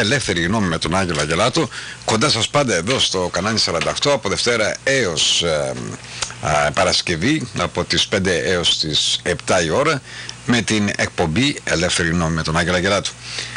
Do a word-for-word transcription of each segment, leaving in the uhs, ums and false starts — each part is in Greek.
Ελεύθερη Γνώμη με τον Άγγελο Αγγελάτο. Κοντά σας πάντα εδώ στο κανάλι σαράντα οκτώ από Δευτέρα έως ε, ε, Παρασκευή από τις πέντε έως τις επτά η ώρα με την εκπομπή Ελεύθερη Γνώμη με τον Άγγελο Αγγελάτο.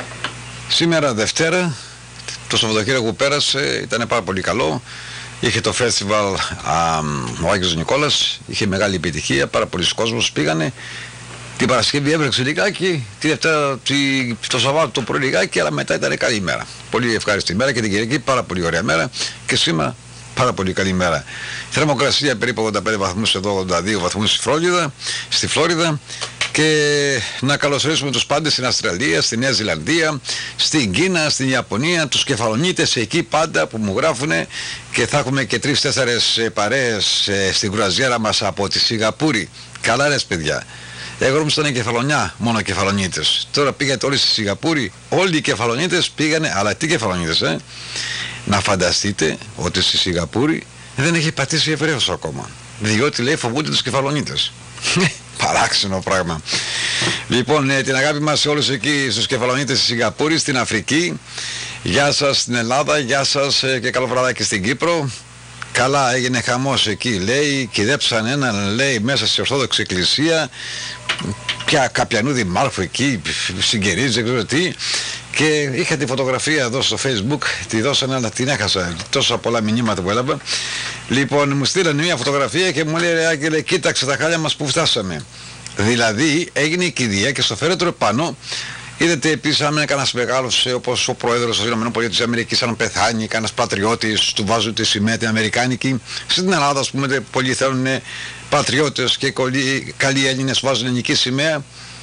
Σήμερα Δευτέρα, το Σαββατοκύριακο που πέρασε ήταν πάρα πολύ καλό. Είχε το φεστιβάλ α, ο Άγιος Νικόλας, είχε μεγάλη επιτυχία, πάρα πολλοί κόσμος πήγανε. Την Παρασκευή έβρεξε λιγάκι, τη Δευτέρα, το Σαββάτο το πρωί λιγάκι, αλλά μετά ήταν καλή μέρα. Πολύ ευχάριστη μέρα και την Κυριακή πάρα πολύ ωραία μέρα και σήμερα πάρα πολύ καλή μέρα. Θερμοκρασία περίπου ογδόντα πέντε βαθμούς εδώ, ογδόντα δύο βαθμούς στη Φλόριδα, στη Φλόριδα. Και να καλωσορίσουμε τους πάντες στην Αυστραλία, στη Νέα Ζηλανδία, στην Κίνα, στην Ιαπωνία, τους κεφαλονίτες εκεί πάντα που μου γράφουν, και θα έχουμε και τρεις-τέσσερες παρέες στην κρουαζιέρα μας από τη Σιγκαπούρη. Καλά ρε παιδιά. Εγώ όμως ήταν κεφαλονιά, μόνο κεφαλονίτες. Τώρα πήγατε όλοι στη Σιγκαπούρη, όλοι οι κεφαλονίτες πήγανε, αλλά τι κεφαλονίτες, ε? Να φανταστείτε ότι στη Σιγκαπούρη δεν έχει πατήσει Εβραίος ακόμα. Διότι λέει φοβούνται τους κεφαλονίτες. Παράξενο πράγμα. Λοιπόν, ε, την αγάπη μας σε όλους εκεί στους κεφαλονίτες της Σιγκαπούρης, στην Αφρική. Γεια σας στην Ελλάδα, γεια σας ε, και καλό βραδάκι στην Κύπρο. Καλά, έγινε χαμός εκεί, λέει, κυδέψαν έναν, λέει, μέσα στη Ορθόδοξη Εκκλησία, πια καπιανού δημάρχου εκεί, συγγενείς, δεν ξέρω τι. Και είχα τη φωτογραφία εδώ στο Facebook, τη δώσανε αλλά την έχασα, τόσα πολλά μηνύματα που έλαβα. Λοιπόν, μου στείλανε μια φωτογραφία και μου λέει, ρε Άγγελε, κοίταξε τα χάλια μας που φτάσαμε. Δηλαδή έγινε η κηδεία και στο φέρετρο πάνω είδατε επίσης αν είναι κανένας μεγάλος όπως ο πρόεδρος των ΗΠΑ, αν πεθάνει, κανένας πατριώτης, του βάζουν τη σημαία την αμερικάνικη. Στην Ελλάδα, ας πούμε, πολλοί θέλουν πατριώτες και καλοί Έλληνες βάζουν ελληνική σημαία.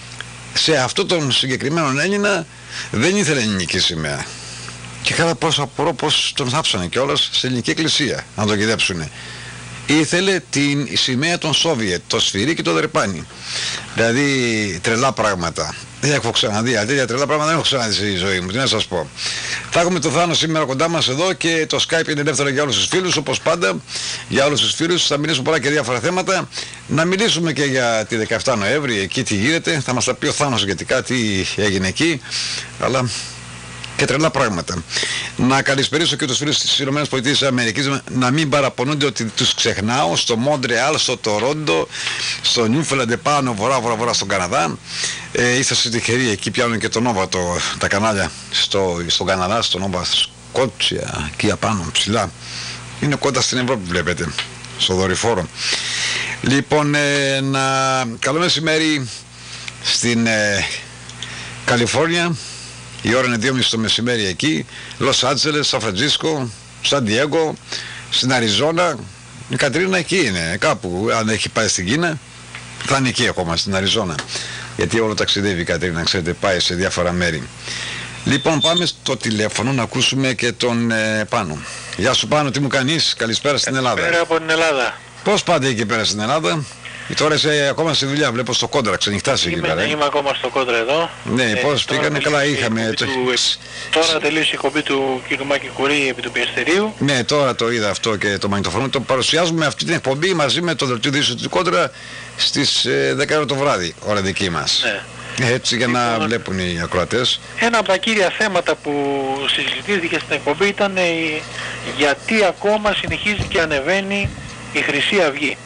Σε αυτό τον συγκεκριμένο Έλληνα δεν ήθελε ελληνική σημαία. Και καλά πώς απορώ πώς τον θάψανε κιόλας σε ελληνική εκκλησία να τον κυδέψουνε. Ήθελε την σημαία των Σόβιετ, το σφυρί και το δερπάνι. Δηλαδή τρελά πράγματα. Δεν έχω ξαναδεί, τέτοια τρελά πράγματα δεν έχω ξαναδεί στη ζωή μου, τι να σας πω. Θα έχουμε το Θάνο σήμερα κοντά μας εδώ και το Skype είναι ελεύθερο για όλους τους φίλους, όπως πάντα, για όλους τους φίλους. Θα μιλήσουμε πολλά και διάφορα θέματα. Να μιλήσουμε και για τη δεκαεφτά Νοέμβρη, εκεί τι γίνεται. Θα μας τα πει ο Θάνος σχετικά τι έγινε εκεί. Αλλά και τρελά πράγματα. Να καλησπερίσω και τους φίλους της ΗΠΑ να μην παραπονούνται ότι τους ξεχνάω στο Μόντρεάλ, στο Τορόντο, στο Νιούφελαντ πάνω βορρά βορρά βορρά στον Καναδά. Ε, είστε τυχεροί, εκεί πιάνουν και το Νόβα το, τα κανάλια στο, στον Καναδά, στο Νόβα Σκότσια, εκεί απάνω ψηλά. Είναι κοντά στην Ευρώπη βλέπετε, στο δορυφόρο. Λοιπόν, ε, να καλό μεσημέρι στην ε, Καλιφόρνια. Η ώρα είναι δύο και μισή το μεσημέρι εκεί. Λος Άντζελες, Σαν Φραντζίσκο, Σαν Διέγκο, στην Αριζόνα. Η Κατρίνα εκεί είναι, κάπου. Αν έχει πάει στην Κίνα, θα είναι εκεί ακόμα, στην Αριζόνα. Γιατί όλο ταξιδεύει η Κατρίνα, ξέρετε, πάει σε διάφορα μέρη. Λοιπόν, πάμε στο τηλέφωνο να ακούσουμε και τον ε, Πάνο. Γεια σου Πάνο, τι μου κάνεις? Καλησπέρα στην Ελλάδα. Καλησπέρα από την Ελλάδα. Πώς πάτε εκεί πέρα στην Ελλάδα? Τώρα είσαι ακόμα στη δουλειά, βλέπω στο Κόντρα, ξενυχτάσει εκεί πέρα. Είμαι ακόμα στο Κόντρα εδώ. Ναι, ε, πώς πήγανε, καλά είχαμε. Του, τώρα τελείωσε η εκπομπή του κ. Μάκη Κουρί επί του πιεστερίου. Ναι, τώρα το είδα αυτό και το μαγνητοφωνό. Το παρουσιάζουμε αυτή την εκπομπή μαζί με το δελτίο ειδήσεων του Κόντρα στις ε, δέκα το βράδυ, ώρα δική μας. Ναι. Έτσι για να λοιπόν, βλέπουν οι ακροατές. Ένα από τα κύρια θέματα που συζητήθηκε στην εκπομπή ήταν η, γιατί ακόμα συνεχίζει και ανεβαίνει η Χρυσή Αυγή.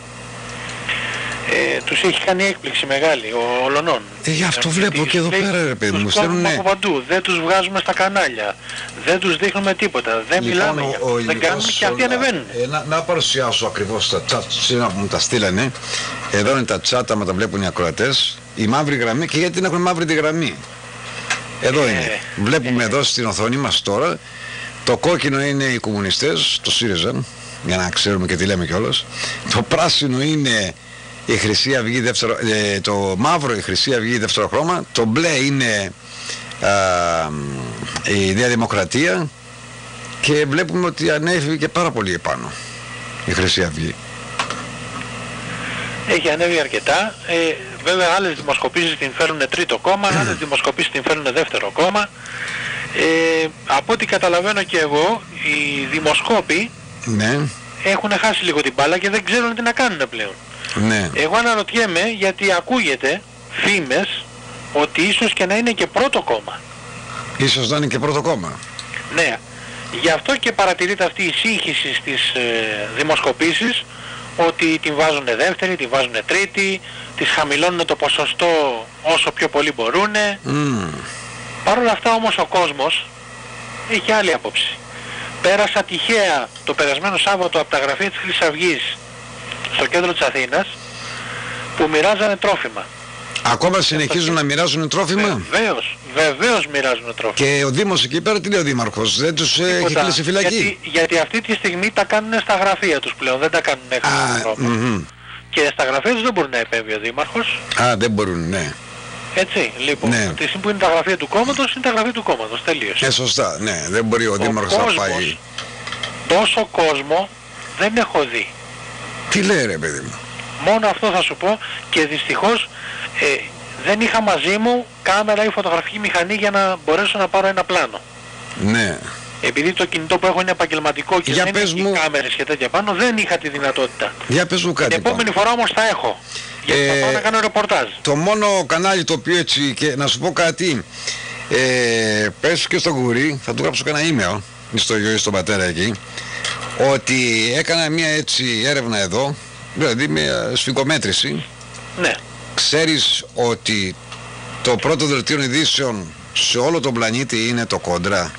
Ε, τους έχει κάνει έκπληξη μεγάλη ο Ολονών. Ε, γι' αυτό βλέπω και εδώ πέρα ρε παιδί μου. Στέλνουμε από παντού, δεν τους βγάζουμε στα κανάλια, δεν τους δείχνουμε τίποτα, δεν λοιπόν, μιλάμε για αυτό, δεν κάνουμε και αυτοί ανεβαίνουν. Ε, να, να παρουσιάσω ακριβώς τα chat σήμερα που μου τα στείλανε. Εδώ είναι τα chat, άμα τα βλέπουν οι ακροατές. Η μαύρη γραμμή, και γιατί την έχουμε μαύρη τη γραμμή. Εδώ ε, είναι. Βλέπουμε ε, εδώ στην οθόνη μας τώρα. Το κόκκινο είναι οι κομμουνιστές, το ΣΥΡΙΖΑ, για να ξέρουμε και τι λέμε κιόλας. Το πράσινο είναι η Χρυσή Αυγή δεύτερο, ε, το μαύρο η Χρυσή Αυγή δεύτερο χρώμα, το μπλε είναι α, η Νέα Δημοκρατία και βλέπουμε ότι ανέβηκε και πάρα πολύ επάνω η Χρυσή Αυγή. Έχει ανέβει αρκετά, ε, βέβαια άλλες δημοσκοπήσεις την φέρουν τρίτο κόμμα, άλλες δημοσκοπήσεις την φέρουν δεύτερο κόμμα. Ε, από ό,τι καταλαβαίνω και εγώ, οι δημοσκόποι ναι. έχουν χάσει λίγο την μπάλα και δεν ξέρουν τι να κάνουν πλέον. Ναι. Εγώ αναρωτιέμαι γιατί ακούγεται φήμες ότι ίσως και να είναι και πρώτο κόμμα. Ίσως να είναι και πρώτο κόμμα. Ναι. Γι' αυτό και παρατηρείται αυτή η σύγχυση στις ε, δημοσκοπήσεις, ότι την βάζουν δεύτερη, την βάζουν τρίτη, τις χαμηλώνουν το ποσοστό όσο πιο πολύ μπορούν. Mm. Παρ' όλα αυτά όμως ο κόσμος έχει άλλη άποψη. Πέρασα τυχαία το περασμένο Σάββατο από τα γραφεία της Χρυσής Αυγής στο κέντρο της Αθήνας, που μοιράζανε τρόφιμα. Ακόμα συνεχίζουν να μοιράζουν τρόφιμα? Βεβαίως, βεβαίως μοιράζουν τρόφιμα. Και ο Δήμος εκεί πέρα τι λέει ο Δήμαρχος, δεν τους έχει κλείσει φυλακή? Γιατί, γιατί αυτή τη στιγμή τα κάνουν στα γραφεία τους πλέον, δεν τα κάνουν έξω στον δρόμο. Mm-hmm. Και στα γραφεία τους δεν μπορεί να επέμβει ο Δήμαρχος. Α, δεν μπορούν, ναι. Έτσι, λοιπόν, ναι. τη στιγμή που είναι τα γραφεία του κόμματος, είναι τα γραφεία του κόμματος, τελείως. Ε, σωστά, ναι, δεν μπορεί ο, ο Δήμαρχος κόσμος, να πάει. Τόσο κόσμο δεν έχω δει. Τι λέει ρε παιδί μου? Μόνο αυτό θα σου πω, και δυστυχώς ε, δεν είχα μαζί μου κάμερα ή φωτογραφική μηχανή για να μπορέσω να πάρω ένα πλάνο. Ναι. Επειδή το κινητό που έχω είναι επαγγελματικό και για δεν έχει μου... κάμερες και τέτοια πάνω, δεν είχα τη δυνατότητα. Για πες μου κάτι. Την επόμενη φορά όμως θα έχω. Γιατί ε, θα πάω να κάνω ρεπορτάζ. Το μόνο κανάλι το οποίο έτσι, και να σου πω κάτι, ε, πες και στον Γουρί, θα του γράψω κανένα email, στο γιο ή στον πατέρα εκεί, ότι έκανα μια έτσι έρευνα εδώ, δηλαδή μια σφυγγομέτρηση. Ναι. Ξέρεις ότι το πρώτο δελτίο ειδήσεων σε όλο τον πλανήτη είναι το Κόντρα?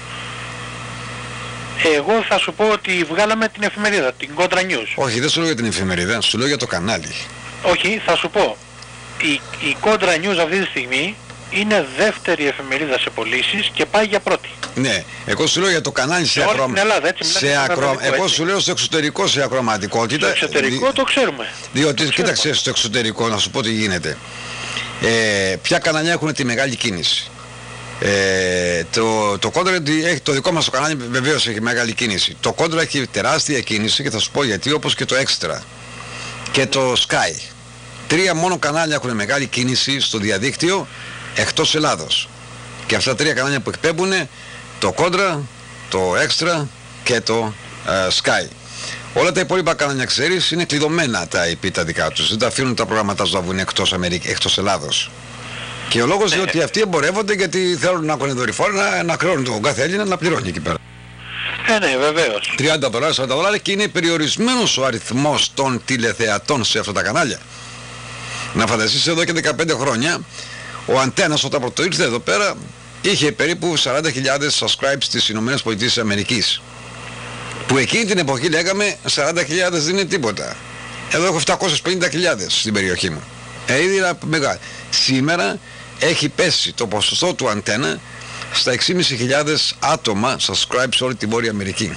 Εγώ θα σου πω ότι βγάλαμε την εφημερίδα, την Contra News. Όχι, δεν σου λέω για την εφημερίδα, σου λέω για το κανάλι. Όχι, θα σου πω. Η, η Contra News αυτή τη στιγμή είναι δεύτερη εφημερίδα σε πωλήσεις και πάει για πρώτη. Ναι, εγώ σου λέω για το κανάλι σε ακροματικότητα. Ακρο... Εγώ σου λέω στο εξωτερικό σε ακροματικότητα. Στο εξωτερικό δι... το ξέρουμε. Διότι, το κοίταξε ξέρουμε. Στο εξωτερικό, να σου πω τι γίνεται. Ε, ποια κανάλια έχουν τη μεγάλη κίνηση? Ε, το, το Κόντρα έχει, το δικό μας το κανάλι βεβαίως έχει μεγάλη κίνηση. Το Κόντρα έχει τεράστια κίνηση και θα σου πω γιατί, όπως και το Extra και το Sky. Τρία μόνο κανάλια έχουν μεγάλη κίνηση στο διαδίκτυο εκτός Ελλάδος. Και αυτά τα τρία κανάλια που εκπέμπουν, το Κόντρα, το Extra και το uh, Sky. Όλα τα υπόλοιπα κανάλια, ξέρεις, είναι κλειδωμένα τα άι πι τα δικά τους. Δεν τα αφήνουν τα προγράμματα να βγουν εκτός, Αμερική, εκτός Ελλάδος. Και ο λόγος είναι ότι αυτοί εμπορεύονται γιατί θέλουν να έχουν δορυφόρο, να, να κρίνουν τον κάθε Έλληνα να πληρώνει εκεί πέρα. Ε, ναι, βεβαίως. τριάντα δολάρια, σαράντα δολάρια, και είναι περιορισμένος ο αριθμός των τηλεθεατών σε αυτά τα κανάλια. Να φανταστείς, εδώ και δεκαπέντε χρόνια ο Αντένας όταν πρώτο ήρθε εδώ πέρα είχε περίπου σαράντα χιλιάδες subscribes στις Ηνωμένες Πολιτείες της Αμερικής. Που εκείνη την εποχή λέγαμε σαράντα χιλιάδες δεν είναι τίποτα. Εδώ έχω επτακόσιες πενήντα χιλιάδες στην περιοχή μου. Ε, ήδη είναι μεγάλο. Σήμερα έχει πέσει το ποσοστό του Αντένα στα έξι χιλιάδες πεντακόσια άτομα subscribe σε όλη την Βόρεια Αμερική.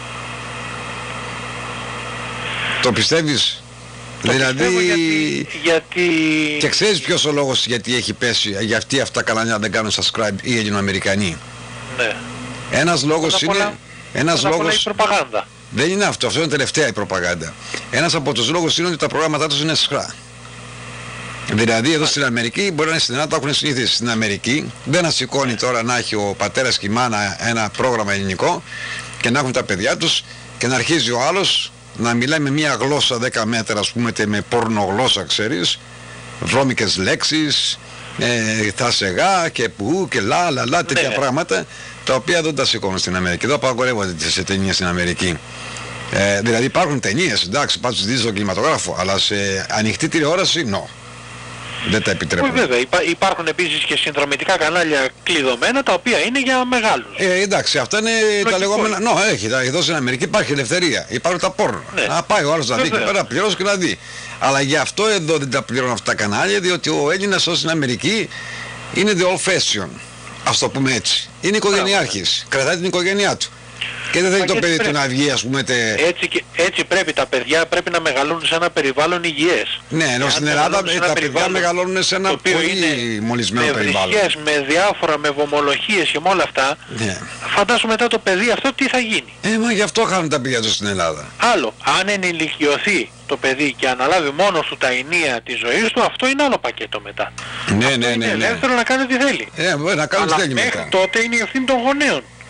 Το πιστεύεις? Το δηλαδή... γιατί, γιατί... Και ξέρεις ποιος ο λόγος γιατί έχει πέσει, γιατί αυτά κανάλια δεν κάνουν subscribe οι Ελληνοαμερικανοί? Ναι. Ένας λόγος είναι... Πολλά, ένας λόγος... η προπαγάνδα. Δεν είναι αυτό, αυτό είναι τελευταία η προπαγάνδα. Ένας από τους λόγους είναι ότι τα προγράμματά τους είναι σχρά. Δηλαδή εδώ στην Αμερική μπορεί να είναι στην Ελλάδα, έχουν συνηθίσει. Στην Αμερική δεν να σηκώνει τώρα να έχει ο πατέρας και η μάνα ένα πρόγραμμα ελληνικό και να έχουν τα παιδιά τους και να αρχίζει ο άλλος να μιλάει με μια γλώσσα δέκα μέτρα, ας πούμε, με πορνογλώσσα, ξέρεις, βρώμικες λέξεις, ε, θα σεγά και που και λα λα λα, τέτοια ναι. πράγματα τα οποία δεν τα σηκώνουν στην Αμερική. Εδώ απαγορεύονται τις ταινίες στην Αμερική. Ε, δηλαδή υπάρχουν ταινίες, εντάξει, πάντως δεις στο κινηματογράφο, αλλά σε ανοιχτή τηλεόραση, no. Δεν τα επιτρέπουν. Βέβαια, υπά, υπάρχουν επίσης και συνδρομητικά κανάλια κλειδωμένα τα οποία είναι για μεγάλους. Ε, εντάξει, αυτά είναι λογικό. Τα λεγόμενα. Ναι, no, έχει. Εδώ στην Αμερική υπάρχει ελευθερία. Υπάρχουν τα πόρνα. Ναι. Να πάει ο άλλος να δει και πέρα, πληρώσει και να δει. Αλλά γι' αυτό εδώ δεν τα πληρώνουν αυτά τα κανάλια, διότι ο Έλληνας ως στην Αμερική είναι the old fashion. Ας το πούμε έτσι. Είναι οικογενειάρχης. Κρατάει την οικογένειά του. Και δεν θέλει το παιδί του να βγει, ας πούμε. Τε... Έτσι, και, έτσι πρέπει τα παιδιά πρέπει να μεγαλώνουν σε ένα περιβάλλον υγιές. Ναι, ενώ στην Ελλάδα τα παιδιά μεγαλώνουν σε ένα πολύ μολυσμένο με περιβάλλον. Βρισιές, με διάφορα, με βομολογίες και με όλα αυτά. Ναι. Φαντάσου μετά το παιδί αυτό τι θα γίνει. Ε, μα γι' αυτό χάνουν τα παιδιά του στην Ελλάδα. Άλλο, αν ενηλικιωθεί το παιδί και αναλάβει μόνος του τα ενία της ζωής του, αυτό είναι άλλο πακέτο μετά. Ναι, αυτό ναι, ναι. Είναι ναι. ελεύθερο να κάνει ό,τι θέλει. Ε, μπορεί να κάνει ό,τι θέλει μετά. Μέχρι τότε είναι η ευθύνη των γονέων.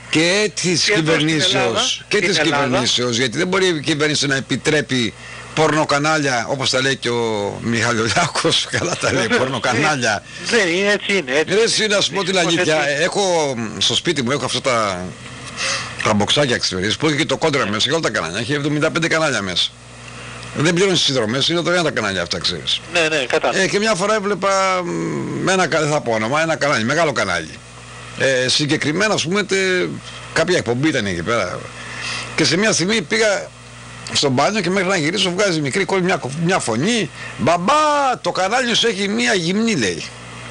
και της κυβερνήσεως, και της κυβερνήσεως, γιατί δεν μπορεί η κυβέρνηση να επιτρέπει πορνοκανάλια, όπως τα λέει και ο Μιχαλολιάκος, καλά τα λέει, πορνοκανάλια. Ναι, έτσι είναι. Έτσι έτσι είναι, να σου πω την αλήθεια, έχω στο σπίτι μου, έχω αυτά τα, τα μποξάκια, ξέρεις, που έχει και το κόντρα μέσα και όλα τα κανάλια, έχει εβδομήντα πέντε κανάλια μέσα. Δεν πληρώνει τις συνδρομές, είναι δωρεάν τα κανάλια αυτά, ξέρεις. Ναι, ναι, κατάλαβα. Ε, και μια φορά έβλεπα με ένα, δεν θα πω όνομα, ένα κανάλι, μεγάλο κανάλι. Ε, συγκεκριμένα, ας πούμε, τε, κάποια εκπομπή ήταν εκεί πέρα. Και σε μια στιγμή πήγα στο μπάνιο και μέχρι να γυρίσω βγάζει μικρή κόρη μια, μια φωνή. Μπαμπά, το κανάλι σου έχει μια γυμνή, λέει.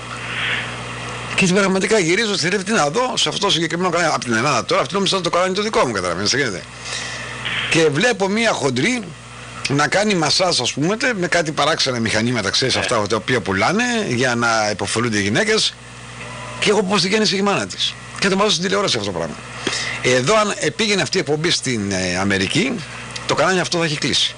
Και πραγματικά γυρίζω στη ρεύτη να δω σε αυτό το συγκεκριμένο κανάλι. Από την Ελλάδα τώρα, αυτό νόμιζα το κανάλι το δικό μου, καταλαβαίνετε. Και βλέπω μια χοντρή να κάνει μασάζ, ας πούμε, με κάτι παράξενα μηχανήματα, ξέρεις, yeah. αυτά τα οποία πουλάνε για να υποφελούνται οι γυναίκες. Και έχω πως τη γέννησε η μάνα της. Και το μάζω στην τηλεόραση αυτό το πράγμα. Εδώ αν πήγαινε αυτή η εκπομπή στην ε, Αμερική, το κανάλι αυτό θα έχει κλείσει.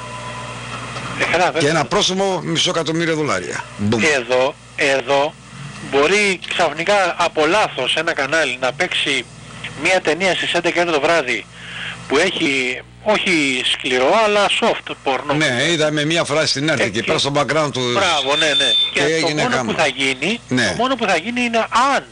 Ε, καλά, και ένα πρόσημο μισό εκατομμύριο δολάρια. Εδώ, εδώ μπορεί ξαφνικά από λάθος ένα κανάλι να παίξει μια ταινία στις έντεκα το βράδυ που έχει όχι σκληρό αλλά soft porno. Ναι, είδαμε μια φράση στην έρτη και πέρα στο background του. Μπράβο, ναι, ναι. Και, και το μόνο γάμα. που θα γίνει, ναι. το μόνο που θα γίνει είναι αν,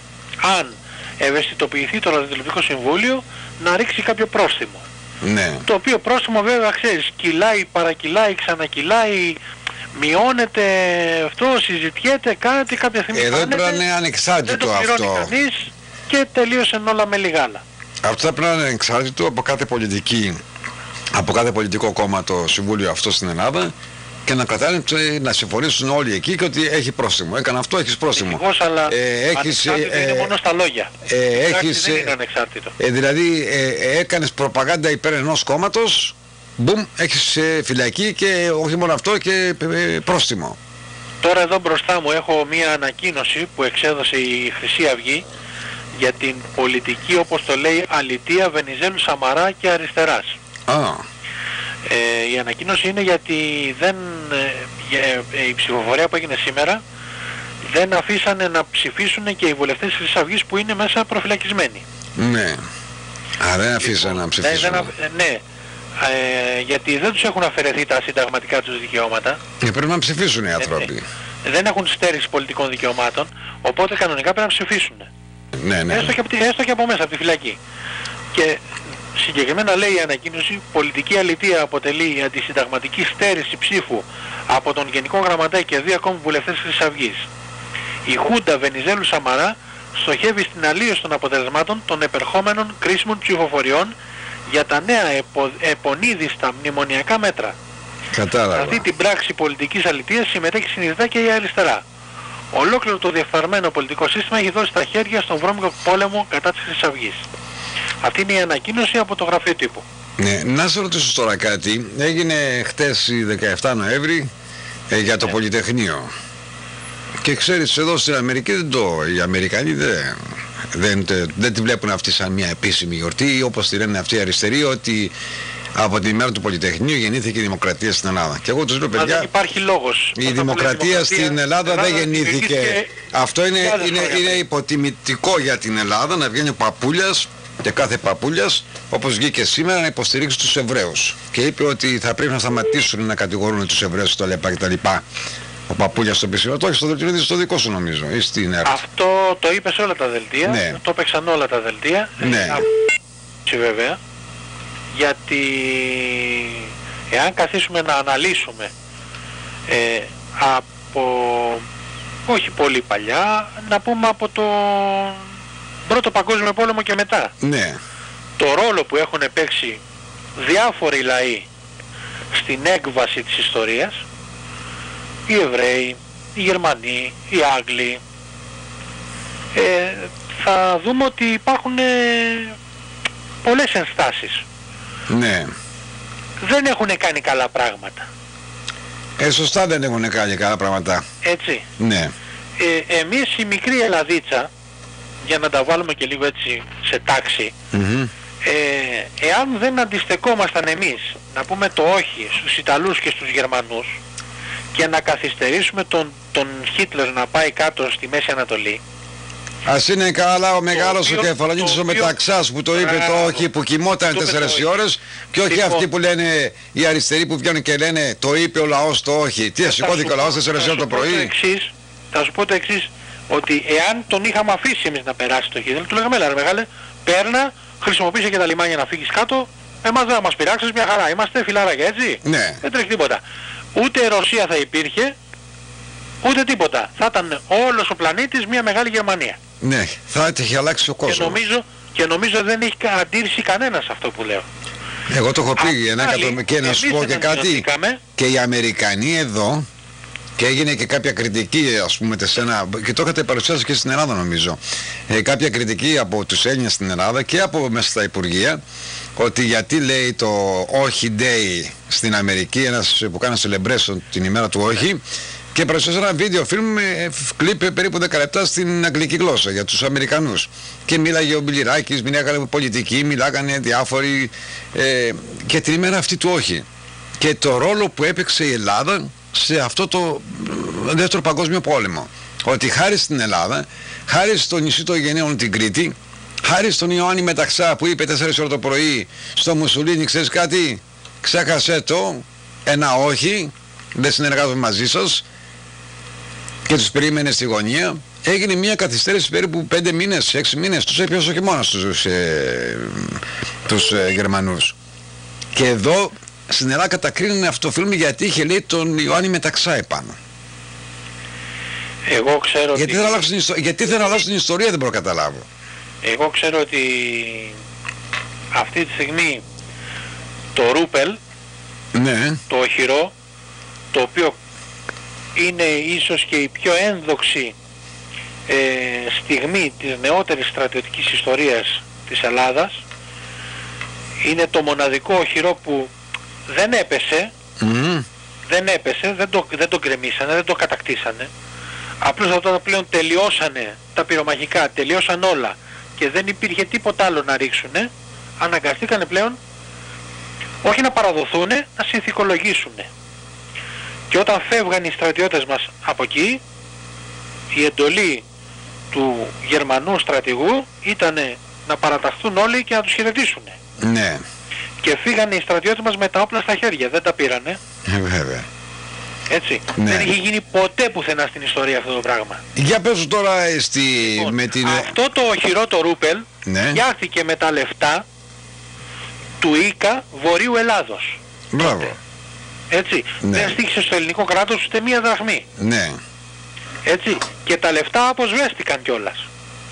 αν ευαισθητοποιηθεί το Ραδιοτηλεοπτικό Συμβούλιο να ρίξει κάποιο πρόστιμο. Ναι. Το οποίο πρόστιμο βέβαια ξέρεις, κυλάει, παρακυλάει, ξανακυλάει, μειώνεται αυτό, συζητιέται, κάτι κάποια στιγμή. Εδώ πρέπει να είναι ανεξάρτητο δεν το αυτό. Κανείς και τελείωσε όλα με λιγάλα. Αυτό θα πρέπει να είναι ανεξάρτητο από κάθε πολιτική, από κάθε πολιτικό κόμμα το συμβούλιο αυτό στην Ελλάδα και να κρατάνε, να συμφωνήσουν όλοι εκεί και ότι έχει πρόστιμο. Έκανε αυτό, έχεις πρόστιμο. Ευτυχώς, αλλά ε, έχεις, ανεξάρτητο ε, είναι μόνο στα λόγια. Ε, έχεις, δεν είναι ανεξάρτητο. Ε, δηλαδή ε, έκανες προπαγάνδα υπέρ ενός κόμματος, μπουμ, έχεις ε, φυλακή και όχι μόνο αυτό και ε, πρόστιμο. Τώρα εδώ μπροστά μου έχω μία ανακοίνωση που εξέδωσε η Χρυσή Αυγή για την πολιτική, όπως το λέει, αλητεία Βενιζέλου, Σαμαρά και αριστεράς. Ah. Ε, η ανακοίνωση είναι γιατί δεν, ε, ε, η ψηφοφορία που έγινε σήμερα δεν αφήσανε να ψηφίσουν και οι βουλευτές της Χρυσής Αυγής που είναι μέσα προφυλακισμένοι. Ναι. Α, δεν αφήσανε να ψηφίσουν. Ναι, δεν, ναι. Ε, γιατί δεν τους έχουν αφαιρεθεί τα συνταγματικά τους δικαιώματα. Και πρέπει να ψηφίσουν οι άνθρωποι. Ε, δεν έχουν στέρηση πολιτικών δικαιωμάτων, οπότε κανονικά πρέπει να ψηφίσουν. Ναι, ναι. Έστω και, από, έστω και από μέσα, από τη φυλακή. Και συγκεκριμένα λέει η ανακοίνωση, πολιτική αλητεία αποτελεί η αντισυνταγματική στέρηση ψήφου από τον Γενικό Γραμματέα και δύο ακόμη βουλευτές της Χρυσής Αυγής. Η Χούντα Βενιζέλου Σαμαρά στοχεύει στην αλλίωση των αποτελεσμάτων των επερχόμενων κρίσιμων ψηφοφοριών για τα νέα επο, επονίδιστα μνημονιακά μέτρα. Κατάλαβα. Σε αυτή την πράξη πολιτικής αλητείας συμμετέχει συνειδητά και η αριστερά. Ολόκληρο το διεφθαρμένο πολιτικό σύστημα έχει δώσει τα χέρια στον βρώμικο πόλεμο κατά της Χρυσής Αυγής. Αυτή είναι η ανακοίνωση από το γραφείο τύπου. Ναι, να σε ρωτήσω τώρα κάτι. Έγινε χτες η δεκαεφτά Νοέμβρη ε, για το ναι. Πολυτεχνείο. Και ξέρεις, εδώ στην Αμερική δεν το, οι Αμερικανοί δεν, δεν, δεν, δεν τη βλέπουν αυτή σαν μια επίσημη γιορτή ή όπως τη λένε αυτοί οι αριστεροί ότι από την ημέρα του Πολυτεχνείου γεννήθηκε η δημοκρατία στην Ελλάδα. Και εγώ τους λέω, παιδιά, δεν υπάρχει λόγος. Η δημοκρατία, δημοκρατία στην Ελλάδα, Ελλάδα δεν γεννήθηκε. Αυτό είναι, είναι, είναι υποτιμητικό για την Ελλάδα να βγαίνει ο παππούλιας και κάθε παππούλιας, όπως βγήκε σήμερα, να υποστηρίξει τους Εβραίους. Και είπε ότι θα πρέπει να σταματήσουν να κατηγορούν τους Εβραίους στο ΛΕΠΑ κτλ. Ο παππούλιας στο πισινό, το έχεις στο δελτίο, στο δικό σου νομίζω, ή στην ΕΡΤ. Αυτό το είπε σε όλα τα δελτία, ναι. Το παίξαν όλα τα δελτία. Ναι. Ε, βέβαια, γιατί εάν καθίσουμε να αναλύσουμε ε, από, όχι πολύ παλιά, να πούμε από το Πρώτο Παγκόσμιο Πόλεμο και μετά, ναι. Το ρόλο που έχουν παίξει διάφοροι λαοί στην έκβαση της ιστορίας, οι Εβραίοι, οι Γερμανοί, οι Άγγλοι, ε, θα δούμε ότι υπάρχουν ε, πολλές ενστάσεις. Ναι. Δεν έχουν κάνει καλά πράγματα. Ε, σωστά δεν έχουν κάνει καλά πράγματα. Έτσι. Ναι. Ε, εμείς η μικρή Ελλαδίτσα, για να τα βάλουμε και λίγο έτσι σε τάξη, mm-hmm. ε, εάν δεν αντιστεκόμασταν εμείς να πούμε το όχι στους Ιταλούς και στους Γερμανούς και να καθυστερήσουμε τον, τον Χίτλερ να πάει κάτω στη Μέση Ανατολή, Ας είναι καλά ο μεγάλος ο Κεφαλονίτης ο Μεταξάς που το είπε το όχι, που κοιμόταν τέσσερις ώρες, και όχι αυτοί που λένε οι αριστεροί που βγαίνουν και λένε το είπε ο λαός το όχι. Τι, σηκώθηκε ο λαός τέσσερις ώρες το πρωί. Θα σου πω το εξής, ότι εάν τον είχαμε αφήσει εμείς να περάσει το χείδελο, του λέγαμε έλα ρε μεγάλε, παίρνα, χρησιμοποίησε και τα λιμάνια να φύγεις κάτω, εμάς δεν θα μας πειράξεις, μια χαρά, είμαστε φιλάραγια, έτσι. Ναι. Δεν τρέχει τίποτα. Ούτε Ρωσία θα υπήρχε, ούτε τίποτα. Θα ήταν όλος ο πλανήτης μια μεγάλη Γερμανία. Ναι, θα είχε αλλάξει ο κόσμος. Και νομίζω, και νομίζω δεν έχει αντίρρηση κανένας αυτό που λέω. Εγώ το έχω πει ένα εκατομμύριο, και να σου πω και κάτι, και οι Αμερικανοί εδώ, και έγινε και κάποια κριτική, ας πούμε, τεσσένα, και το είχατε παρουσιάσει και στην Ελλάδα νομίζω, ε, κάποια κριτική από τους Έλληνες στην Ελλάδα και από μέσα στα Υπουργεία, ότι γιατί λέει το όχι day στην Αμερική, ένας που κάνει celebration την ημέρα του όχι, και παρουσιάζει ένα βίντεο φιλμ, κλίπ περίπου δέκα λεπτά στην αγγλική γλώσσα για τους Αμερικανούς. Και μίλαγε ο Μπιλιράκης, μιλάγανε πολιτικοί, μιλάγανε διάφοροι, ε, και την ημέρα αυτή του όχι. Και το ρόλο που έπαιξε η Ελλάδα σε αυτό το δεύτερο παγκόσμιο πόλεμο. Ότι χάρη στην Ελλάδα, χάρη στο νησί των Γενναίων την Κρήτη, χάρη στον Ιωάννη Μεταξά που είπε τέσσερις ώρες το πρωί στο Μουσουλίνι, ξέρεις κάτι, ξέχασε το, ένα όχι, δεν συνεργάζομαι μαζί σας, και τους περίμενε στη γωνία, έγινε μια καθυστέρηση περίπου πέντε μήνες, έξι μήνες, τους έπιασε ο χειμώνας τους, ε, τους ε, Γερμανούς. Και εδώ στην Ελλάδα κατακρίνανε αυτό το φιλμ γιατί είχε λέει τον Ιωάννη Μεταξά επάνω. Εγώ ξέρω γιατί ότι... δεν αλλάξουν την ιστορία, γιατί δεν αλλάξουν την ιστορία, δεν μπορώ να καταλάβω. Εγώ ξέρω ότι αυτή τη στιγμή το ρούπελ, ναι, το οχυρό, το οποίο είναι ίσως και η πιο ένδοξη ε, στιγμή της νεότερης στρατιωτικής ιστορίας της Ελλάδας, είναι το μοναδικό οχυρό που δεν έπεσε, mm. δεν έπεσε, δεν το, δεν το γκρεμίσανε, δεν το κατακτήσανε. Απλώς όταν πλέον τελειώσανε τα πυρομαχικά, τελειώσαν όλα και δεν υπήρχε τίποτα άλλο να ρίξουνε, αναγκαστήκανε πλέον όχι να παραδοθούνε, να συνθηκολογήσουνε. Και όταν φεύγαν οι στρατιώτες μας από εκεί, η εντολή του Γερμανού στρατηγού ήταν να παραταχθούν όλοι και να τους χαιρετήσουνε. Ναι. Και φύγανε οι στρατιώτες μας με τα όπλα στα χέρια, δεν τα πήρανε. Ε, βέβαια. Έτσι. Ναι. Δεν είχε γίνει ποτέ πουθενά στην ιστορία αυτό το πράγμα. Για πες τώρα στη... Λοιπόν, με την... αυτό το οχυρό το ρούπελ, ναι, φτιάχθηκε με τα λεφτά του ΙΚΑ Βορείου Ελλάδος. Μπράβο. Έτσι. Ναι. Δεν στήχησε στο ελληνικό κράτος ούτε μία δραχμή. Ναι. Έτσι. Και τα λεφτά αποσβέστηκαν κιόλας.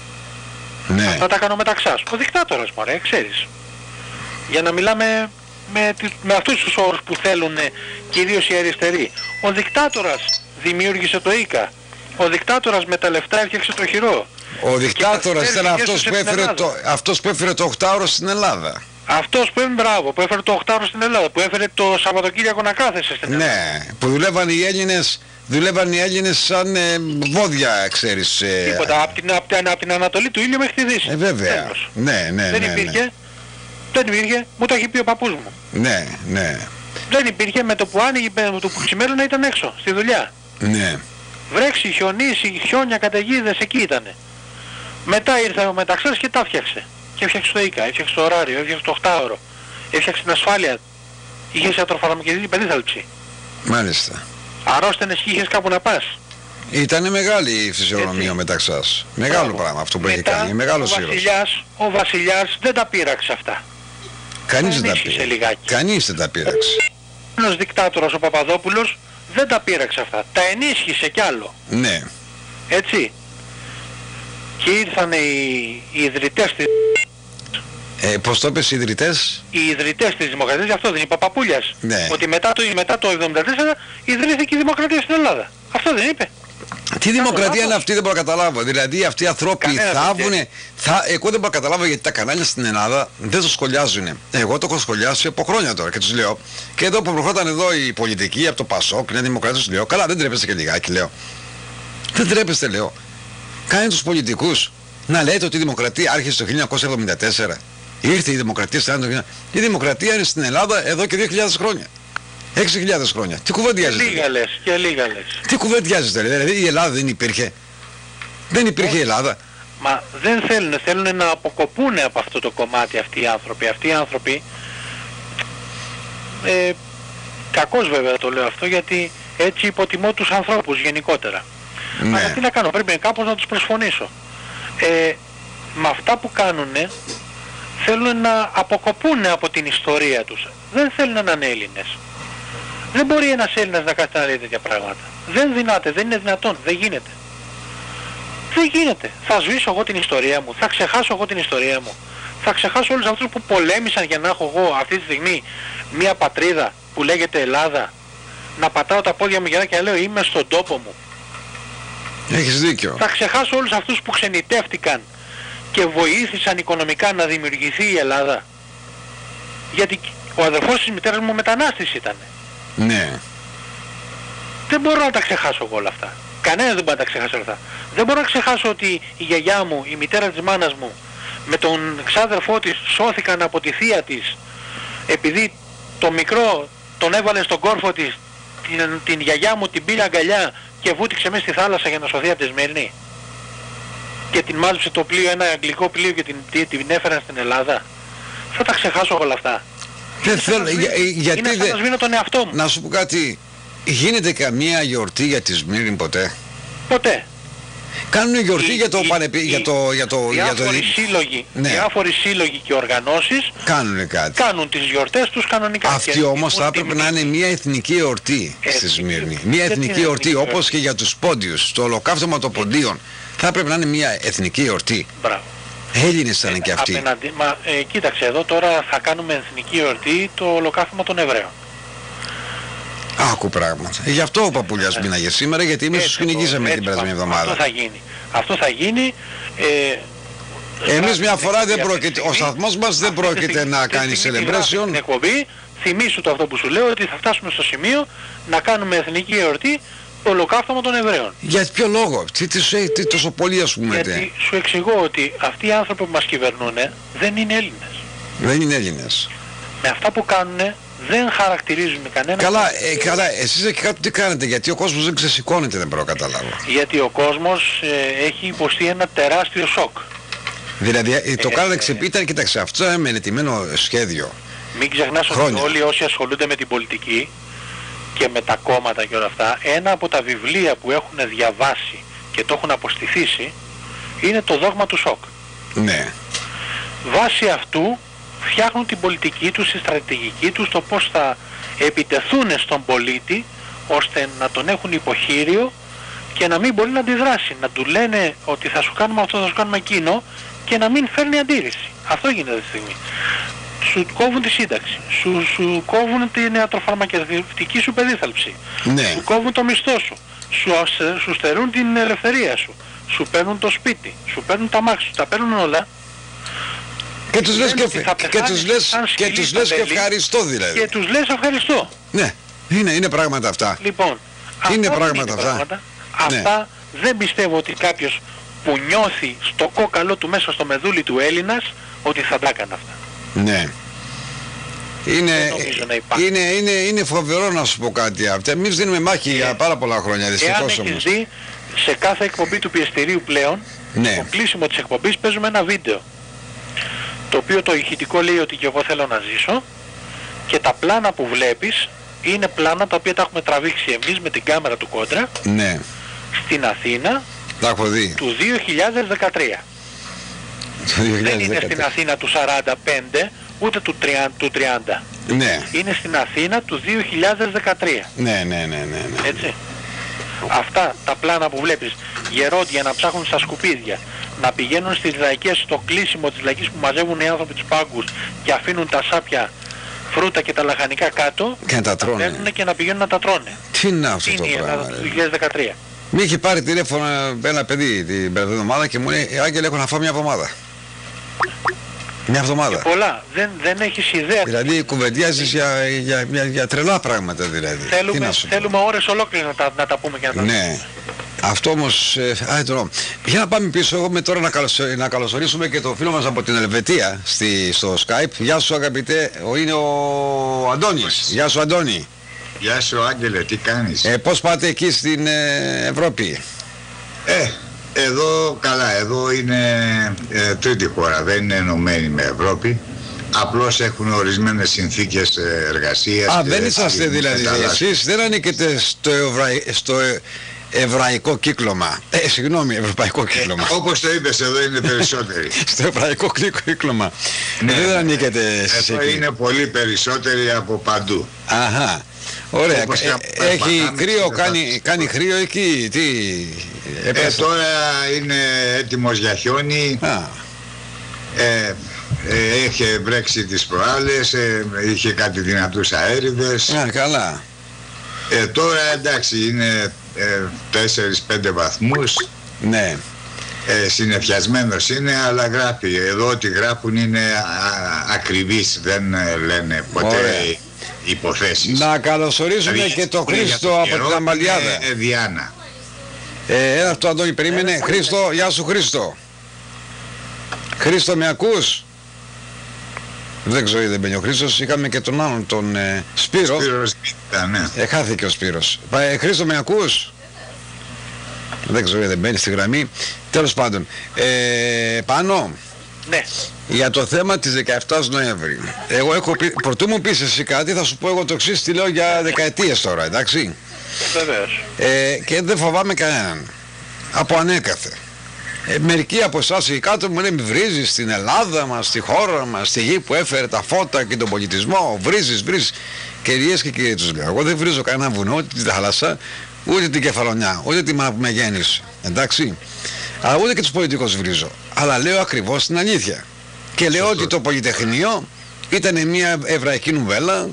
Ναι. Αυτά τα έκανε ο Μεταξάς. Ο δικτάτορας, μωρέ, ξέρεις. Για να μιλάμε με, με αυτούς τους όρους που θέλουν κυρίως οι αριστεροί. Ο δικτάτορας δημιούργησε το ΙΚΑ. Ο δικτάτορας με τα λεφτά έφτιαξε το χειρό. Ο δικτάτορας ήταν αυτός που, έφερε το, αυτός που έφερε το οκτάωρο στην Ελλάδα. Αυτός που είναι μπράβο, που έφερε το οκτάωρο στην Ελλάδα, που έφερε το Σαββατοκύριακο να κάθεσαι στην Ελλάδα. Ναι, που δουλεύαν οι Έλληνες, δουλεύαν οι Έλληνες σαν ε, βόδια, ξέρεις. Ε, Τίποτα, από την, απ την, απ την Ανατολή του ήλιου μέχρι τη Δύση. Ε, βέβαια. Ναι, ναι, δεν ναι, υπήρχε, ναι. δεν υπήρχε, μου το έχει πει ο παππούς μου. Ναι, ναι. Δεν υπήρχε, με το που άνοιγε, με το που ξημέρωνα ήταν έξω, στη δουλειά. Ναι. Βρέξει, χιονίσει, χιόνια, καταιγίδες, εκεί ήτανε. Μετά ήρθε ο Μεταξάς και τα φτιάξε. Και έφτιαξε το ΙΚΑ, έφτιαξε το ωράριο, έφτιαξε το οκτάωρο, έφτιαξε την ασφάλεια. Είχες ιατροφαρμακευτική περίθαλψη. Μάλιστα. Αρρώστενες και είχες κάπου να πας. Ήτανε μεγάλη η φυσιογνωμία ο Μεταξάς. Μεγάλο Μπράβο. πράγμα αυτό που Μετά, έχει κάνει. Μεγάλος ο βασιλιάς, ο βασιλιάς δεν τα πείραξε αυτά. Κανείς δεν τα πείραξε. Κανείς δεν τα πείραξε. Ένας δικτάτορας ο Παπαδόπουλος δεν τα πείραξε αυτά. Τα ενίσχυσε κι άλλο. Ναι. Έτσι. Και ήρθαν οι, οι ιδρυτές της... Ε, πώς το είπες οι ιδρυτές? Οι ιδρυτές της Δημοκρατίας, γι' αυτό δεν είπε Παπαπούλιας. Ναι. Ότι μετά το, μετά το εβδομήντα τέσσερα ιδρύθηκε η Δημοκρατία στην Ελλάδα. Αυτό δεν είπε. Τι δημοκρατία είναι αυτή, δεν μπορώ να καταλάβω. Δηλαδή αυτοί οι άνθρωποι θαύουνε. Θα, εγώ δεν μπορώ να καταλάβω γιατί τα κανάλια στην Ελλάδα δεν το σχολιάζουν. Εγώ το έχω σχολιάσει από χρόνια τώρα και τους λέω. Και εδώ που προχώρησαν εδώ οι πολιτικοί από το Πασόκ, η Δημοκρατία, τους λέω. Καλά, δεν τρέπεστε και λιγάκι, λέω. Δεν τρέπεστε, λέω. Κάνει τους πολιτικούς να λέτε ότι η δημοκρατία άρχισε το χίλια εννιακόσια εβδομήντα τέσσερα. Ήρθε η δημοκρατία στην Ελλάδα. Η δημοκρατία είναι στην Ελλάδα εδώ και δύο χιλιάδες χρόνια. έξι χιλιάδες χρόνια. Τι κουβεντιάζετε? Και λίγα λες, και λίγα λες. Τι κουβεντιάζετε, δηλαδή η Ελλάδα δεν υπήρχε? Δεν υπήρχε η Ελλάδα. Μα δεν θέλουν, θέλουν να αποκοπούν από αυτό το κομμάτι αυτοί οι άνθρωποι. Αυτοί οι άνθρωποι, ε, κακώς βέβαια το λέω αυτό, γιατί έτσι υποτιμώ τους ανθρώπους γενικότερα. Ναι. Αλλά τι να κάνω, πρέπει κάπως να τους προσφωνήσω. Ε, με αυτά που κάνουν θέλουν να αποκοπούν από την ιστορία τους. Δεν θέλουν να είναι Έλληνες. Δεν μπορεί ένας Έλληνας να κάθεται να λέει τέτοια πράγματα. Δεν δυνάται, δεν είναι δυνατόν, δεν γίνεται. Δεν γίνεται. Θα σβήσω εγώ την ιστορία μου, θα ξεχάσω εγώ την ιστορία μου. Θα ξεχάσω όλους αυτούς που πολέμησαν για να έχω εγώ αυτή τη στιγμή μια πατρίδα που λέγεται Ελλάδα. Να πατάω τα πόδια μου για και να λέω είμαι στον τόπο μου. Έχεις δίκιο. Θα ξεχάσω όλους αυτούς που ξενιτεύτηκαν και βοήθησαν οικονομικά να δημιουργηθεί η Ελλάδα. Γιατί ο αδερφός της μητέρας μου μετανάστης ήταν. Ναι. Δεν μπορώ να τα ξεχάσω εγώ όλα αυτά. Κανένας δεν μπορεί να τα ξεχάσει όλα αυτά. Δεν μπορώ να ξεχάσω ότι η γιαγιά μου, η μητέρα της μάνας μου, με τον ξάδερφό της σώθηκαν από τη θεία της, επειδή το μικρό τον έβαλε στον κόρφο της, την, την γιαγιά μου την πήρε αγκαλιά και βούτυξε μέσα στη θάλασσα για να σωθεί από τη Σμύρνη. Και την μάζεψε το πλοίο, ένα αγγλικό πλοίο και την, την, την έφεραν στην Ελλάδα. Θα τα ξεχάσω όλα αυτά. Δεν θέλω, για, γιατί είναι σαν να σβήνω τον εαυτό μου. Να σου πω κάτι, γίνεται καμία γιορτή για τη Σμύρνη ποτέ? Ποτέ. Κάνουν γιορτή η, για το η, πανεπι... η, για το... Για το, για το... σύλλογοι, ναι. Διάφοροι σύλλογοι και οργανώσεις κάνουν κάτι. Κάνουν τις γιορτές τους κανονικά. Αυτή όμως θα έπρεπε να είναι μια εθνική εορτή στη Σμύρνη. Μια εθνική εορτή, όπως και για τους Πόντιους, το ολοκαύτωμα των Ποντίων. Θα έπρεπε να είναι μια εθνική εορτή. Μπράβο. Έλληνες ήταν ε, και αυτοί. Απέναντι, μα ε, κοίταξε εδώ τώρα θα κάνουμε εθνική εορτή το ολοκαύτωμα των Εβραίων. Άκου πράγματα. Γι' αυτό ο παππούλιας μείναγε σήμερα, γιατί εμείς τους κυνηγήσαμε την περασμένη εβδομάδα. Αυτό θα γίνει. Αυτό θα γίνει. Ε, εμείς μια φορά δεν πρόκειται, ο σταθμός μας δεν πρόκειται να κάνει celebration. Στην εκπομπή, θυμήσου το αυτό που σου λέω, ότι θα φτάσουμε στο σημείο να κάνουμε εθνική εορτή το ολοκαύτωμα των Εβραίων. Για ποιο λόγο, τι, τι, τι, τι τόσο πολύ ας πούμε? Γιατί σου εξηγώ ότι αυτοί οι άνθρωποι που μας κυβερνούν δεν είναι Έλληνες. Δεν είναι Έλληνες. Με αυτά που κάνουν δεν χαρακτηρίζουν κανένα. Καλά, ε, καλά, εσείς εκεί κάτω τι κάνετε, γιατί ο κόσμος δεν ξεσηκώνεται, δεν μπορώ να καταλάβω. Γιατί ο κόσμος ε, έχει υποστεί ένα τεράστιο σοκ. Δηλαδή ε, το ε, κάνατε ε, ξεπίτα, κοίταξε, αυτό είναι μελετημένο σχέδιο. Μην ξεχνάς ότι χρόνια. όλοι όσοι ασχολούνται με την πολιτική και με τα κόμματα και όλα αυτά, ένα από τα βιβλία που έχουν διαβάσει και το έχουν αποστηθήσει είναι το δόγμα του σοκ. Ναι. Βάσει αυτού φτιάχνουν την πολιτική τους, τη στρατηγική τους, το πώς θα επιτεθούν στον πολίτη ώστε να τον έχουν υποχείριο και να μην μπορεί να αντιδράσει. Να του λένε ότι θα σου κάνουμε αυτό, θα σου κάνουμε εκείνο και να μην φέρνει αντίρρηση. Αυτό γίνεται αυτή τη στιγμή. Σου κόβουν τη σύνταξη, σου, σου κόβουν την ιατροφαρμακευτική σου περίθαλψη, Ναι. σου κόβουν το μισθό σου, σου, σου στερούν την ελευθερία σου, σου παίρνουν το σπίτι, σου παίρνουν τα μάξι σου, τα παίρνουν όλα. Και τους λες και, και, και, τους λες, και, τους λες και ευχαριστώ δηλαδή. Και τους λες ευχαριστώ. Ναι, είναι, είναι πράγματα αυτά. Λοιπόν, είναι αυτά πράγματα είναι αυτά. πράγματα. Ναι. Αυτά δεν πιστεύω ότι κάποιος που νιώθει στο κόκαλο του μέσα στο μεδούλι του Έλληνας ότι θα τα έκανε αυτά. Ναι. Είναι, είναι, είναι, είναι φοβερό να σου πω κάτι αυτό. Εμείς δίνουμε μάχη για πάρα πολλά χρόνια, δυστυχώς όμως. Εάν έχεις δει, σε κάθε εκπομπή του πιεστηρίου πλέον, ναι. στο κλείσιμο της εκπομπής παίζουμε ένα βίντεο. Το οποίο το ηχητικό λέει ότι και εγώ θέλω να ζήσω και τα πλάνα που βλέπεις είναι πλάνα τα οποία τα έχουμε τραβήξει εμείς με την κάμερα του κόντρα ναι. στην Αθήνα τα έχω δει. του δύο χιλιάδες δεκατρία. Δεν είναι στην Αθήνα του σαράντα πέντε ούτε του τριάντα. Ναι. Είναι στην Αθήνα του δύο χιλιάδες δεκατρία. Ναι, ναι, ναι, ναι, ναι. Έτσι. Αυτά τα πλάνα που βλέπεις, γερόντια να ψάχνουν στα σκουπίδια, να πηγαίνουν στις λαϊκές, στο κλείσιμο της λαϊκής που μαζεύουν οι άνθρωποι τους πάγκους και αφήνουν τα σάπια, φρούτα και τα λαχανικά κάτω και να τα τρώνε. Να και να πηγαίνουν να τα τρώνε. Τι είναι αυτό είναι το πράγμα? Είναι το δύο χιλιάδες δεκατρία. Μη είχε πάρει τηλέφωνο ένα παιδί την περασμένη εβδομάδα και μου λέει Άγγελε, έχω να φάω μια εβδομάδα. Μια εβδομάδα. Και πολλά. Δεν, δεν έχεις ιδέα. Δηλαδή κουβεντιάζεις για, για, για, για τρελά πράγματα δηλαδή. Θέλουμε, θέλουμε ώρες ολόκληρες να τα, να τα πούμε και να τα ναι. πούμε. Αυτό όμως, ε, α, το, για να πάμε πίσω, εγώ με τώρα να, καλωσο, να καλωσορίσουμε και το φίλο μας από την Ελβετία στη, στο Skype. Γεια σου αγαπητέ, ο, είναι ο Αντώνης. Γεια σου Αντώνη. Γεια σου Άγγελε, τι κάνεις? Ε, πώς πάτε εκεί στην ε, Ευρώπη? Ε, Εδώ, καλά, εδώ είναι ε, τρίτη χώρα, δεν είναι ενωμένη με Ευρώπη. Απλώς έχουν ορισμένες συνθήκες εργασίας. Α, δεν είσαστε δηλαδή, εσείς δεν ανήκετε στο, ευραη, στο εβραϊκό κύκλωμα. Ε, συγγνώμη, ευρωπαϊκό κύκλωμα. Ε, όπως το είπες, εδώ είναι περισσότεροι. Στο εβραϊκό κύκλωμα. Ναι, δεν ανήκετε εσείς εκεί. Είναι πολύ περισσότεροι από παντού. Αχα. Ωραία. Ε, έχει κρύο, κάνει, κάνει κρύο εκεί, τι... Ε, τώρα είναι έτοιμος για χιόνι. Α. Ε, ε, είχε βρέξει τις προάλλες, ε, είχε κάτι δυνατούς αέριδες. Α, καλά. Ε, τώρα εντάξει είναι ε, τέσσερις πέντε βαθμούς. Ναι. Ε, συνεφιασμένος είναι, αλλά γράφει. Εδώ ό,τι γράφουν είναι α, ακριβείς, δεν ε, λένε ποτέ. Ωραία. Υποθέσεις. Να καλωσορίσουμε δηλαδή, και το Χρήστο από την Αμαλιάδα. Ε, Διάννα. Ε, ένα αυτό Αντώνη περίμενε. Ε, Χρήστο, γεια σου Χρήστο. Χρήστο, με ακούς? Δεν ξέρω γιατί δεν μπαίνει ο Χρήστος. Είχαμε και τον άλλον, τον ε, Σπύρο. Σπύρος, ναι. ε, χάθηκε ο Σπύρος. Ε, Χρήστο, με ακούς? Δεν ξέρω γιατί δεν μπαίνει στη γραμμή. Τέλος πάντων. Ε, πάνω. Ναι. Για το θέμα της δεκαεφτά Νοέμβρη. Εγώ έχω πει, πρωτού μου πεις εσύ κάτι, θα σου πω εγώ το εξής, τι λέω για δεκαετίες τώρα, εντάξει. Βεβαίως. Ε, και δεν φοβάμαι κανέναν. Από ανέκαθε. Ε, μερικοί από εσάς οι κάτω μου λένε μη βρίζεις στην Ελλάδα μας, στη χώρα μας, στη γη που έφερε τα φώτα και τον πολιτισμό. Βρίζεις, βρίζεις. Κυρίες και κύριοι, τους λέω. Εγώ δεν βρίζω κανένα βουνό, ούτε τη θάλασσα, ούτε την Κεφαλονιά, ούτε τη μάνα που με γέννησε. Εντάξει. Αλλά ούτε και τους πολιτικούς βρίζω. Αλλά λέω ακριβώς την αλήθεια. Και λέω ότι το Πολυτεχνείο ήταν μια εβραϊκή νουβέλα,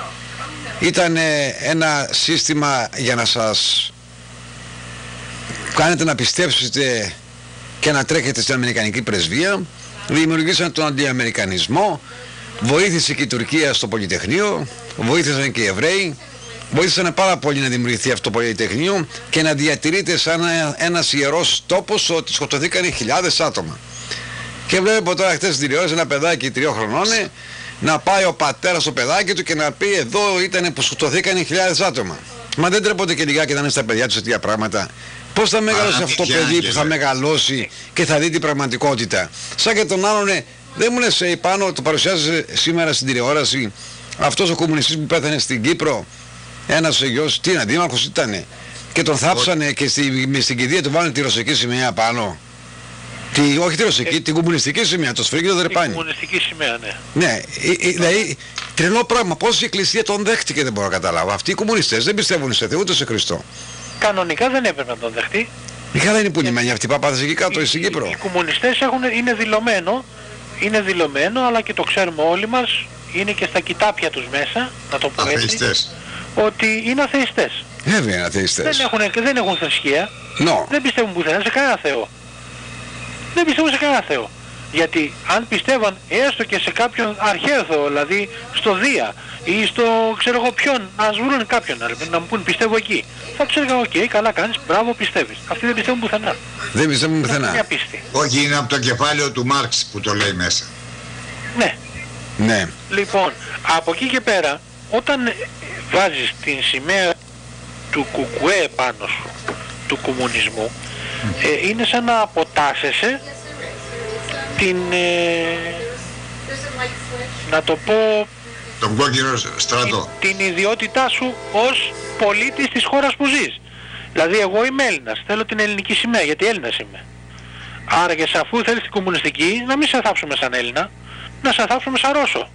ήταν ένα σύστημα για να σας κάνετε να πιστέψετε και να τρέχετε στην Αμερικανική πρεσβεία, δημιουργήσαν τον αντιαμερικανισμό, βοήθησε και η Τουρκία στο Πολυτεχνείο, βοήθησαν και οι Εβραίοι, βοήθησαν πάρα πολύ να δημιουργηθεί αυτό το Πολυτεχνείο και να διατηρείται σαν ένας ιερός τόπος ότι σκοτωθήκαν χιλιάδες άτομα. Και βλέπω τώρα χτες στην τηλεόραση ένα παιδάκι τριών χρονών να πάει ο πατέρας στο παιδάκι του και να πει εδώ ήταν που σκοτωθήκαν χιλιάδες άτομα. Μα δεν τρέπονται και λιγάκι να είναι στα παιδιά τους τέτοια πράγματα? Πώς θα μεγαλώσει αυτό το παιδί που θα μεγαλώσει και θα δει την πραγματικότητα? Σαν και τον άλλον, δεν μου λες πάνω, το παρουσιάζει σήμερα στην τηλεόραση αυτός ο κομμουνιστής που πέθανε στην Κύπρο, ένας γιος, τι είναι, δήμαρχος ήτανε, και τον θάψανε και στη, στην κηδεία του βάλανε τη ρωσική σημαία πάνω. Τη, όχι τη ρωσική, ε, την κομμουνιστική σημαία, το σφρίγγι το δρεπάνι. Την κομμουνιστική σημαία, ναι. Ναι, δηλαδή τρελό πράγμα. Πώς η Εκκλησία τον δέχτηκε δεν μπορώ να καταλάβω. Αυτοί οι κομμουνιστές δεν πιστεύουν σε Θεό ούτε σε Χριστό. Κανονικά δεν έπρεπε να τον δεχτεί. Είχα δεν είναι πουνημένοι αυτοί οι παπάδες εκεί κάτω, στην Κύπρο. Οι, οι κομμουνιστές έχουν, είναι δηλωμένο, είναι δηλωμένο, αλλά και το ξέρουμε όλοι μας, είναι και στα κοιτάπια τους μέσα, να το πω έτσι, ότι είναι αθεϊστές. Βέβαια είναι αθεϊστές. Δεν έχουν, δεν έχουν θρησκεία, no. δεν πιστεύουν πουθενά σε κανένα Θεό. Δεν πιστεύουν σε κανένα Θεό. Γιατί αν πιστεύαν έστω και σε κάποιον αρχαίο Θεό, δηλαδή στο Δία ή στο ξέρω εγώ ποιον, να βρουν κάποιον να μου πούν πιστεύω εκεί, θα τους έλεγα οκ, okay, καλά κάνεις, μπράβο πιστεύεις. Αυτοί δεν πιστεύουν πουθενά. Δεν πιστεύουν πουθενά. Μια πίστη. Όχι, είναι από το κεφάλαιο του Μάρξ που το λέει μέσα. Ναι. Ναι. Λοιπόν, από εκεί και πέρα, όταν βάζεις την σημαία του κουκουέ πάνω σου, του κομμουνισμού, ε, είναι σαν να αποτάσσεσαι την, ε, να το πω, τον κόκκινο στρατό, την, την ιδιότητά σου ως πολίτης της χώρας που ζεις. Δηλαδή εγώ είμαι Έλληνας, θέλω την ελληνική σημαία γιατί Έλληνας είμαι. Άρα και σε αφού θέλεις την κομμουνιστική, να μην σε θάψουμε σαν Έλληνα, να σε θάψουμε σαν Ρώσο.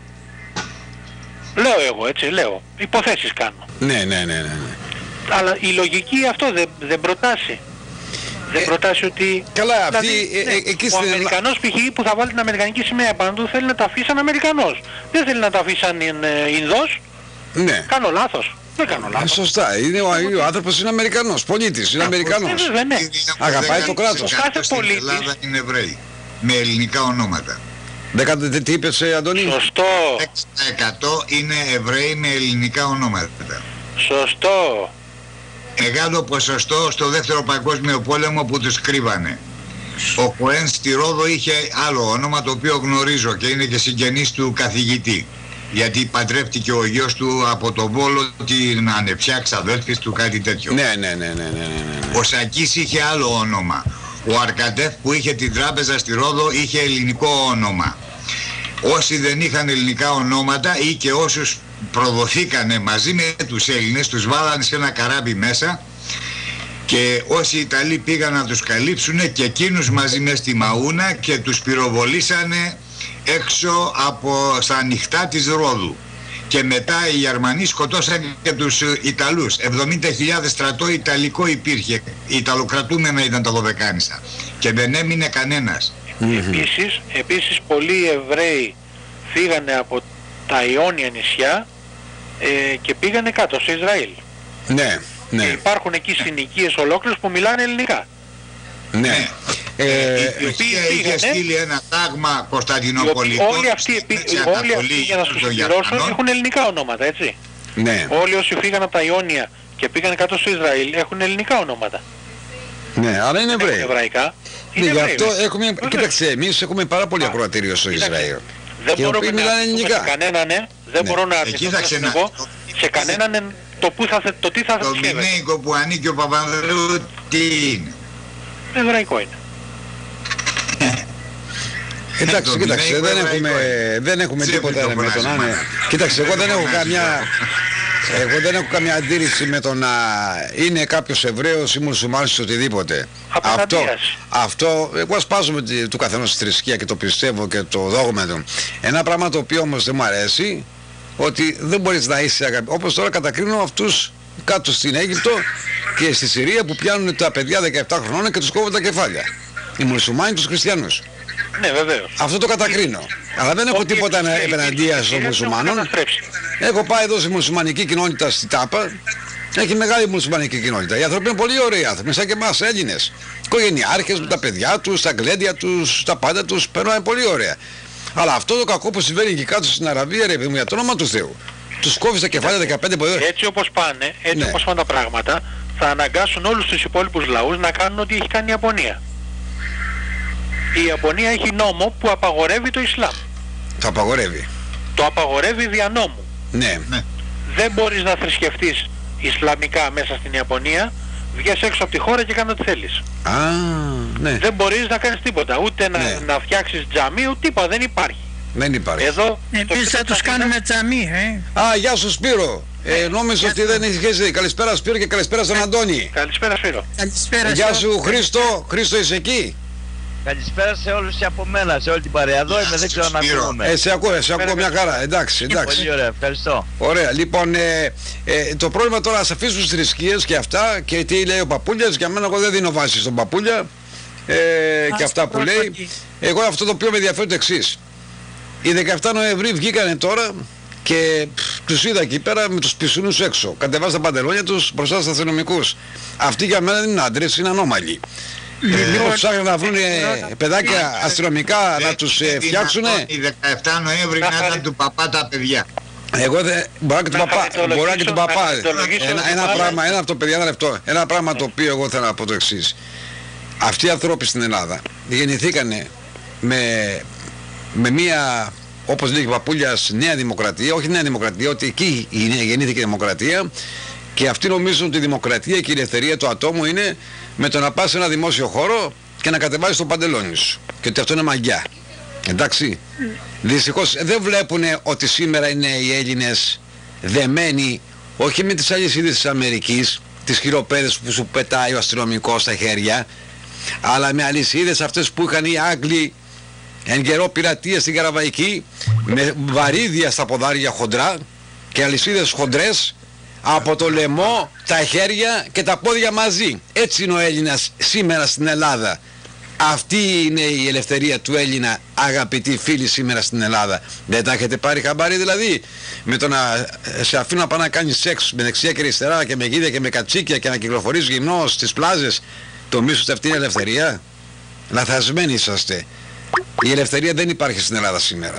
Λέω εγώ έτσι, λέω, υποθέσεις κάνω. Ναι, ναι, ναι, ναι. Αλλά η λογική αυτό δεν, δεν προτάσει. Δεν προτάσει ότι... Καλά, δηλαδή, αυτή, ναι, ε, ε, εκεί ο στην... Αμερικανός π.χ. που θα βάλει την Αμερικανική σημαία πάνω του θέλει να τα αφήσει σαν Αμερικανός. Δεν θέλει να τα αφήσει σαν ε, Ινδός. Ναι. Κάνω λάθος. Δεν κάνω λάθος. Ε, σωστά. Είναι ο, ο άνθρωπος είναι Αμερικανός. Πολίτης. Είναι Αμερικανός. Ε, βέβαια, ναι. Αγαπάει το κράτος. Κάθε πολίτης... Στην Ελλάδα είναι Εβραίοι. Με ελληνικά ονόματα. Δέκατε τι είπες, Αντώνη? Σωστό. έξι τοις εκατό είναι Εβραίοι με ελληνικά ονόματα. Σωστό. Μεγάλο ποσοστό στο δεύτερο παγκόσμιο πόλεμο που τους κρύβανε. Ο Κοέν στη Ρόδο είχε άλλο όνομα το οποίο γνωρίζω και είναι και συγγενής του καθηγητή. Γιατί παντρεύτηκε ο γιος του από τον Βόλο την ανεψιά ξαδέλφης του, κάτι τέτοιο. Ναι, ναι, ναι, ναι, ναι, ναι, ναι. Ο Σακής είχε άλλο όνομα. Ο Αρκαντέφ που είχε την τράπεζα στη Ρόδο είχε ελληνικό όνομα. Όσοι δεν είχαν ελληνικά ονόματα ή και όσους προδοθήκανε μαζί με τους Έλληνες τους βάλανε σε ένα καράβι μέσα, και όσοι Ιταλοί πήγαν να τους καλύψουν και εκείνους μαζί μες στη Μαούνα και τους πυροβολήσανε έξω από στα ανοιχτά της Ρόδου. Και μετά οι Γερμανοί σκοτώσαν και τους Ιταλούς. εβδομήντα χιλιάδες στρατό Ιταλικό υπήρχε. Ιταλοκρατούμενα ήταν τα Δωδεκάνησα. Και δεν έμεινε κανένας. Mm-hmm. Επίσης, επίσης πολλοί Εβραίοι φύγανε από τα Ιόνια νησιά ε, και πήγανε κάτω σε Ισραήλ. Ναι, ναι. Και υπάρχουν εκεί συνοικίες ολόκληρες που μιλάνε ελληνικά. Ναι. Ε, η Τουρκία είχε στείλει ένα τάγμα Κωνσταντινοπολιτών. Όλοι αυτοί, όλοι αυτοί για να σου συμπληρώσω έχουν ελληνικά ονόματα, έτσι. Ναι. Όλοι όσοι φύγαν από τα Ιόνια και πήγαν κάτω στο Ισραήλ έχουν ελληνικά ονόματα. Ναι, αλλά είναι Εβραίοι. Εβραϊκά. Ναι, γι' αυτό έχουμε, κοίταξε, εμείς έχουμε πάρα πολύ ακροατήριο στο Ισραήλ. Δεν και μπορούμε να ελληνικά. σε κανέναν, ναι, δεν ναι. μπορώ να αντιθέσω να πω, σε κανέναν το, που θα, το τι θα το θες. Το μηνύκο που ανήκει ο Παπανδρέου τι είναι? Εβραϊκό είναι. Εντάξει, κοίταξε, δεν έχουμε, δεν έχουμε τίποτα με τον Άνε. Κοίταξε, εγώ δεν έχω καμιά... Εγώ δεν έχω καμία αντίρρηση με το να είναι κάποιος Εβραίος ή μουσουλμάνος ή οτιδήποτε. Αυτό, αυτό, εγώ ασπάζομαι του καθενός τη θρησκεία και το πιστεύω και το δόγμα του. Ένα πράγμα το οποίο όμως δεν μου αρέσει, ότι δεν μπορείς να είσαι αγαπητός. Όπως τώρα κατακρίνω αυτούς κάτω στην Αίγυπτο και στη Συρία που πιάνουν τα παιδιά δεκαεπτά χρονών και τους κόβουν τα κεφάλια. Οι μουσουλμάνοι τους χριστιανούς. Ναι, βεβαίως. Αυτό το κατακρίνω. Αλλά δεν έχω τίποτα επεναντία των μουσουλμάνων. Έχω πάει εδώ στη μουσουλμανική κοινότητα στη Τάπα. Έχει μεγάλη μουσουλμανική κοινότητα. Οι άνθρωποι είναι πολύ ωραίοι άνθρωποι, σαν και εμάς Έλληνες. Οικογενειάρχες με τα παιδιά τους, τα γλέντια τους, τα πάντα τους, περνάνε πολύ ωραία. Αλλά αυτό το κακό που συμβαίνει εκεί κάτω στην Αραβία, ρε παιδί μου, για το όνομα του Θεού. Τους κόβεις τα κεφάλια δεκαπέντε ποδές. Έτσι όπως πάνε, έτσι ναι. όπως πάνε τα πράγματα, θα αναγκάσουν όλους τους υπόλοιπους λαούς να κάνουν ό,τι έχει κάνει η Ιαπωνία. Η Ιαπωνία έχει νόμο που απαγορεύει το Ισλάμ. Το απαγορεύει. Το απαγορεύει δια νόμου. Ναι. ναι. Δεν μπορείς να θρησκευτείς Ισλαμικά μέσα στην Ιαπωνία, βγες έξω από τη χώρα και κάνε ό,τι θέλεις. Α, ναι. Δεν μπορείς να κάνεις τίποτα, ούτε να, ναι. να φτιάξεις τζαμί, ούτε τίποτα, δεν υπάρχει. Δεν υπάρχει. Εδώ, εμείς θα τους κάνουμε τζαμί, ε. Α, γεια σου Σπύρο. Ε, νόμιζα ότι δεν είχες. Καλησπέρα Σπύρο και καλησπέρα στον Αντώνη. Καλησπέρα Σπύρο. Καλησπέρα. Γεια σου Χρήστο. Χρήστο είσαι εκεί? Καλησπέρα σε όλους και από μένα, σε όλη την παρέα. Εδώ είμαι, δεν ξέρω να ακούμε. Ε, σε ακούω, σε ακούω μια χαρά. Εντάξει, εντάξει. Πολύ ωραία, ευχαριστώ. Ωραία, λοιπόν, ε, ε, το πρόβλημα τώρα, ας αφήσουμε τις θρησκείες και αυτά και τι λέει ο Παπούλιας. Για μένα, εγώ δεν δίνω βάση στον Παπούλια ε, και αυτά που λέει. Εγώ αυτό το οποίο με ενδιαφέρει το εξής. Οι δεκαεπτά Νοεμβρίου βγήκανε τώρα και πφ, τους είδα εκεί πέρα με τους πισουνούς έξω. Κατεβάζαν τα παντελόνια τους μπροστά στους αστυνομικούς. Αυτοί για μένα δεν είναι άντρες, είναι ανώμαλοι. Μήπως ψάχνουν να βρουν παιδάκια αστυνομικά να τους φτιάξουνε. Οι δεκαεπτά Νοέμβρη να ήταν του παπά τα παιδιά. Εγώ δεν... Μπορεί και του παπά. Μπορεί και του παπά. Ένα, ένα πράγμα, ένα αυτό παιδιά, ένα λεπτό. Ένα πράγμα το οποίο εγώ θέλω να πω το εξής. Αυτοί οι άνθρωποι στην Ελλάδα γεννηθήκανε με, με μία, όπως λέει ο Παπούλιας, νέα δημοκρατία. Όχι νέα δημοκρατία, ότι εκεί γεννήθηκε η δημοκρατία. Και αυτοί νομίζουν ότι η δημοκρατία και η ελευθερία του ατόμου είναι με το να πας σε ένα δημόσιο χώρο και να κατεβάζεις το παντελόνι σου. Και ότι αυτό είναι μαγιά. Εντάξει. Mm. Δυστυχώς δεν βλέπουν ότι σήμερα είναι οι Έλληνες δεμένοι όχι με τις αλυσίδες της Αμερικής, τις χειροπέδες που σου πετάει ο αστυνομικός στα χέρια, αλλά με αλυσίδες αυτές που είχαν οι Άγγλοι εν καιρό πειρατεία στην Καραβαϊκή, με βαρύδια στα ποδάρια χοντρά και αλυσίδες χοντρές από το λαιμό, τα χέρια και τα πόδια μαζί. Έτσι είναι ο Έλληνας σήμερα στην Ελλάδα. Αυτή είναι η ελευθερία του Έλληνα, αγαπητοί φίλοι, σήμερα στην Ελλάδα. Δεν τα έχετε πάρει χαμπάρι δηλαδή? Με το να σε αφήνουν να πάνε να κάνεις σεξ με δεξιά και αριστερά και με γίδια και με κατσίκια και να κυκλοφορείς γυμνός στις πλάζες. Το μίσος αυτή είναι ελευθερία? Λαθασμένοι είσαστε. Η ελευθερία δεν υπάρχει στην Ελλάδα σήμερα.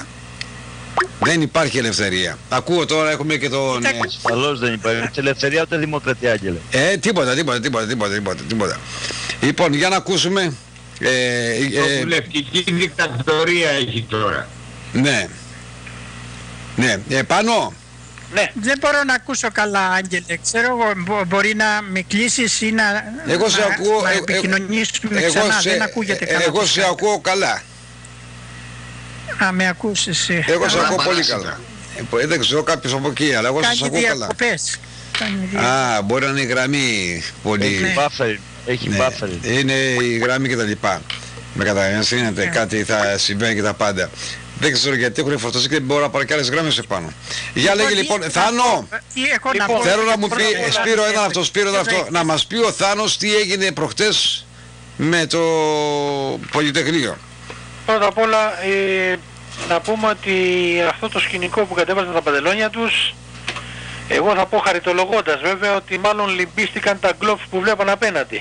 Δεν υπάρχει ελευθερία. Ακούω τώρα, έχουμε και τον... Ε... Καλώς δεν υπάρχει. Ούτε ελευθερία ούτε δημοκρατία, Άγγελε. Ε, τίποτα, τίποτα, τίποτα, τίποτα, τίποτα, τίποτα. Λοιπόν, για να ακούσουμε... Ε, ε, βουλευτική δικτατορία έχει τώρα. Ναι. Ναι. Ε, πάνω. Ναι. Δεν μπορώ να ακούσω καλά, Άγγελε. Ξέρω εγώ, μπο- μπορεί να με κλείσεις ή να, Εγώ σε να, ακούω, να ε, ε, επικοινωνήσουμε εγώ ξανά. σε, Δεν ακούγεται ε, καλά. εγώ το σε Skype. ακούω καλά. Α, με ακούσεις. ε. Εγώ σε Καλά, ακούω πολύ παράσιτα. καλά. Ε, Δεν ξέρω κάποιος από εκεί, αλλά εγώ σας Κάνει ακούω καλά. διακοπές. Κάνει διακοπές. Α, μπορεί να είναι η γραμμή πολύ... Έχει buffer. Έχει Ναι, buffer. είναι η γραμμή και τα λοιπά. Με καταλαβαίνεις, είναι Ναι. κάτι θα συμβαίνει και τα πάντα. Δεν ξέρω γιατί έχουν φορτώσει και δεν μπορώ να πάρω και άλλες γραμμές επάνω. Για λέγε λοιπόν, τι- Θάνο, τι έχω να Λοιπόν, πω, θέλω να μου πρώτα πει, απ' όλα, Σπύρο ε, ένα αυτό, Σπύρο ένα ε, αυτό, ε, να μας πει ο Θάνος τι έγινε προχτές με το Πολυτεχνείο. Πρώτα απ' όλα ε, να πούμε ότι αυτό το σκηνικό που κατέβαζαν τα παντελόνια τους, εγώ θα πω χαριτολογώντας βέβαια ότι μάλλον λυμπίστηκαν τα γκλοφ που βλέπαν απέναντι.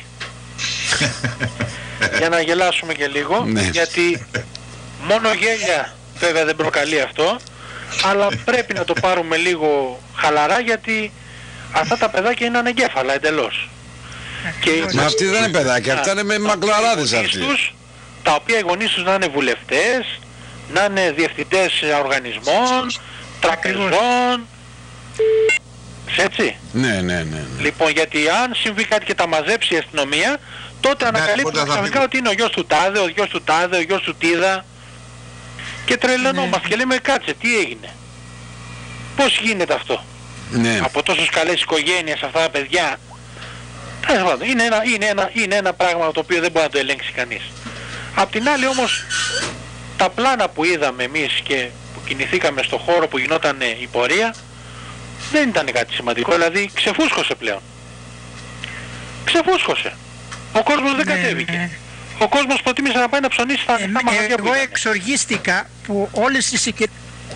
Για να γελάσουμε και λίγο, Ναι. γιατί μόνο γέλια βέβαια δεν προκαλεί αυτό, αλλά πρέπει να το πάρουμε λίγο χαλαρά γιατί αυτά τα παιδάκια είναι ανεγκέφαλα εντελώς. Και Μα αυτοί δεν είναι παιδάκια, αυτά είναι με μαγκλαράδες οι γονείς αυτοί. τους, τα οποία οι γονείς τους να είναι βουλευτές, να είναι διευθυντές οργανισμών, τραπεζών, έτσι. Ναι, ναι, ναι, ναι. Λοιπόν, γιατί αν συμβεί κάτι και τα μαζέψει η αστυνομία, τότε Ναι, ανακαλύπτουν πότε θα ξαφνικά φύγουν. ότι είναι ο γιος του τάδε, ο γιος του τάδε, ο γιος του τίδα. Και τρελαινόμαστε και λέμε κάτσε, τι έγινε. Πώς γίνεται αυτό. Ναι. Από τόσες καλές οικογένειες αυτά τα παιδιά. Τέλος πάντων, Είναι ένα, είναι, ένα, είναι ένα πράγμα το οποίο δεν μπορεί να το ελέγξει κανείς. Απ' την άλλη όμως, τα πλάνα που είδαμε εμείς και που κινηθήκαμε στο χώρο που γινόταν η πορεία, δεν ήταν κάτι σημαντικό, δηλαδή ξεφούσκωσε πλέον. Ξεφούσκωσε. Ο κόσμος δεν Ναι, κατέβηκε. ναι. Ο κόσμος προτίμησε να πάει να ψωνίσει στα Ε, ανοιχτά μαγαζιά που εγώ ήταν. εξοργίστηκα που όλες τις οικε-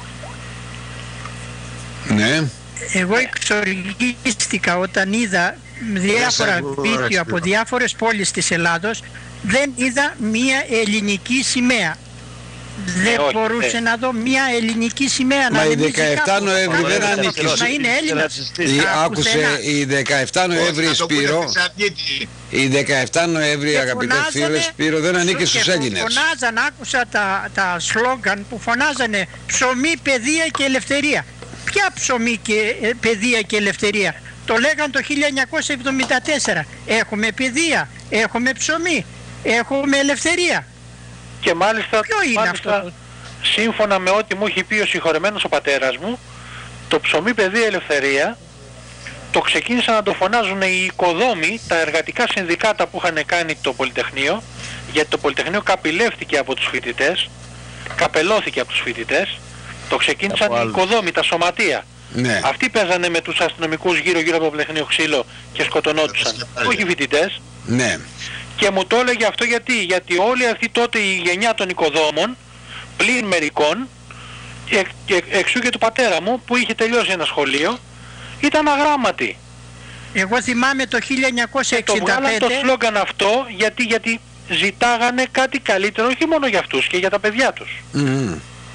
Ναι. εγώ εξοργίστηκα όταν είδα διάφορα ακούω, ρε, βίντεο Σπύρο. από διάφορες πόλεις της Ελλάδος, δεν είδα μία ελληνική σημαία. Δεν όχι, μπορούσε ε. να δω μία ελληνική σημαία Μα να η ανεμίζει δεκαεφτά κάπου. Νοέμβρη δεν Να ανήκει να στο- είναι Έλληνας. ρατσιστής. Η, Α, άκουσε πουθενά. η δεκαεφτά Νοέμβρη, Να το πούνε Σπύρο, Θεσσαλονίκη. η δεκαεφτά Νοέμβρη, Και αγαπητέ φωνάζανε- φίλε, Σπύρο, δεν ανήκει και στους φω- Έλληνες. Φωνάζαν, άκουσα τα, τα σλόγγαν που φωνάζανε ψωμί, παιδεία και ελευθερία. Ποια ψωμί και ε, παιδεία και ελευθερία? Το λέγαν το χίλια εννιακόσια εβδομήντα τέσσερα. Έχουμε παιδεία, έχουμε ψωμί, έχουμε ελευθερία. Και μάλιστα, Ποιο είναι μάλιστα αυτό? σύμφωνα με ό,τι μου έχει πει ο συγχωρεμένος ο πατέρας μου, το ψωμί παιδεία ελευθερία το ξεκίνησαν να το φωνάζουν οι οικοδόμοι, τα εργατικά συνδικάτα που είχαν κάνει το Πολυτεχνείο, γιατί το Πολυτεχνείο καπηλεύτηκε από τους φοιτητές, καπελώθηκε από τους φοιτητές, το ξεκίνησαν Από οι άλλους. οικοδόμοι, τα σωματεία. Ναι. Αυτοί παίζανε με τους αστυνομικούς γύρω-γύρω από το Πολυτεχνείο ξύλο και σκοτωνόντουσαν. σκεφτάρια. Όχι οι φοιτητές. Ναι. Και μου το έλεγε αυτό γιατί, γιατί όλη αυτή τότε η γενιά των οικοδόμων, πλην μερικών, εκ, και εξού και του πατέρα μου που είχε τελειώσει ένα σχολείο, ήταν αγράμματοι. Εγώ θυμάμαι το χίλια εννιακόσια Και το εξήντα βγάλαν το πέντε, σλόγγαν αυτό γιατί, γιατί ζητάγανε κάτι καλύτερο όχι μόνο για αυτούς και για τα παιδιά τους. Μμμ.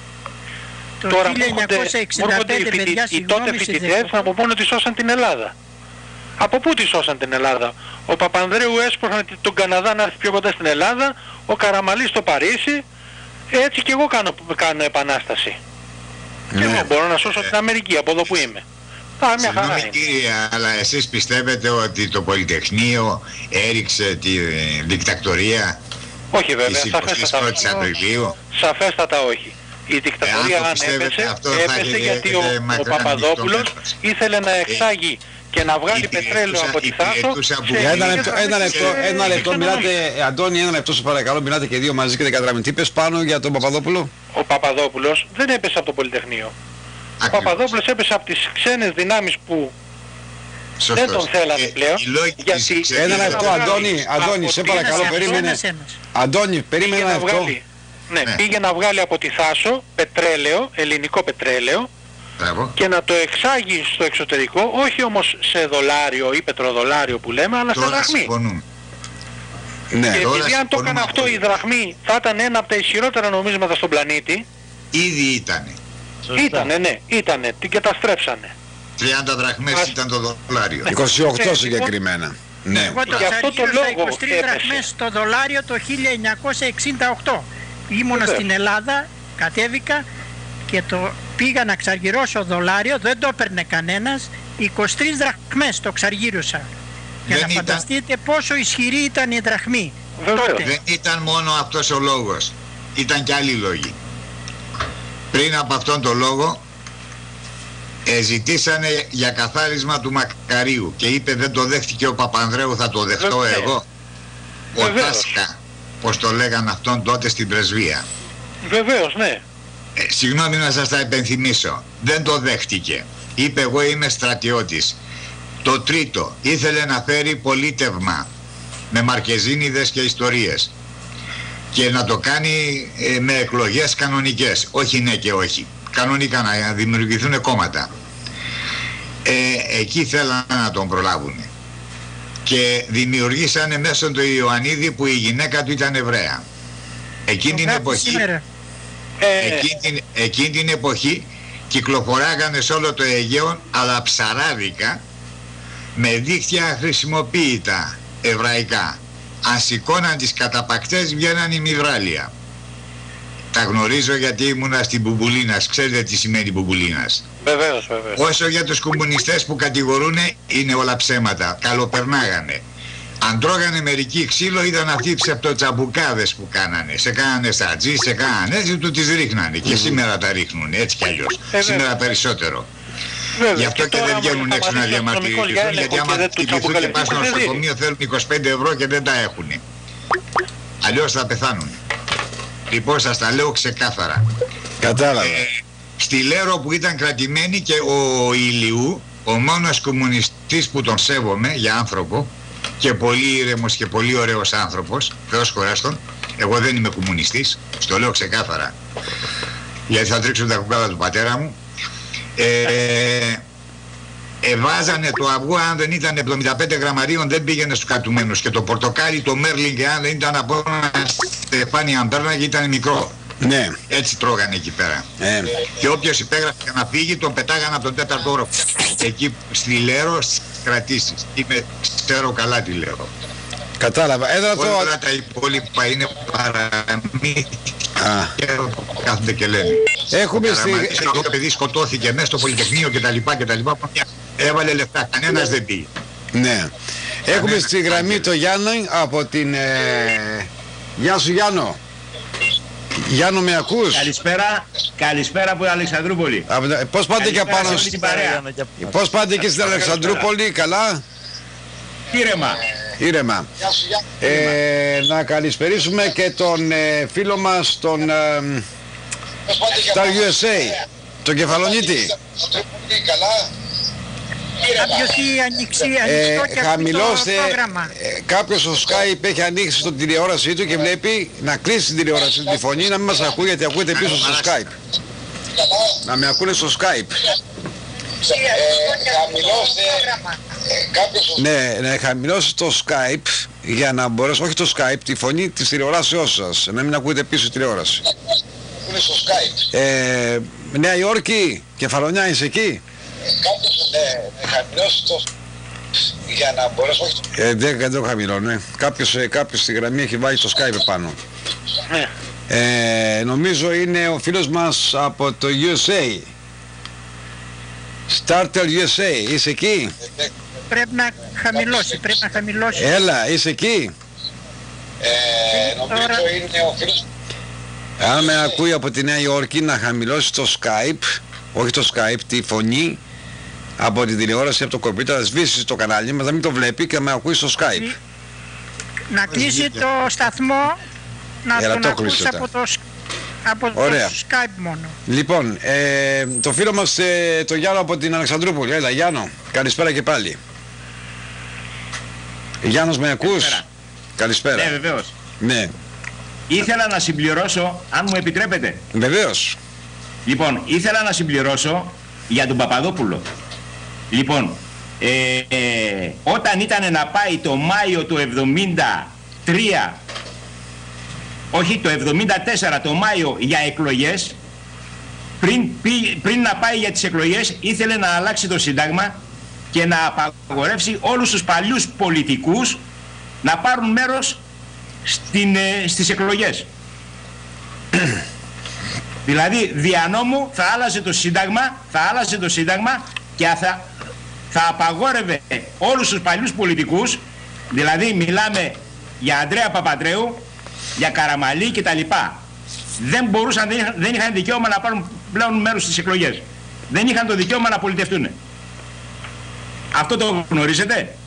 το Τώρα μου χίλια έρχονται, εννιακόσια μου εξήντα έρχονται οι, πέντε, φοιτητές, παιδιά, οι τότε συγγνώμη, σε φοιτητές διακόπτω. να μου πούνε ότι σώσαν την Ελλάδα. Από πού τη σώσαν την Ελλάδα? Ο Παπανδρέου έσπρωχνε τον Καναδά να έρθει πιο κοντά στην Ελλάδα, ο Καραμαλής στο Παρίσι, έτσι και εγώ κάνω, κάνω επανάσταση. Και Ναι. εγώ μπορώ να σώσω την Αμερική από εδώ που είμαι. Α, μια χαρά Συγγνώμη είναι. κύριε, αλλά εσείς πιστεύετε ότι το Πολυτεχνείο έριξε τη ε, δικτακτορία Όχι βέβαια, της σαφέστατα, εικοστής πρώτης Απριλίου? σαφέστατα όχι. Η δικτατορία Εάν το αν πιστεύετε, έπεσε, αυτό θα έπεσε είχε- γιατί ο, είχε ο μακράν Παπαδόπουλος ανοιχτό μέρος. ήθελε να εξάγει και να βγάλει υπηρετούσα- πετρέλαιο από τη Θάσο υπηρετούσα που- σε Για ένα Ε, λεπτό, ε, ένα λεπτό, ε, ένα λεπτό, ε, μιλάτε, ε, Αντώνη, ένα λεπτό, σε παρακαλώ, μιλάτε και δύο μαζί και δεν καταλαβαίνετε. Τι είπες πάνω για τον Παπαδόπουλο? Ο Παπαδόπουλος δεν έπεσε από το Πολυτεχνείο. Ο Ακριβώς. Παπαδόπουλος έπεσε από τις ξένες δυνάμεις που Σωστός. δεν τον θέλανε Ε, πλέον, οι λόγοι γιατί- της ξένης Ένα λεπτό, δυνάμεις- Αντώνη, Αντώνη, σε Από παρακαλώ, ένας περίμενε. ένας ένας. Αντώνη, περίμενε πήγε ένα να λεπτό. βγάλει, ναι, Ναι. πήγε να βγάλει από τη Θάσο πετρέλαιο, ελληνικό πετρέλαιο, Μπράβο. και να το εξάγει στο εξωτερικό, όχι όμως σε δολάριο ή πετροδολάριο που λέμε, αλλά σε Τώρα δραχμή. συμφωνούμε. Ναι. Και Τώρα επειδή αν το συμφωνούμε έκανε αυτό η απόλυτα. δραχμή θα ήταν ένα από τα ισχυρότερα νομίσματα στον πλανήτη, Ήδη ήτανε. Σωστά. ήτανε, ναι, ήτανε, την καταστρέψανε. τριάντα δραχμές Ας- ήταν το δολάριο. είκοσι οκτώ Ναι, συγκεκριμένα. Ναι. Εγώ το Γι' αυτό το ξαργύρω στα λόγο είκοσι τρεις έπεσε. δραχμές στο δολάριο το χίλια εννιακόσια εξήντα οκτώ. Ήμουνα Βεβαίως. στην Ελλάδα, κατέβηκα και το πήγα να ξαργυρώσω δολάριο, δεν το έπαιρνε κανένας, είκοσι τρεις δραχμές το ξαργύρωσα. Για Δεν να ήταν... φανταστείτε πόσο ισχυρή ήταν η δραχμή. Τότε. Δεν ήταν μόνο αυτός ο λόγος, ήταν και άλλοι λόγοι. Πριν από αυτόν τον λόγο ε, ζητήσανε για καθάρισμα του Μακαρίου και είπε δεν το δέχτηκε ο Παπανδρέου, θα το δεχτώ Βεβαίως. εγώ. Ο Βεβαίως. Τάσκα, πως το λέγαν αυτόν τότε στην πρεσβεία. Βεβαίως, ναι. Ε, συγγνώμη να σας τα υπενθυμίσω, δεν το δέχτηκε. Είπε εγώ είμαι στρατιώτης. Το τρίτο, ήθελε να φέρει πολίτευμα με μαρκεζίνιδες και ιστορίες και να το κάνει ε, με εκλογές κανονικές, όχι ναι και όχι, κανονικά να δημιουργηθούν κόμματα. Ε, εκεί θέλανε να τον προλάβουν και δημιουργήσανε μέσω του Ιωαννίδη που η γυναίκα του ήταν Εβραία. Εκείνη την εποχή, Σήμερα. Ε, εκείνη, την, εκείνη την εποχή κυκλοφοράγανε σε όλο το Αιγαίο αλλά ψαράδικα με δίχτυα χρησιμοποίητα εβραϊκά. Αν σηκώναν τις καταπακτές βγαίναν οι μυδράλια. Τα γνωρίζω γιατί ήμουνα στην Μπουμπουλίνας. Ξέρετε τι σημαίνει Μπουμπουλίνας. βεβαίως, βεβαίως. Όσο για τους κομμουνιστές που κατηγορούν είναι όλα ψέματα. Καλοπερνάγανε. Αν τρώγανε μερικοί ξύλο ήταν αυτοί οι ψευτοτσαμπουκάδες που κάνανε. Σε κάνανε σατζί, σε κάνανε έτσι, του τις ρίχνανε. Και σήμερα τα ρίχνουν έτσι κι αλλιώς. Ε, Σήμερα βέβαια. περισσότερο. Βέβαια. Γι' αυτό και, τώρα, δεν άμα βγαίνουν θα έξω να μάθεις αστυνομικός για διαμαρτυρηθούν, έλεγχο γιατί και άμα δεν του χτυπηθούν και πας στο τσαμπουκαλιστούν, δεν νοσοκομείο θέλουν είκοσι πέντε ευρώ και δεν τα έχουν. Αλλιώς θα πεθάνουν. Λοιπόν, σας τα λέω ξεκάθαρα. Κατάλαβα. Ε, στη Λέρο που ήταν κρατημένη και ο Ηλιού, ο μόνος κομμουνιστής που τον σέβομαι για άνθρωπο και πολύ ήρεμος και πολύ ωραίος άνθρωπος, Θεός χωράστον, εγώ δεν είμαι κομμουνιστής, στο λέω ξεκάθαρα, γιατί θα τρίξουν τα κουκάλα του πατέρα μου. Ε, Εβάζανε το αυγό, αν δεν ήταν εβδομήντα πέντε γραμμαρίων δεν πήγαινε στους κατουμένους, και το πορτοκάλι, το μέρλινγκ, αν δεν ήταν από ένα στεφάνι αν πέρναγε ήταν μικρό. Ναι. Έτσι τρώγανε εκεί πέρα. Ε. Και όποιος υπέγραφε για να φύγει τον πετάγανε από τον τέταρτο όροφο. Εκεί στη Λέρο στις κρατήσεις. Είμαι, ξέρω καλά τι λέω. Κατάλαβα. Έδρα το... Όλα τα υπόλοιπα είναι παραμύθια. Α. Και κάθονται και λένε. Έχουμε στη... Το παιδί σκοτώθηκε μέσα στο Πολυτεχνείο και τα λοιπά και τα λοιπά. Έβαλε λεφτά, κανένας δεν πήγε. Ναι. Έχουμε στη γραμμή το Γιάννη από την... Ε... Γεια σου Γιάννο. Γιάννο, με ακούς? Καλησπέρα, καλησπέρα από Αλεξανδρούπολη. Από... Πώς πάτε και Καλησπέρα πάνω... σε όλη την παρέα. Πώς πάτε και στην Αλεξανδρούπολη, καλά? Ήρεμα. Ήρεμα. Ε, να καλησπερίσουμε και τον ε, φίλο μας, τον ε, Star γιου ες έι, τον Κεφαλονίτη. Κάποιος ή ανοίξει, Ε, ανοιχτό και χαμηλώστε, το πρόγραμμα. ε, κάποιος στο Skype έχει ανοίξει την τηλεόρασή του και βλέπει να κλείσει την τηλεόραση του, τη φωνή, να μην μας ακούει, γιατί ακούτε πίσω στο Skype. Να με ακούνε στο Skype. Ναι, να χαμηλώσει το Skype για να μπορέσει, όχι το Skype, τη φωνή της τηλεοράσεώς σας, να μην ακούτε πίσω τηλεόραση. Είναι στο Skype. Ε, Νέα Υόρκη, Κεφαλονιά, είσαι εκεί? Κάποιος, ναι, ναι, χαμηλώσει το... για να μπορέσω, όχι... Ε, δεν, δεν το χαμηλώνω, ναι. Κάποιος, ε, κάποιος στη γραμμή έχει βάλει το Skype πάνω. Ναι. Ε, νομίζω είναι ο φίλος μας από το γιου ες έι. Starter γιου ες έι, είσαι εκεί? Πρέπει να χαμηλώσει, πρέπει να χαμηλώσει. Έλα, είσαι εκεί? Ε, νομίζω είναι ο φίλος... Αν με ακούει από τη Νέα Υόρκη, να χαμηλώσει το Skype, όχι το Skype, τη φωνή από την τηλεόραση, από το κομπιούτερ, να σβήσει το κανάλι μας, να μην το βλέπει και να με ακούει στο Skype. Να κλείσει το σταθμό, να Έλα, τον το ακούσει κλείσε από το, σ- από το Ωραία. Skype μόνο. Λοιπόν, ε, το φίλο μας, ε, το Γιάννο από την Αλεξανδρούπολη. Έλα Γιάννο, καλησπέρα και πάλι. Γιάννος, με ακούς? Καλησπέρα. Καλησπέρα. Ναι, βεβαίως. Ναι, Ήθελα να συμπληρώσω, αν μου επιτρέπετε. βεβαίως. Λοιπόν, ήθελα να συμπληρώσω για τον Παπαδόπουλο. Λοιπόν, ε, ε, όταν ήταν να πάει το Μάιο του εβδομήντα τρία, όχι το εβδομήντα τέσσερα, το Μάιο για εκλογές, πριν, πι- πριν να πάει για τις εκλογές ήθελε να αλλάξει το Σύνταγμα και να απαγορεύσει όλους τους παλιούς πολιτικούς να πάρουν μέρος στην, ε, στις εκλογές. Δηλαδή δια νόμου θα άλλαζε το Σύνταγμα, θα άλλαζε το Σύνταγμα και θα, θα απαγόρευε όλους τους παλιούς πολιτικούς, δηλαδή μιλάμε για Ανδρέα Παπαντρέου, για Καραμαλή κτλ. Δεν μπορούσαν, δεν είχαν, δεν είχαν δικαίωμα να πάρουν πλέον μέρος στις εκλογές. Δεν είχαν το δικαίωμα να πολιτευτούν. Αυτό το γνωρίζετε?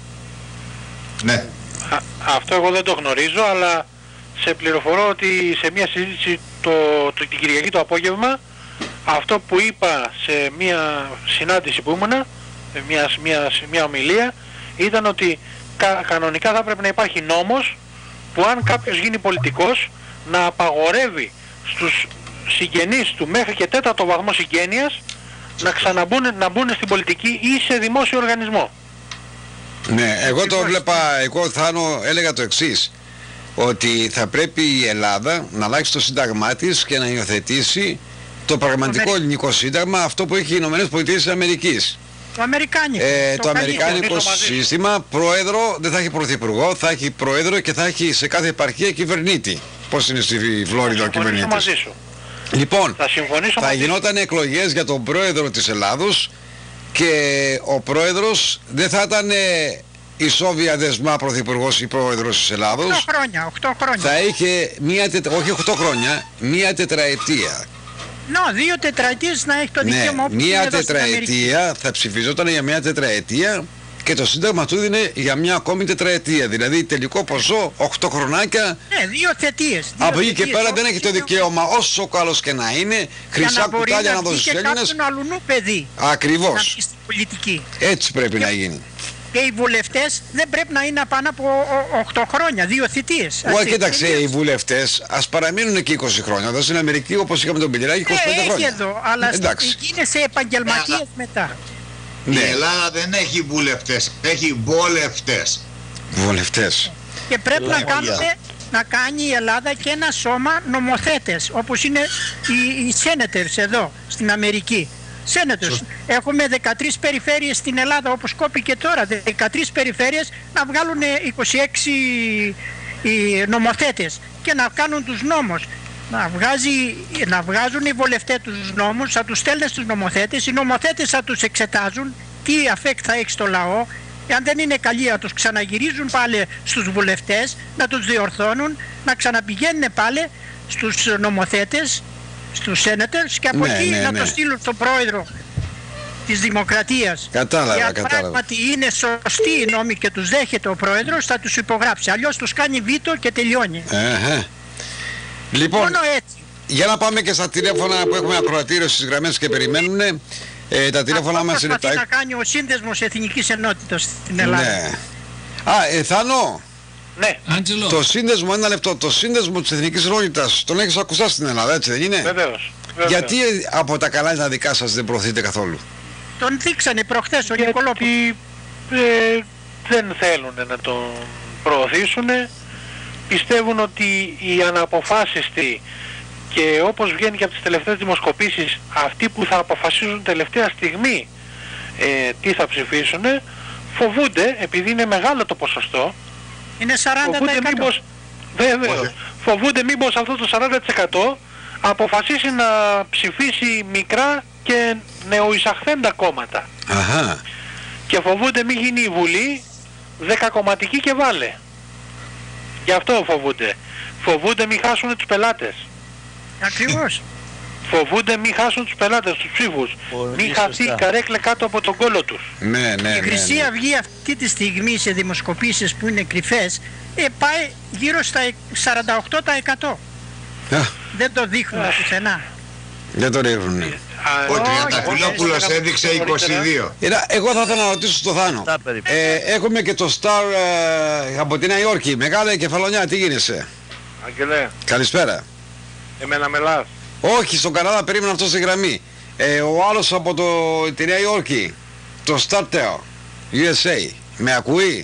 Ναι. Α, αυτό εγώ δεν το γνωρίζω, αλλά σε πληροφορώ ότι σε μια συζήτηση το, το, την Κυριακή το απόγευμα, αυτό που είπα σε μια συνάντηση που ήμουνα, μια, μια, μια ομιλία, ήταν ότι κα, κανονικά θα πρέπει να υπάρχει νόμος που αν κάποιος γίνει πολιτικός να απαγορεύει στους συγγενείς του μέχρι και τέταρτο βαθμό συγγένειας να ξαναμπούν να μπουν στην πολιτική ή σε δημόσιο οργανισμό. Ναι, εγώ το βλέπα, εγώ Θάνο έλεγα το εξής, ότι θα πρέπει η Ελλάδα να αλλάξει το σύνταγμά της και να υιοθετήσει το πραγματικό ελληνικό σύνταγμα, αυτό που έχει οι Ηνωμένες Πολιτείες της Αμερικής. Το αμερικάνικο, ε, το το αμερικάνικο σύστημα, πρόεδρο, δεν θα έχει πρωθυπουργό, θα έχει πρόεδρο και θα έχει σε κάθε επαρχία κυβερνήτη. Πώς είναι στη Φλόριδα ο κυβερνήτης? Μαζί σου. Λοιπόν, θα, θα γινόταν εκλογές για τον πρόεδρο της Ελλάδος και ο πρόεδρος δεν θα ήταν ισόβια δεσμά πρωθυπουργός ή πρόεδρος της Ελλάδος. οκτώ χρόνια, οκτώ χρόνια. Θα είχε μία, τετρα... όχι οκτώ χρόνια, μία τετραετία. No, δύο τετραετίες να έχει το δικαίωμα. Ναι, μία τετραετία θα ψηφιζόταν για μία τετραετία και το Σύνταγμα του δίνει για μια ακόμη τετραετία. Δηλαδή τελικό ποσό οκτώ χρονάκια. Ναι, δύο θετίες. Από εκεί και πέρα δεν έχει το δικαίωμα, όσο καλός και να είναι, χρυσά κουτάλια να δώσει στους Έλληνες. Για να μπορεί να βγει και παιδί. Ακριβώς. Να στην πολιτική. Έτσι πρέπει και, να γίνει. Και οι βουλευτές δεν πρέπει να είναι πάνω από οκτώ χρόνια, δύο θητείες. Όχι, κοίταξε, οι βουλευτές ας παραμείνουν και είκοσι χρόνια. Εδώ στην Αμερική, όπως είχαμε τον Πιλιράκη, είκοσι πέντε χρόνια. Έχει εδώ, αλλά είναι σε επαγγελματίες μετά. Ναι. Η Ελλάδα δεν έχει βουλευτές, έχει βολευτές. Βολευτές. Και πρέπει να, κάνουμε, να κάνει η Ελλάδα και ένα σώμα νομοθέτες, όπως είναι οι, οι senators εδώ στην Αμερική. Senators. Έχουμε δεκατρείς περιφέρειες στην Ελλάδα, όπως κόπηκε τώρα, δεκατρείς περιφέρειες να βγάλουν είκοσι έξι οι νομοθέτες και να κάνουν τους νόμους. Να, βγάζει, να βγάζουν οι βουλευτές τους νόμους, θα τους στέλνουν στους νομοθέτες, οι νομοθέτες θα τους εξετάζουν τι αφέκ θα έχει στο λαό, αν δεν είναι καλοί να τους ξαναγυρίζουν πάλι στους βουλευτές, να τους διορθώνουν, να ξαναπηγαίνουν πάλι στους νομοθέτες, στους senators και από ναι, εκεί ναι, να ναι. το στείλουν στον πρόεδρο της Δημοκρατίας. Κατάλαβα, και αν κατάλαβα. πράγματι είναι σωστοί οι νόμοι και τους δέχεται ο πρόεδρος, θα τους υπογράψει, αλλιώς τους κάνει βήτο και τελειώνει. Ε, Λοιπόν, μόνο έτσι. Για να πάμε και στα τηλέφωνα που έχουμε ακροατήριο στις γραμμές και περιμένουν. Ε, τα τηλέφωνα μας είναι τα... Αυτό να κάνει ο Σύνδεσμος Εθνικής Ενότητας στην Ελλάδα. Ναι. Α, ε, Θάνο. Ναι. Άντζελο. Το σύνδεσμο, ένα λεπτό, το σύνδεσμο της Εθνικής Ενότητας, τον έχεις ακουστά στην Ελλάδα, έτσι δεν είναι? Βεβαίως. Βεβαίως. Γιατί από τα καλά τα δικά σας δεν προωθείτε καθόλου? Τον δείξανε προχθές ο Νικολόπουλος. Γιατί ε, δεν θέλουν να τον προωθήσουν. Πιστεύουν ότι οι αναποφάσιστοι και όπως βγαίνει και από τις τελευταίες δημοσκοπήσεις, αυτοί που θα αποφασίζουν τελευταία στιγμή ε, τι θα ψηφίσουν, φοβούνται, επειδή είναι μεγάλο το ποσοστό, είναι σαράντα τοις εκατό. φοβούνται μήπως, βέβαιος, φοβούνται μήπως αυτό το σαράντα τοις εκατό αποφασίσει να ψηφίσει μικρά και νεοεισαχθέντα κόμματα. Αχα. Και φοβούνται μην γίνει η Βουλή δεκακομματική και βάλε. Γι' αυτό φοβούνται. Φοβούνται μην χάσουν τους πελάτες. Ακριβώς. Φοβούνται μην χάσουν τους πελάτες, τους ψήφους. Μην χαθεί η καρέκλα κάτω από τον κόλο τους. Ναι, ναι, Η Χρυσή ναι, ναι. Αυγή αυτή τη στιγμή σε δημοσκοπήσεις που είναι κρυφές ε, πάει γύρω στα σαράντα οκτώ τοις εκατό. Α, Δεν το δείχνουν πουθενά. δεν το ρίχνουν. Ο Τριανταφυλόπουλος έδειξε είκοσι δύο. Είδα, εγώ θα ήθελα να ρωτήσω στο Θάνο. Τα περιμένω. Ε, έχουμε και το Star ε, από τη Νέα Υόρκη. Μεγάλη κεφαλονιά, τι γίνεσαι? Αγγελέ, Καλησπέρα. εμένα μιλάς. Όχι, στον Καναδά περίμενα αυτό στη γραμμή. Ε, ο άλλος από το, τη Νέα Υόρκη, το Startel, γιου ες έι, με ακούει?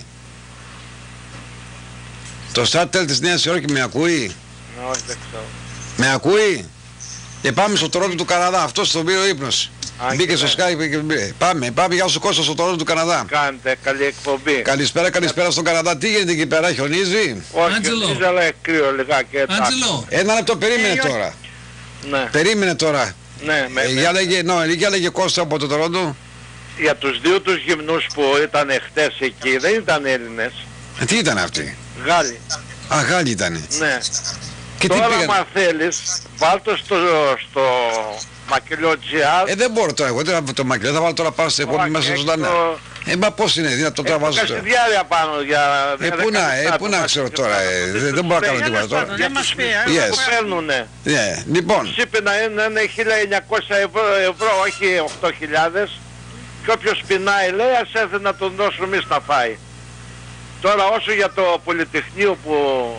Το Startel της Νέας Υόρκης με ακούει? Όχι, δεν ξέρω. Με ακούει? Και πάμε στο Τορόντο του Καναδά, αυτός τον πήρε ο ύπνος. Α, Μπήκε στο Skype και μπήκε. Πάμε, πάμε, γεια σου Κώστα στο Τορόντο του Καναδά. Κάντε καλή εκπομπή. Καλησπέρα, καλησπέρα στον Καναδά. Τι γίνεται εκεί πέρα, χιονίζει? Όχι, Άντζελο. δεν αλλά κρύο λιγάκι. εντάξει. Άντζελο, Ένα λεπτό περίμενε Ε, όχι. τώρα. Ναι. Περίμενε τώρα. Ναι, με, Ε, με- για λέγε, ναι, για λέγε Κώστα από το Τορόντο. για τους δύο τους γυμνούς που ήταν χτες εκεί, δεν ήταν Έλληνες. Ε, τι ήταν αυτοί? Γάλλοι. Α, Γάλλοι ήτανε. Ναι. Και τι Τώρα, πήγαν? αν θέλεις, βάλ' το στο, στο μακελιό τζι αρ. Ε, δεν μπορώ τώρα, εγώ δεν θα το μακελιό, θα βάλω τώρα πάνω στην επόμενη μέσα έχει ζωντανά. το- Ε, μα πώς είναι, δυνατό τώρα Έχω βάζω το... κασιδιάρια πάνω για... Ε, πού να, ε, πού να ξέρω τώρα, ε, δεν δεν μπορώ να κάνω τίποτα τώρα. Δεν μας πει. Yes. Το παίρνουνε. Ναι, λοιπόν, Τους είπε να είναι, να είναι χίλια εννιακόσια ευρώ, ευρώ, όχι οκτώ χιλιάδες. Και όποιος πεινάει, λέει, ας έρθει να τον δώσουμε εμείς να φάει. Τώρα όσο για το Πολυτεχνείο που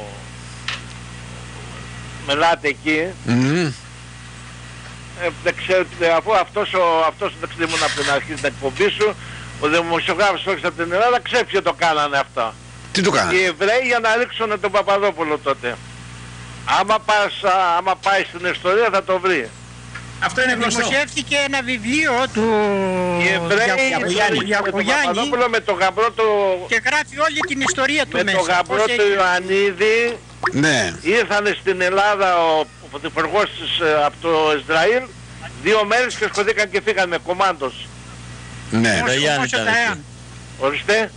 μιλάτε εκεί, μμμ, ε, δεν ξέρω, ε, αφού αυτός, ο, αυτός δεν ξέρω ήμουν από την αρχή στην εκπομπή σου, ο δημοσιογράφος που έρχεται από την Ελλάδα, ξέρει ποιο το κάνανε αυτό. τι του Οι κάνα. Εβραίοι για να ρίξουν τον Παπαδόπουλο τότε. Άμα, πας, α, άμα πάει στην ιστορία θα το βρει. Αυτό είναι γνωστό. Δημοσιεύτηκε ένα βιβλίο του Οι Εβραίοι Γιακογιάννη με τον Παπαδόπουλο με το γαμπρό του, και γράφει όλη την ιστορία του με μέσα. το γαμπρό Πώς του έγινε. Ιωαννίδη. Ναι, Ήρθανε στην Ελλάδα ο πρωθυπουργός της, ε, από το Ισραήλ δύο μέρες και σκοτήκαν και φύγαν με κομμάντος. ναι, Μόσο- Γιάννη Μόσο ήταν Ταϊάν. εκεί. Ορίστε.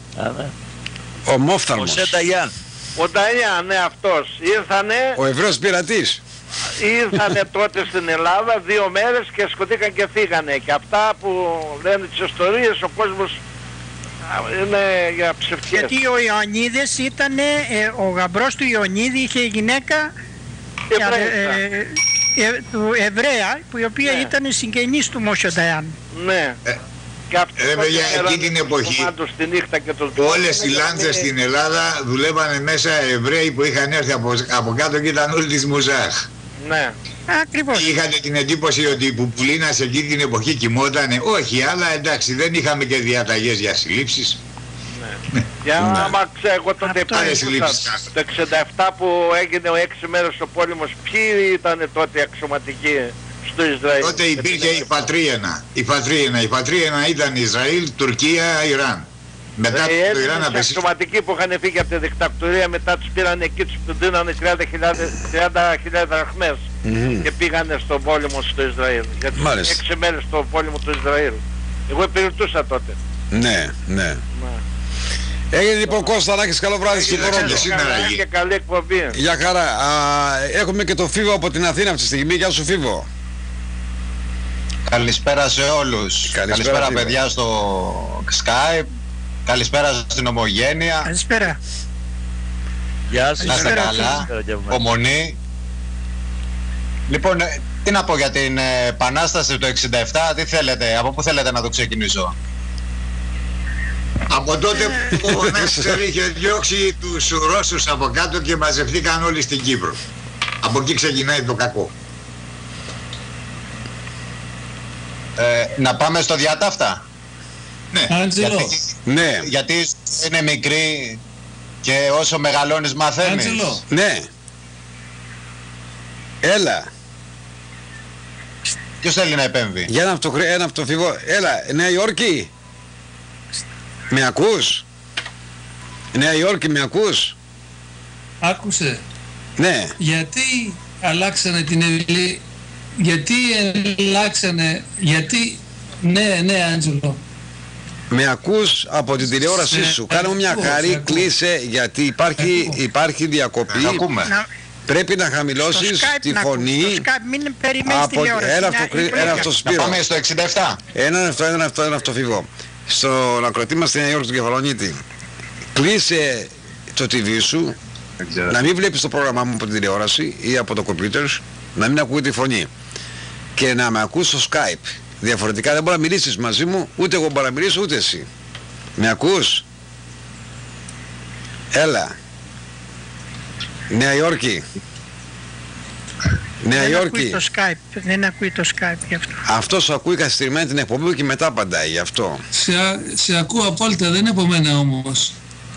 ο Ο Μόφθαλμος, Σέτα Γιάν. Ο Νταϊάν, ναι, αυτός. Ήρθανε, ο Εβραίος πειρατής. ήρθανε τότε στην Ελλάδα δύο μέρες και σκοτήκαν και φύγανε. Και αυτά που λένε τις ιστορίες ο κόσμος α, είναι για ψευτιές. Γιατί ο Ιωαννίδης ήταν, ε, ο γαμπρός του Ιωαννίδη είχε γυναίκα Εβραίισσα. ε, ε, του Εβραία, που η οποία Ναι. ήταν συγγενής του Μόσιο Νταϊάν. Ναι. Ε, Και αυτοί ρε τότε παιδιά, εκεί έρανε την τους εποχή, κομμάντους τη νύχτα και τους όλες οι λάντσες στην Ελλάδα δουλεύανε μέσα Εβραίοι που είχαν έρθει από, από κάτω και ήταν όλοι της Μουζάχ. Ναι. Ακριβώς. Είχατε την εντύπωση ότι η Πουπουλίνας εκεί την εποχή κοιμότανε. Όχι, αλλά εντάξει, δεν είχαμε και διαταγές για συλλήψεις. Για Ναι. άμα ξέρω εγώ τότε Αυτό είναι πάλι συλλήψεις. το εξήντα επτά που έγινε ο έξι μέρες ο πόλεμος, ποιοι ήταν τότε αξιωματικοί στο Ισραήλ? Τότε υπήρχε η Πατρίαινα. Η Πατρίαινα, η Πατρίαινα ήταν Ισραήλ, Τουρκία, Ιράν. Μετά Οι το Ιράν Έλληνες απεσύστηκε. αξιωματικοί που είχαν φύγει από τη δικτακτορία μετά τους πήραν εκεί, τους δίνανε τριάντα χιλιάδες δραχμές Μμμ. και πήγανε στον πόλεμο στο Ισραήλ. Για τις Μάλιστα. έξι μέρες στο πόλεμο του Ισραήλ. Εγώ υπηρετούσα τότε. Ναι, ναι. Ναι. Έγινε λοιπόν Κώστα, να έχεις καλό βράδυ στην Έγινε, Τορόντο. και σήμερα Καλά γίνει. και καλή εκπομπή. Για χαρά. Α, έχουμε και το Φίβο από την Αθήνα αυτή τη στιγμή. Γεια σου Φίβο. Καλησπέρα σε όλους. Καλησπέρα, φίλε. παιδιά στο Skype. Καλησπέρα στην Ομογένεια. Καλησπέρα. Γεια σας. Να είστε Καλησπέρα, καλά. Καλησπέρα και από μένα. Ομονή. Λοιπόν, ε, τι να πω για την ε, Επανάσταση του εξήντα επτά, τι θέλετε, από πού θέλετε να το ξεκινήσω? Από τότε που ο Νέσσερ είχε διώξει τους Ρώσους από κάτω και μαζευτήκαν όλοι στην Κύπρο. Από εκεί ξεκινάει το κακό. Ε, να πάμε στο διατάφτα. Ναι. Άντζελο, Γιατί, Ναι, γιατί είναι μικρή και όσο μεγαλώνεις μαθαίνεις. Άντζελο, ναι. Έλα. Ποιος θέλει να επέμβει? Για ένα αυτοκρι... ένα αυτοφίβο. Έλα, Νέα Υόρκη. Με ακούς? Νέα Υόρκη, με ακούς? άκουσε. Ναι. Γιατί αλλάξανε την Ευηλή, γιατί αλλάξανε, γιατί, ναι, ναι, Άντζελο. Με ακούς από την τηλεόρασή Σε σου. Κάνε μου μια ακούω, σε χάρη, ακούω. κλείσε, γιατί υπάρχει, ακούω. υπάρχει διακοπή. Να ακούμε. Να, Πρέπει να στο χαμηλώσεις Skype τη να ακούς, φωνή. στο Skype μην περιμένεις Από τηλεόραση. ένα να- αυτοκρι... είναι ένα πλέον. αυτό Να Σπύρο. πάμε στο εξήντα επτά. Έναν αυτό, έναν αυτό, έναν αυτό φίβο. Στο ακροτή μας στη Νέα Υόρκη του Κεφαλονίτη. Κλείσε το τι βι σου, να μην βλέπεις το πρόγραμμά μου από την τηλεόραση ή από το κομπιούτερ, να μην ακούει τη φωνή. Και να με ακούς στο Skype. Διαφορετικά δεν μπορεί να μιλήσεις μαζί μου, ούτε εγώ μπορώ να μιλήσω, ούτε εσύ. Με ακούς? Έλα. Νέα Υόρκη. Νέα Δεν ακούει Υόρκη. το Skype, δεν ακούει το Skype γι' αυτό. Αυτός ακούει καθυστερημένη την εκπομπή και μετά απαντάει γι' αυτό. Σε, α- σε ακούω απόλυτα, δεν είναι από μένα όμως.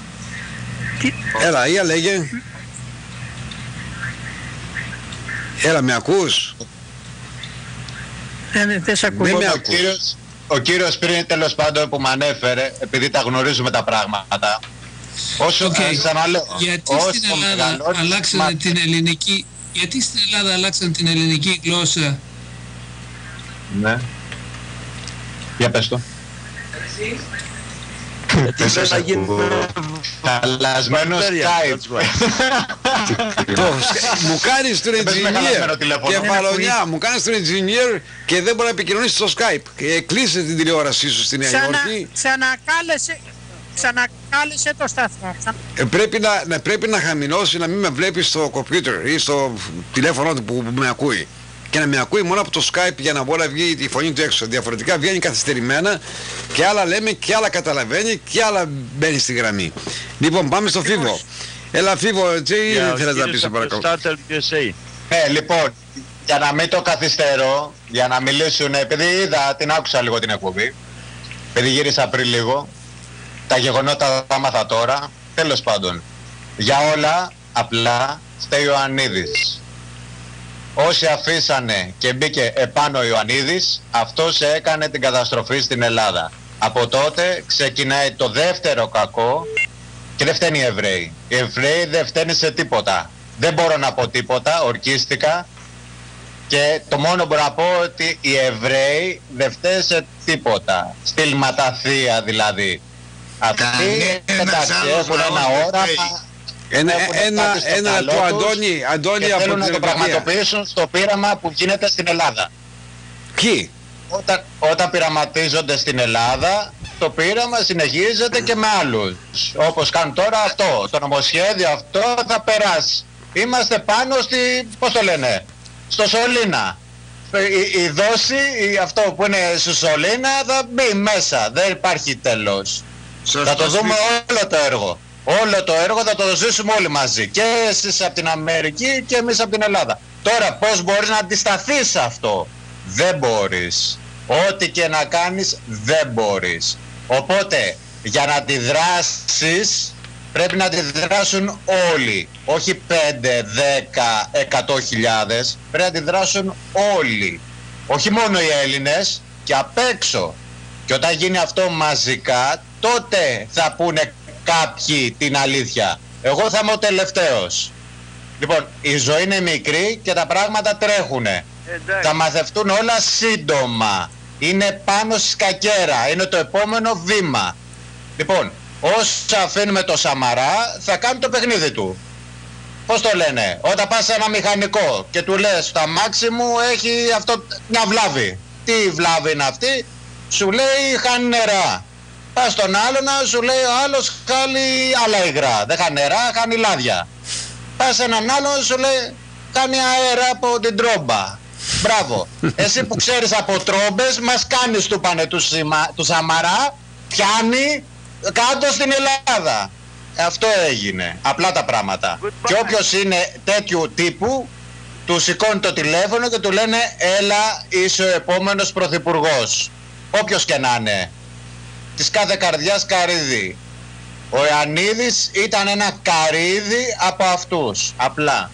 Έλα, για λέγε. Έλα, με ακούς? Δεν, δεν σε ακούει. Δεν με Ο ακούς. κύριος, ο κύριος πριν τέλος πάντων που με ανέφερε, επειδή τα γνωρίζουμε τα πράγματα, όσο Οκ. okay. ξαναλέω, Γιατί όσο στην Ελλάδα μεγαλώνεις αλλάξανε μαθαίνεις. την ελληνική, γιατί στην Ελλάδα αλλάξαν την ελληνική γλώσσα? Ναι. Για πες το. Γιατί δεν θα γίνει χαλασμένο Skype. Μου κάνεις τον engineer κεφαλονιά, μου κάνεις τον engineer και δεν μπορεί να επικοινωνήσει στο Skype. Κλείσε την τηλεόρασή σου στη Νέα Υόρκη. Ξανακάλεσε, ξανακάλεσε το σταθμό. Ε, πρέπει, να, να, πρέπει να χαμηλώσει, να μην με βλέπει στο κομπιούτερ ή στο τηλέφωνο του που, που με ακούει. Και να με ακούει μόνο από το Skype για να μπορεί να βγει τη φωνή του έξω. Διαφορετικά βγαίνει καθυστερημένα και άλλα λέμε και άλλα καταλαβαίνει και άλλα μπαίνει στη γραμμή. Λοιπόν, πάμε στο Φίβο. Έλα Φίβο, τι ήθελες να πεις, σε παρακαλώ. Ε, λοιπόν, για να μην το καθυστερώ, για να μιλήσουν, επειδή είδα, την άκουσα λίγο την εκπομπή, επειδή γύρισα πριν λίγο, τα γεγονότα τα μάθα τώρα, τέλος πάντων, για όλα απλά φταίει ο Ιωαννίδης. Όσοι αφήσανε και μπήκε επάνω ο Ιωαννίδης, αυτός έκανε την καταστροφή στην Ελλάδα. Από τότε ξεκινάει το δεύτερο κακό και δεν φταίνει οι Εβραίοι. Οι Εβραίοι δεν φταίνει σε τίποτα. Δεν μπορώ να πω τίποτα, ορκίστηκα και το μόνο μπορώ να πω ότι οι Εβραίοι δεν φταίνουν σε τίποτα. Στυλματαθεία δηλαδή. Αυτοί εντάξει έχουν ένα όραμα. Ένα, ένα, ένα του Αντώνη, Αντώνη και από θέλουν την να το πραγματοποιήσουν στο πείραμα που γίνεται στην Ελλάδα. Ποιοι? Όταν, όταν πειραματίζονται στην Ελλάδα, το πείραμα συνεχίζεται και με άλλους. Όπως κάνουν τώρα αυτό, το νομοσχέδιο αυτό θα περάσει. Είμαστε πάνω στη, πώς το λένε, στο Σωλήνα. Η, η δόση, η, αυτό που είναι στο Σωλήνα θα μπει μέσα, δεν υπάρχει τέλος. Σωστό, θα το δούμε όλο το έργο. Όλο το έργο θα το ζήσουμε όλοι μαζί. Και εσείς από την Αμερική και εμείς από την Ελλάδα. Τώρα πώς μπορείς να αντισταθείς σε αυτό? Δεν μπορείς. Ό,τι και να κάνεις δεν μπορείς. Οπότε για να αντιδράσεις πρέπει να αντιδράσουν όλοι. Όχι πέντε, δέκα, εκατό χιλιάδες. Πρέπει να αντιδράσουν όλοι. Όχι μόνο οι Έλληνες και απ' έξω. Και όταν γίνει αυτό μαζικά, τότε θα πούνε κάποιοι την αλήθεια. Εγώ θα είμαι ο τελευταίος. Λοιπόν, η ζωή είναι μικρή και τα πράγματα τρέχουνε. Εντάξει. Θα μαθευτούν όλα σύντομα. Είναι πάνω στη σκακέρα. Είναι το επόμενο βήμα. Λοιπόν, όσο αφήνουμε το Σαμαρά θα κάνει το παιχνίδι του. Πώς το λένε? Όταν πας σε ένα μηχανικό και του λες το αμάξι μου έχει αυτό μια βλάβη. Τι βλάβη είναι αυτή? Σου λέει χάνει νερά. Πας στον άλλο να σου λέει ο άλλος χάνει άλλα υγρά. Δεν χάνει νερά, χάνει λάδια. Πας σε έναν άλλο σου λέει κάνει αέρα από την τρόμπα. Μπράβο. Εσύ που ξέρεις από τρόμπες μας κάνεις του πάνε του, σημα, του Σαμαρά, πιάνει κάτω στην Ελλάδα. Αυτό έγινε. Απλά τα πράγματα. Και όποιος είναι τέτοιου τύπου του σηκώνει το τηλέφωνο και του λένε έλα είσαι ο επόμενος πρωθυπουργός. Όποιος και να είναι. Της κάθε καρδιάς καρύδι. Ο Ιωαννίδης ήταν ένα καρύδι από αυτούς. Απλά.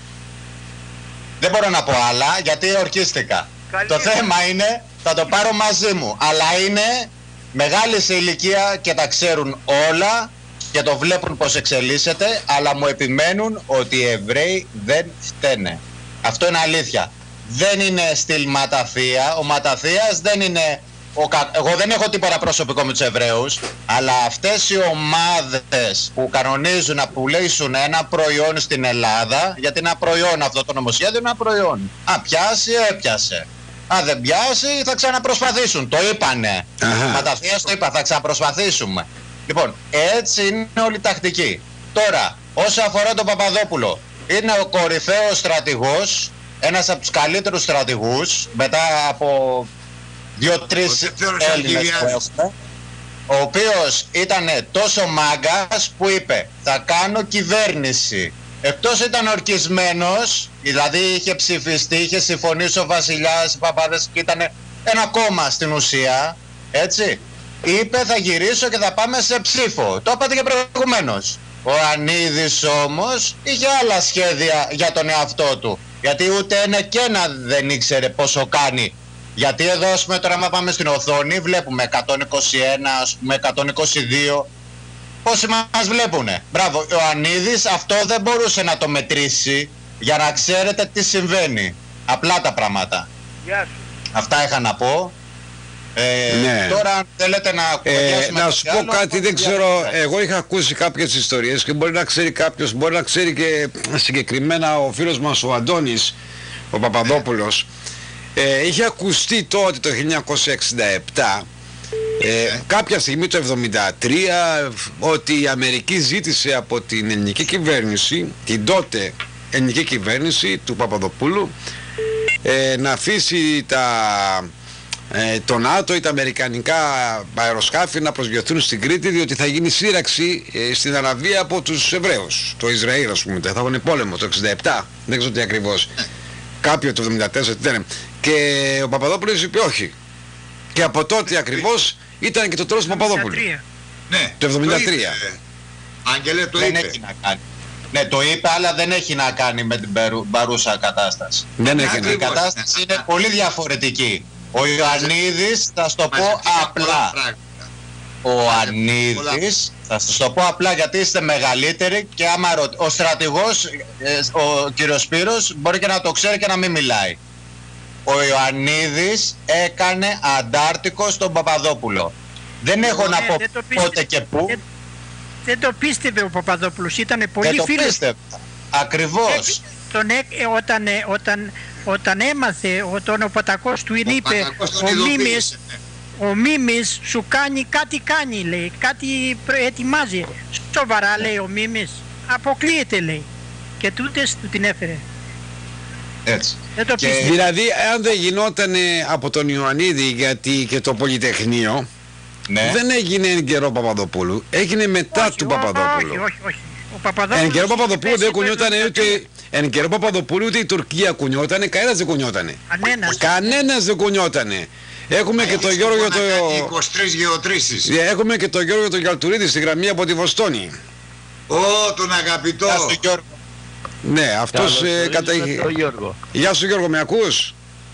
Δεν μπορώ να πω άλλα γιατί ορκίστηκα. Καλή το θέμα είναι, θα το πάρω μαζί μου. Αλλά είναι μεγάλη σε ηλικία και τα ξέρουν όλα και το βλέπουν πως εξελίσσεται. Αλλά μου επιμένουν ότι οι Εβραίοι δεν φταίνε. Αυτό είναι αλήθεια. Δεν είναι στυλ Ματαθία. Ο Ματαθίας δεν είναι... Ο κα... Εγώ δεν έχω τίποτα προσωπικό με τους Εβραίους, αλλά αυτές οι ομάδες που κανονίζουν να πουλήσουν ένα προϊόν στην Ελλάδα, γιατί είναι ένα προϊόν αυτό το νομοσχέδιο, είναι ένα προϊόν. Α, πιάσει, έπιασε. Αν δεν πιάσει, θα ξαναπροσπαθήσουν. Το είπανε. Ματαθίας το είπα, θα ξαναπροσπαθήσουμε. Λοιπόν, έτσι είναι όλη η τακτική. Τώρα, όσο αφορά τον Παπαδόπουλο, είναι ο κορυφαίος στρατηγός, ένας από τους καλύτερους στρατηγούς, μετά από... δύο-τρεις Έλληνες που έχουμε, ο οποίος ήταν τόσο μάγκας που είπε θα κάνω κυβέρνηση. Εκτός ήταν ορκισμένος, δηλαδή είχε ψηφιστεί, είχε συμφωνήσει ο Βασιλιάς, οι παπάδες και ήταν ένα κόμμα στην ουσία, έτσι. Είπε θα γυρίσω και θα πάμε σε ψήφο. Το είπατε και προηγουμένως. Ο Ανίδης όμως είχε άλλα σχέδια για τον εαυτό του. Γιατί ούτε ένα και ένα δεν ήξερε πόσο κάνει. Γιατί εδώ ας πούμε τώρα άμα πάμε στην οθόνη βλέπουμε εκατόν είκοσι ένα, ας πούμε εκατόν είκοσι δύο. Πόσοι μας βλέπουνε. Μπράβο, ο Ανίδης αυτό δεν μπορούσε να το μετρήσει. για να ξέρετε τι συμβαίνει. Απλά τα πράγματα. Γεια σου. Αυτά είχα να πω. Ε, ναι. Τώρα αν θέλετε να ε, να σου πω κάτι, δεν ξέρω, εγώ είχα ακούσει κάποιες ιστορίες και μπορεί να ξέρει κάποιος, μπορεί να ξέρει και συγκεκριμένα ο φίλος μας ο Αντώνης, ο Παπαδόπουλος. Ε, είχε ακουστεί τότε το χίλια εννιακόσια εξήντα επτά, ε, κάποια στιγμή το εβδομήντα τρία, ότι η Αμερική ζήτησε από την ελληνική κυβέρνηση, την τότε ελληνική κυβέρνηση του Παπαδοπούλου, ε, να αφήσει τα, ε, το ΝΑΤΟ ή τα αμερικανικά αεροσκάφη να προσγειωθούν στην Κρήτη, διότι θα γίνει σύραξη ε, στην Αραβία από τους Εβραίους, το Ισραήλ ας πούμε, θα έχουν πόλεμο το εξήντα επτά, δεν ξέρω τι ακριβώς, κάποιο το εβδομήντα τέσσερα τι ήταν. Και ο Παπαδόπουλος είπε όχι. Και από τότε ακριβώς ήταν και το τέλος του Παπαδόπουλου. Ναι, το εβδομήντα τρία. Άγγελε, το δεν είπε. Έχει να κάνει. Ναι, το είπε, αλλά δεν έχει να κάνει με την παρούσα κατάσταση. Δεν έχει να Η κατάσταση είναι πολύ διαφορετική. Ο Ιωαννίδης, θα σου το πω απλά. Ο Ανίδης, θα σας το πω απλά γιατί είστε μεγαλύτεροι και άμα ρω... ο στρατηγός, ο κύριος Σπύρος, μπορεί και να το ξέρει και να μην μιλάει. Ο Ιωαννίδης έκανε αντάρτικο στον Παπαδόπουλο. Δεν έχω ναι, να πω πότε και πού. Δεν, δεν το πίστευε ο Παπαδόπουλος, ήταν πολύ φίλος. Δεν το πίστευε, ακριβώς. Τον, ε, όταν, ε, όταν, όταν έμαθε, όταν ο Πατακός του είπε, ο Μίμης, ο Μίμης σου κάνει κάτι κάνει, λέει, κάτι ετοιμάζει. Σοβαρά, λέει ο Μίμης, αποκλείεται, λέει. Και τούτες του την έφερε. Έτσι. Δεν το και δηλαδή αν δεν γινόταν από τον Ιωαννίδη, γιατί και το Πολυτεχνείο, ναι, δεν έγινε εν καιρό Παπαδοπούλου, έγινε μετά όχι, του Παπαδόπουλου. Όχι, όχι, όχι. Ο Παπαδόπουλος εν καιρό Παπαδοπούλου δεν κουνιόταν ούτε, εν καιρό Παπαδοπούλου ούτε η Τουρκία κουνιότανε, κανένας δεν κουνιότανε. Κανένας. Κανένας δεν κουνιότανε. Έχουμε και το Γιώργο το... είκοσι τρεις γεωτρήσεις. Έχουμε και το Γιώργο το Γιαλτουρίδη στη γραμμή από τη Βοστόνη. Ω, τον αγαπητό. Γεια σου Γιώργο. Ναι, αυτός ε, κατέχει. Γεια σου Γιώργο, με ακούς?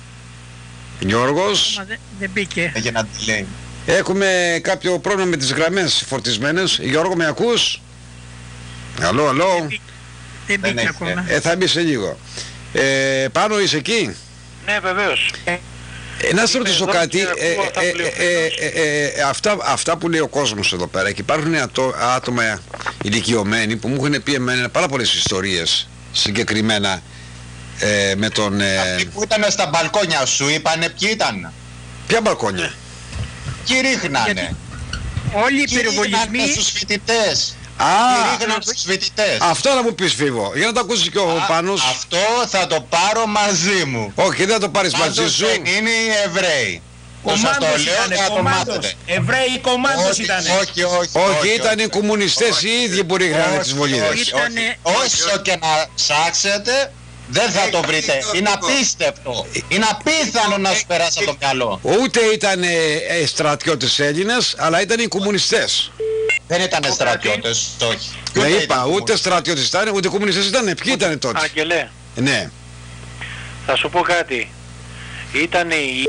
Γιώργος. Δεν, δεν μπήκε. Για να τη λέει. Έχουμε κάποιο πρόβλημα με τις γραμμές φορτισμένες. Γιώργο, με ακούς? Αλλό, αλλό. Δεν μπήκε ακόμα. Ε, θα μπει σε λίγο. Ε, πάνω είσαι εκεί? Ναι, βεβαίως. Ε, να σε ρωτήσω κάτι, ε, ε, ε, ε, ε, αυτά, αυτά που λέει ο κόσμος εδώ πέρα, και υπάρχουν ατό, άτομα ηλικιωμένοι που μου έχουν πει εμένα πάρα πολλές ιστορίες συγκεκριμένα ε, με τον... Ε, αυτοί που ήταν στα μπαλκόνια σου είπανε ποιοι ήταν? Ποια μπαλκόνια? Ποιοι ρίχνανε? Γιατί όλοι οι πυροβολισμοί... Ρίχνανε στους φοιτητές. Α, αυτό να μου πεις Φίβο, για να το ακούσεις και ο Α, Πάνος. Αυτό θα το πάρω μαζί μου. Όχι, δεν θα το πάρεις Πάντως μαζί σου. δεν είναι οι Εβραίοι. Κομμάντος ήτανε, κομμάντος. Εβραίοι κομμάντος ήτανε. Όχι, όχι, όχι. Όχι, ήταν οι κομμουνιστές οι ίδιοι που ρίχνανε τις βολίδες. Όσο και να ψάξετε, δεν θα το βρείτε. Είναι απίστευτο. Είναι απίθανο να σου περάσει από το μυαλό. Ούτε ήταν ε, στρατιώτες Έλληνες, αλλά ήταν οι κομμουνιστές. Δεν ήταν στρατιώτες, όχι. Δεν είπα, ούτε στρατιώτες ήταν, ούτε κομμουνιστές ήταν. Ποιοι ήταν τότε? Άγγελε, ναι. Θα σου πω κάτι. Ήταν οι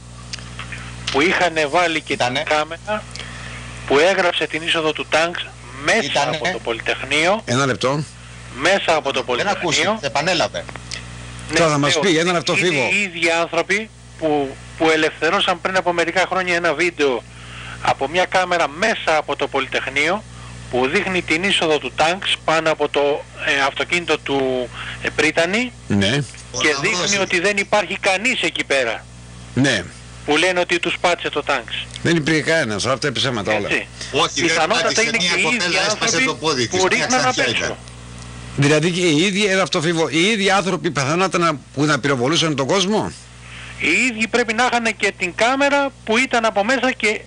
που είχαν βάλει και ήτανε. την κάμερα που έγραψε την είσοδο του τάγκς μέσα ήτανε. από το Πολυτεχνείο. Ένα λεπτό. Μέσα από το Πολυτεχνείο. Δεν ακούσει, επανέλαβε. Ναι, τώρα θα μας πει, ένα λεπτό Φίβο. Είναι οι ίδιοι άνθρωποι που, που ελευθερώσαν πριν από μερικά χρόνια ένα βίντεο από μια κάμερα μέσα από το Πολυτεχνείο που δείχνει την είσοδο του τάγκς πάνω από το ε, αυτοκίνητο του ε, Πρίτανη, ναι, και δείχνει ότι δεν υπάρχει κανείς εκεί πέρα. Ναι. Που λένε ότι τους πάτησε το τάγκς. Δεν υπήρχε κανένας, αλλά αυτά επισέματα όλα. Όχι, πιθανότατα είναι και οι ίδιοι άνθρωποι που ρίχναν απ' έξω. Δηλαδή και οι ίδιοι, είναι αυτό Φίβο, οι ίδιοι άνθρωποι πιθανότατα που να πυροβολούσαν τον κόσμο. Οι ίδιοι πρέπει να είχαν και την κάμερα που ήταν από μέσα και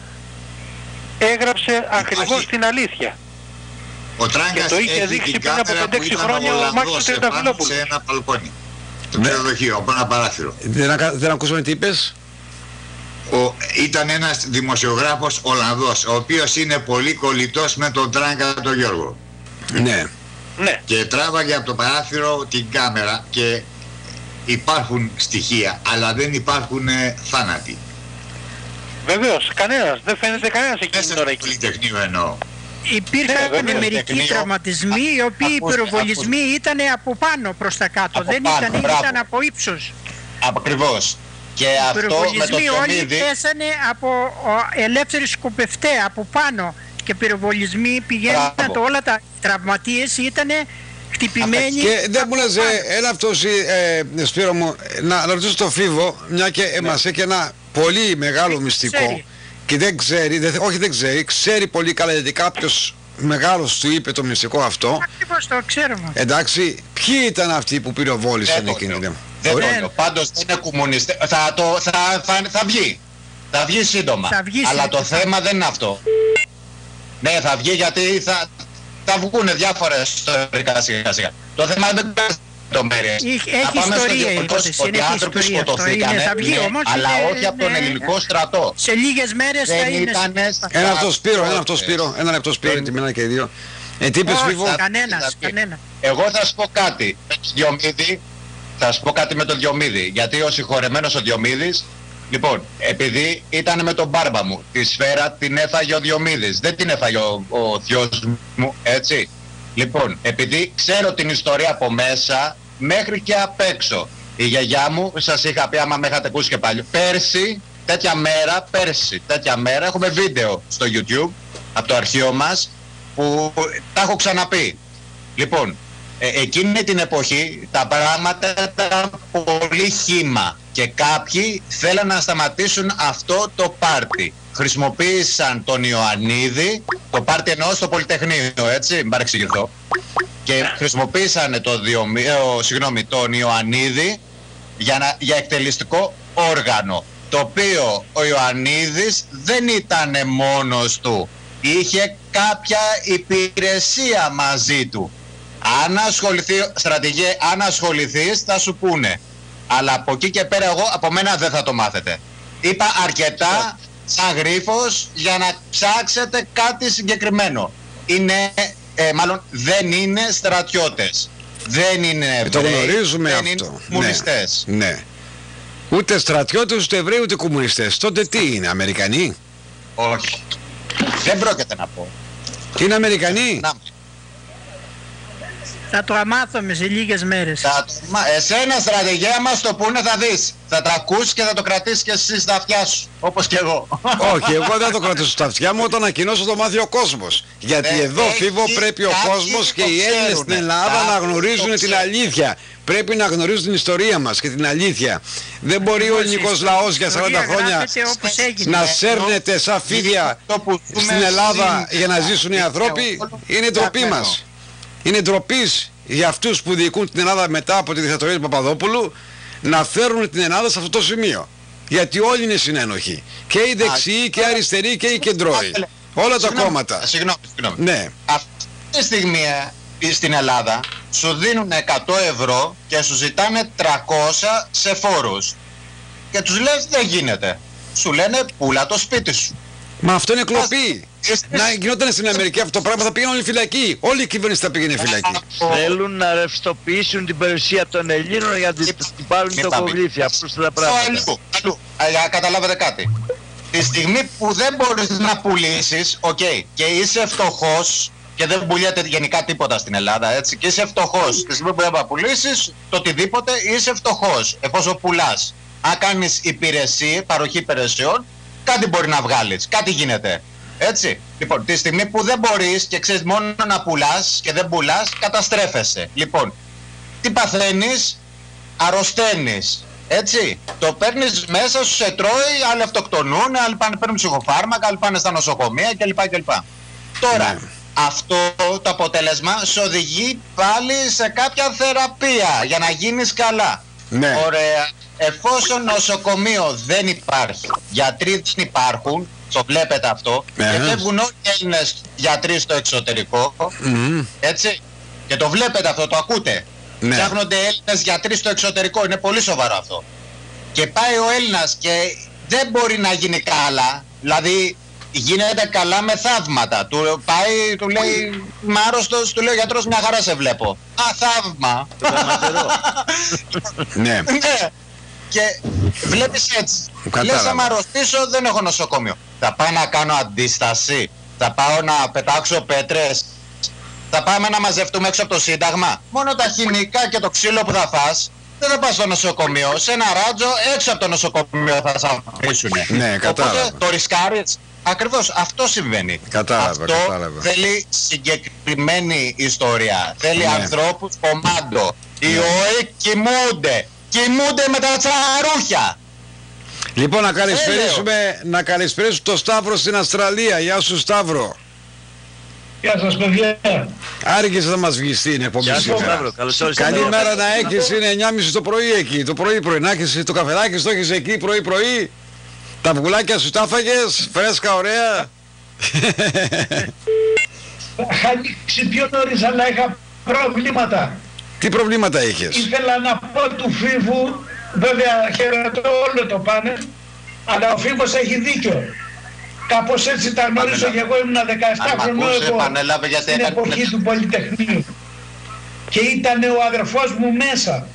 έγραψε ακριβώς την αλήθεια. Ο Τράγκας το είχε έχει δείξει την πριν από κάμερα πέντε που έξι ήταν χρόνια ο ο Μάξος Τριανταφυλόπουλος σε ένα μπαλκόνι. Το ναι. ξενοδοχείο, από ένα παράθυρο. Δεν, δεν ακούσαμε τι είπες. Ο, ήταν ένας δημοσιογράφος Ολλανδός, ο οποίος είναι πολύ κολλητός με τον Τράγκα τον Γιώργο. Ναι. Ναι. Και τράβαγε από το παράθυρο την κάμερα και υπάρχουν στοιχεία, αλλά δεν υπάρχουν ε, θάνατοι. Βεβαίως, κανένας, δεν φαίνεται κανένας εκείνη την ώρα εκεί. Πολυτεχνείο εννοώ. Υπήρχαν ε, μερικοί τραυματισμοί οι οποίοι οι πυροβολισμοί ήταν από πάνω προς τα κάτω, από δεν πάνω, ήταν, ήταν από ύψος. Ακριβώς. Και Οι αυτό με το πυροβολισμοί όλοι Διομήδη, πέσανε από ο, ελεύθεροι σκοπευτέ από πάνω και πυροβολισμοί πηγαίναν το, όλα τα τραυματίες ήταν χτυπημένοι. Και δεν μου λες, από πάνω. ε, ένα αυτός, ε, ε, Σπύρο μου, να, να ρωτήσω το Φίβο, μια και ε, μας έχει ένα πολύ μεγάλο μυστικό ξέρει. και δεν ξέρει, δεν, όχι δεν ξέρει, ξέρει πολύ καλά γιατί κάποιος μεγάλος του είπε το μυστικό αυτό. Ακριβώς το ξέρουμε. Εντάξει, ποιοι ήταν αυτοί που πυροβόλησαν Δεν το εκείνη την. δεν το Ωραία. λέω. Πάντως δεν είναι κομμουνιστές. Θα, το, θα, θα, θα βγει. Θα βγει σύντομα. Θα βγει Αλλά σύντομα. το θέμα δεν είναι αυτό. Ναι, θα βγει γιατί θα, θα βγουν διάφορες ιστορικά σιγά σιγά. Το θέμα δεν είναι λεπτομέρειες. Έχει- έχει ιστορία η υπόθεση, ότι είναι, οι έχει άνθρωποι ιστορία αυτό. σκοτωθήκανε, Είναι, θα βγει ναι, όμως, αλλά είναι- όχι από τον ναι. ελληνικό στρατό. Σε λίγες μέρες θα Δεν είναι. ήτανε στα- Ένα αυτό Σπύρο, ένα αυτό στρατιώτες. Σπύρο, ένα λεπτό Σπύρο, γιατί μιλάνε και οι δύο. Ε, τι είπες Όχι, Φίβο? κανένας, Δηλαδή, κανένα. Εγώ θα σου πω κάτι με τον Διομήδη, θα σου πω κάτι με τον Διομήδη, γιατί ο συγχωρεμένος ο Διομήδης, λοιπόν, επειδή ήταν με τον μπάρμπα μου, τη σφαίρα την έφαγε ο Διομήδης, δεν την έφαγε ο, ο θειός μου, έτσι. Λοιπόν, επειδή ξέρω την ιστορία από μέσα μέχρι και απ' έξω, η γιαγιά μου, σας είχα πει άμα με είχατε ακούσει και πάλι, πέρσι, τέτοια μέρα, πέρσι, τέτοια μέρα, έχουμε βίντεο στο YouTube, από το αρχείο μας, που τα έχω ξαναπεί. Λοιπόν, ε, εκείνη την εποχή τα πράγματα ήταν πολύ χύμα και κάποιοι θέλαν να σταματήσουν αυτό το πάρτι. Χρησιμοποίησαν τον Ιωαννίδη, το πάρτι εννοώ στο Πολυτεχνείο, έτσι, μην παρεξηγηθώ, και χρησιμοποίησαν το Διομη, ε, ο, συγγνώμη, τον Ιωαννίδη για, να, για εκτελεστικό όργανο, το οποίο ο Ιωαννίδης δεν ήταν μόνος του. Είχε κάποια υπηρεσία μαζί του. Αν ασχοληθεί, στρατηγέ, αν ασχοληθείς θα σου πούνε. Αλλά από εκεί και πέρα εγώ, από μένα δεν θα το μάθετε. Είπα αρκετά σαν γρίφος για να ψάξετε κάτι συγκεκριμένο. Είναι, ε, μάλλον δεν είναι στρατιώτες. Δεν είναι Ε, το Εβραίοι, γνωρίζουμε δεν αυτό. είναι κομμουνιστές. Ναι, ναι. Ούτε στρατιώτες, ούτε Εβραίοι, ούτε κομμουνιστές. Τότε τι είναι, Αμερικανοί? Όχι. Δεν πρόκειται να πω. Τι είναι Αμερικανοί? Να, Θα το αμάθουμε σε λίγες μέρες. θα, το- μα, εσένα στρατηγέ μας το πούνε θα δεις. Θα τα ακούσεις και θα το κρατήσεις και εσύ στα αυτιά σου. Όπως και εγώ. Όχι, εγώ δεν θα το κρατήσω στα αυτιά μου όταν ανακοινώσω το μάθει ο κόσμος. Γιατί Δεν εδώ, έχει Φίβο, πρέπει ο κάποιοι κόσμος και το οι Έλληνες στην ξέρουνε. Ελλάδα να Κάποιοι γνωρίζουν το την ξέρουν. αλήθεια. Πρέπει να γνωρίζουν την ιστορία μας και την αλήθεια. Δεν μπορεί ο ελληνικός λαός για σαράντα Ιστορία χρόνια γράφεται όπως έγινε. να σέρνεται σαν φίδια Το που ζούμε στην Ελλάδα σήμερα. για να ζήσουν οι άνθρωποι. Είναι ντροπή μας. Είναι ντροπής για αυτούς που διοικούν την Ελλάδα μετά από τη δικτατορία του Παπαδόπουλου να φέρουν την Ελλάδα σε αυτό το σημείο. Γιατί όλοι είναι συνένοχοι. Και οι δεξιοί και οι αριστεροί και οι κεντρώοι. Όλα τα Συγγνώμη, κόμματα. Συγγνώμη, συγγνώμη. Ναι. Αυτή τη στιγμή ε, στην Ελλάδα σου δίνουν εκατό ευρώ και σου ζητάνε τριακόσια σε φόρους. Και τους λες δεν γίνεται. Σου λένε πουλά το σπίτι σου. Μα αυτό είναι κλοπή. Είστε- Να γινόταν στην Αμερική αυτό το πράγμα θα πήγαινε όλοι φυλακή. Όλη η κυβέρνηση θα πήγαινε φυλακή. Θέλουν να ρευστοποιήσουν την περιουσία των Ελλήνων για να την την πάρουν Μην το τα κοβλήθι. πεις. Απλώς τα Το πράγματα. αλλού, αλλού. Α, για να καταλάβετε κάτι. Τη στιγμή που δεν μπορείς να πουλήσεις, οκ, και είσαι φτωχός και δεν πουλιέται γενικά τίποτα στην Ελλάδα, έτσι, και είσαι φτωχός. Τη στιγμή που δεν μπορεί να πουλήσεις το οτιδήποτε, είσαι φτωχός, εφόσον πουλάς. Αν κάνεις υπηρεσία, παροχή υπηρεσιών, κάτι μπορεί να βγάλεις, κάτι γίνεται. Έτσι. Λοιπόν, τη στιγμή που δεν μπορείς και ξέρεις μόνο να πουλάς και δεν πουλάς, καταστρέφεσαι. Λοιπόν, τι παθαίνεις? Αρρωσταίνεις. Έτσι. Το παίρνεις μέσα σου, σε τρώει, άλλοι αυτοκτονούν, άλλοι πάνε παίρνουν ψυχοφάρμακα, άλλοι πάνε στα νοσοκομεία κλπ. κλπ. Τώρα, Ναι. αυτό το αποτέλεσμα σε οδηγεί πάλι σε κάποια θεραπεία για να γίνεις καλά. Ναι. Ωραία. Εφόσον νοσοκομείο δεν υπάρχει, γιατροί δεν υπάρχουν, το βλέπετε αυτό, Ναι. και φεύγουν όλοι οι Έλληνες γιατροί στο εξωτερικό, Μμμ. έτσι, και το βλέπετε αυτό, το ακούτε. Ναι. Ψάχνονται Έλληνες γιατροί στο εξωτερικό, είναι πολύ σοβαρό αυτό. Και πάει ο Έλληνας και δεν μπορεί να γίνει καλά, δηλαδή γίνεται καλά με θαύματα. Του πάει, του λέει, είμαι άρρωστος, του λέει ο γιατρός, μια χαρά σε βλέπω. Α, θαύμα. Ναι. Ναι. Και βλέπεις έτσι. Κατάλαβα. Λες άμα αρρωστήσω δεν έχω νοσοκομείο. Θα πάω να κάνω αντίσταση. Θα πάω να πετάξω πέτρες. Θα πάμε να μαζευτούμε έξω από το Σύνταγμα. Μόνο τα χημικά και το ξύλο που θα φας δεν θα πας στο νοσοκομείο. Σε ένα ράτζο έξω από το νοσοκομείο θα σε αφήσουνε. Ναι, κατάλαβα. Οπότε το ρισκάρεις. Ακριβώς αυτό συμβαίνει. Κατάλαβα, αυτό κατάλαβα. θέλει συγκεκριμένη ιστορία. Θέλει Ναι. ανθρώπους κομμάντο. Οι ΟΗ κοιμούνται. Κοιμούνται με τα τσαρούχια. Λοιπόν, να καλησπερίσουμε, να καλησπερίσουμε το Σταύρο στην Αυστραλία. Γεια σου, Σταύρο. Γεια σας, παιδιά. Άργησε να μας βγεις στην εκπομπή Γεια σου, σήμερα. Σταύρο. Καλώς όρισες. Καλημέρα να έχεις, είναι εννιά και μισή το πρωί εκεί. Το πρωί πρωί να έχεις το καφεδάκι, το έχεις εκεί πρωί πρωί. Τα αυγουλάκια σου τα έφαγες, φρέσκα, ωραία. Είχα ανοίξει πιο νωρίς, αλλά είχα προβλήματα. Τι προβλήματα είχες? Ήθελα να πω του Φίβου, βέβαια χαιρετώ όλο το πάνελ, αλλά ο Φίβος έχει δίκιο. Κάπως έτσι τα γνώρισα και εγώ ήμουν δεκαεπτά χρονών στην εποχή του Πολυτεχνείου. Και ήταν ο αδερφός μου μέσα.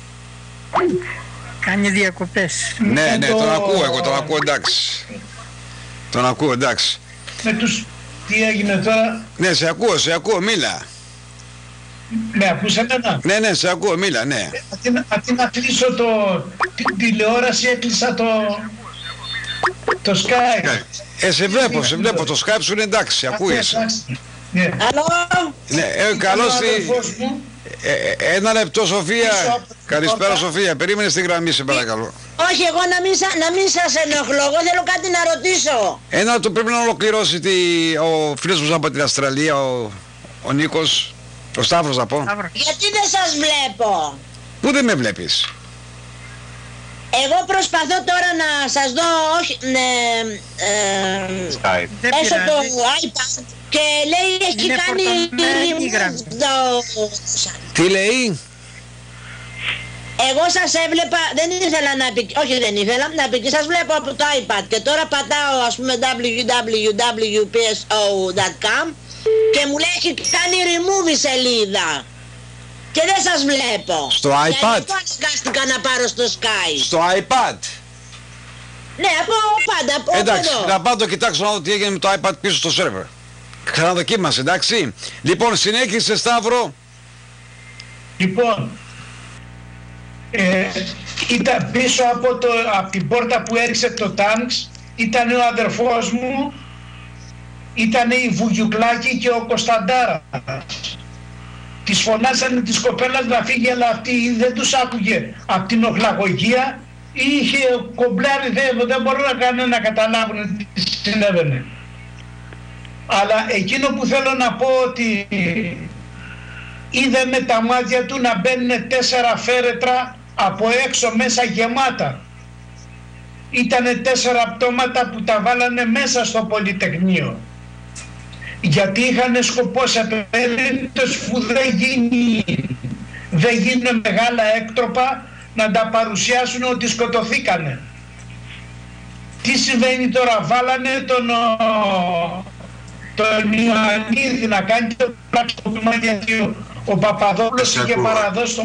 Κάνει διακοπές. Ναι, ναι, το- τον ακούω εγώ, τον ακούω, εντάξει. Τον ακούω, εντάξει. Με τους... Τι έγινε τώρα, Ναι, σε ακούω, σε ακούω, μίλα. με ακούς εμένα? Ναι, ναι, σε ακούω, μίλα, ναι. Αντί να- Αντί να κλείσω το, την τηλεόραση, έκλεισα το, το Skype. Ε, σε βλέπω, σε βλέπω, το Skype σου είναι εντάξει, σε ακούγεσαι. Ναι. Ναι, ε, καλώς Ήταν ο τη... αδερφός μου. Ε, ε, ένα λεπτό, Σοφία. Πίσω από την Καλησπέρα, πόρτα. Σοφία. Περίμενε στη γραμμή, σε παρακαλώ. Όχι, εγώ να μην, σα- να μην σας ενοχλώ, εγώ θέλω κάτι να ρωτήσω. Ένα λεπτό πρέπει να ολοκληρώσει τη... ο φίλος μου από την Αυστραλία, ο, ο Νίκος, ο Σταύρος να πω. Σταύρο. Γιατί δεν σας βλέπω. Πού δεν με βλέπεις? Εγώ προσπαθώ τώρα να σας δω, όχι, ναι, ε, Skype. Δεν έσω το πειράζει. iPad και λέει έχει Είναι κάνει φορτωμένη η γραμμή. το... Τι λέει? Εγώ σας έβλεπα, δεν ήθελα να πει, όχι δεν ήθελα να πει και σας βλέπω από το iPad και τώρα πατάω ας πούμε double-u double-u double-u τελεία πι ες ο τελεία com και μου λέει έχει κάνει remove η σελίδα και δεν σας βλέπω. Στο Και iPad? αυτό αναγκάστηκα να πάρω στο Sky. Στο iPad. Ναι, από πάντα, από Εντάξει, εδώ. να πάω το κοιτάξω να δω τι έγινε με το iPad πίσω στο σερβερ. Ξαναδοκίμασε, εντάξει. Λοιπόν, συνέχισε, Σταύρο. Λοιπόν, ε, ήταν πίσω από, το, από την πόρτα που έριξε το τάγκς, ήταν ο αδερφός μου, ήταν η Βουγιουκλάκη και ο Κωνσταντάρας. Τις φωνάσανε τις κοπέλας να φύγει, αλλά αυτή δεν τους άκουγε από την οχλαγωγία ή είχε κομπλάρει, δεν, δεν μπορούν να κάνουν να καταλάβουν τι συνέβαινε. Αλλά εκείνο που θέλω να πω ότι είδε με τα μάτια του να μπαίνουν τέσσερα φέρετρα από έξω μέσα γεμάτα. Ήτανε τέσσερα πτώματα που τα βάλανε μέσα στο Πολυτεχνείο. Γιατί είχαν σκοπό σε περίπτωση που δεν γίνει, δεν γίνουν μεγάλα έκτροπα να τα παρουσιάσουν ότι σκοτωθήκανε. Τι συμβαίνει τώρα, βάλανε τον, ο, τον Ιωαννίδη να κάνει το πραξικόπημα γιατί ο, ο Παπαδόπουλος είχε παραδώσει το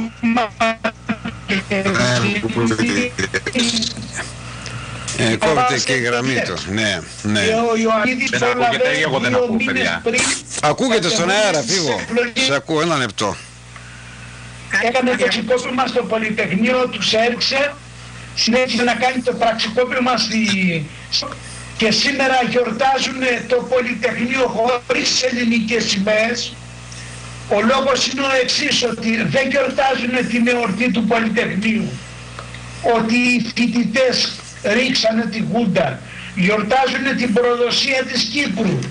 Ε, κόβεται και η γραμμή του. Ναι, ναι. και ο Ιωαννίδης Δεν ακούγεται ή εγώ δεν δύο ακούω, μήνες παιδιά? πριν Ακούγεται στον αέρα, κατεβαίνει φύγω. στις εκλογές. Σε ακούω, ένα λεπτό. Έκανε το πραξικόπημα στο Πολυτεχνείο, τους έριξε, συνέχισε να κάνει το πραξικόπημα στη... και σήμερα γιορτάζουν το Πολυτεχνείο χωρίς ελληνικές σημαίες. Ο λόγος είναι ο εξής, ότι δεν γιορτάζουν την εορτή του Πολυτεχνείου, ότι οι φοιτητές ρίξανε τη Χούντα, γιορτάζουν την προδοσία της Κύπρου.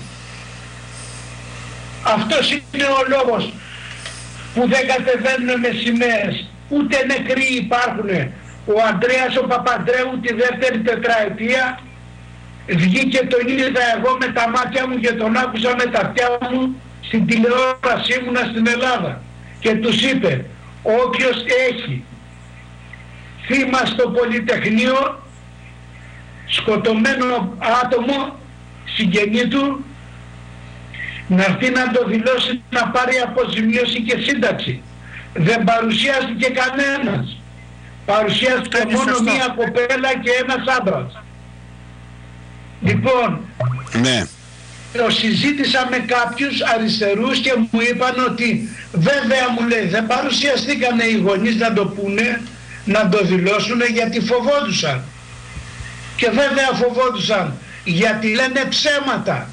Αυτός είναι ο λόγος που δεν κατεβαίνουν με σημαίες, ούτε νεκροί υπάρχουν. Ο Ανδρέας ο Παπαντρέου τη δεύτερη τετραετία βγήκε, τον είδα εγώ με τα μάτια μου και τον άκουσα με τα αυτιά μου στην τηλεόραση, ήμουνα στην Ελλάδα και τους είπε όποιος έχει θύμα στο Πολυτεχνείο, σκοτωμένο άτομο, συγγενή του, να έρθει να το δηλώσει, να πάρει αποζημίωση και σύνταξη. Δεν παρουσιάστηκε κανένας. Παρουσιάστηκε μόνο σωστό. μία κοπέλα και ένας άντρας. Λοιπόν, Ναι. το συζήτησα με κάποιους αριστερούς και μου είπαν ότι βέβαια, μου λέει, δεν παρουσιαστήκανε οι γονείς να το πούνε, να το δηλώσουν γιατί φοβόντουσαν. Και βέβαια φοβόντουσαν γιατί λένε ψέματα.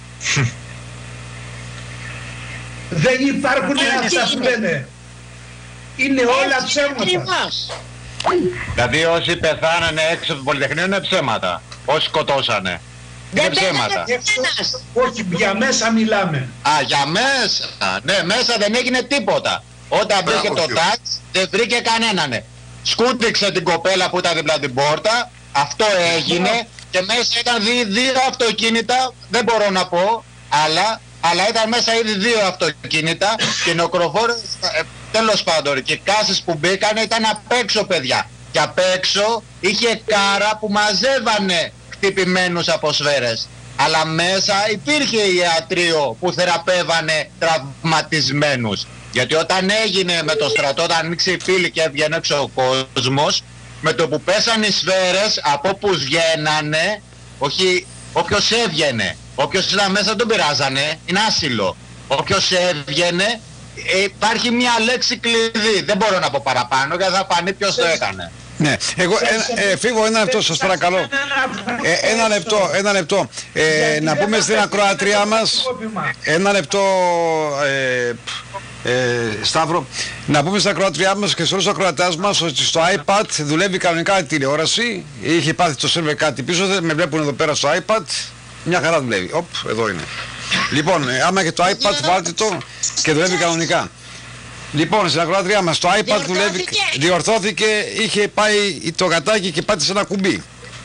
Δεν υπάρχουν αυτά που λένε. Είναι όλα ψέματα. Δηλαδή όσοι πεθάνανε έξω από το Πολυτεχνείο είναι ψέματα. Όσοι σκοτώσανε. Είναι ψέματα. Όχι, για μέσα μιλάμε. Α, για μέσα. Ναι, μέσα δεν έγινε τίποτα. Όταν μπήκε το τάξ δεν βρήκε κανέναν. Σκούτηξε την κοπέλα που ήταν δίπλα την πόρτα. Αυτό έγινε. Και μέσα ήταν δύο αυτοκίνητα. Δεν μπορώ να πω. Αλλά, αλλά ήταν μέσα ήδη δύο αυτοκίνητα. Και νεκροφόρες, ε, τέλος πάντων. Και οι κάσεις που μπήκαν ήταν απ' έξω, παιδιά. Και απ' έξω είχε κάρα που μαζεύανε χτυπημένους από σφαίρες. Αλλά μέσα υπήρχε ιατρείο που θεραπεύανε τραυματισμένους. Γιατί όταν έγινε με το στρατό, όταν ανοίξει η πύλη και έβγαινε έξω ο κόσμος, με το που πέσανε οι σφαίρες, από όπου βγαίνανε, όχι όποιος έβγαινε, όποιος ήταν μέσα τον πειράζανε, είναι άσυλο. Όποιος έβγαινε, υπάρχει μια λέξη κλειδί, δεν μπορώ να πω παραπάνω γιατί θα φανεί ποιος το έκανε. Ναι, εγώ, ε, ε, φύγω ένα λεπτό σας παρακαλώ. Ε, ένα λεπτό, ένα λεπτό. Ε, να πούμε στην ακροατριά μας, ένα λεπτό, ε, ε, Σταύρο, να πούμε στην ακροατριά μας και σε όλους τους ακροατάς μας ότι στο iPad δουλεύει κανονικά η τηλεόραση. Είχε πάθει το σερβερ κάτι πίσω, με βλέπουν εδώ πέρα στο iPad, μια χαρά δουλεύει. Οπ, εδώ είναι. Λοιπόν, ε, άμα και το iPad βάλτε το και δουλεύει κανονικά. Λοιπόν, στην ακροάτριά μας το iPad δουλεύει, διορθώθηκε, είχε πάει το γατάκι και πάτησε ένα κουμπί.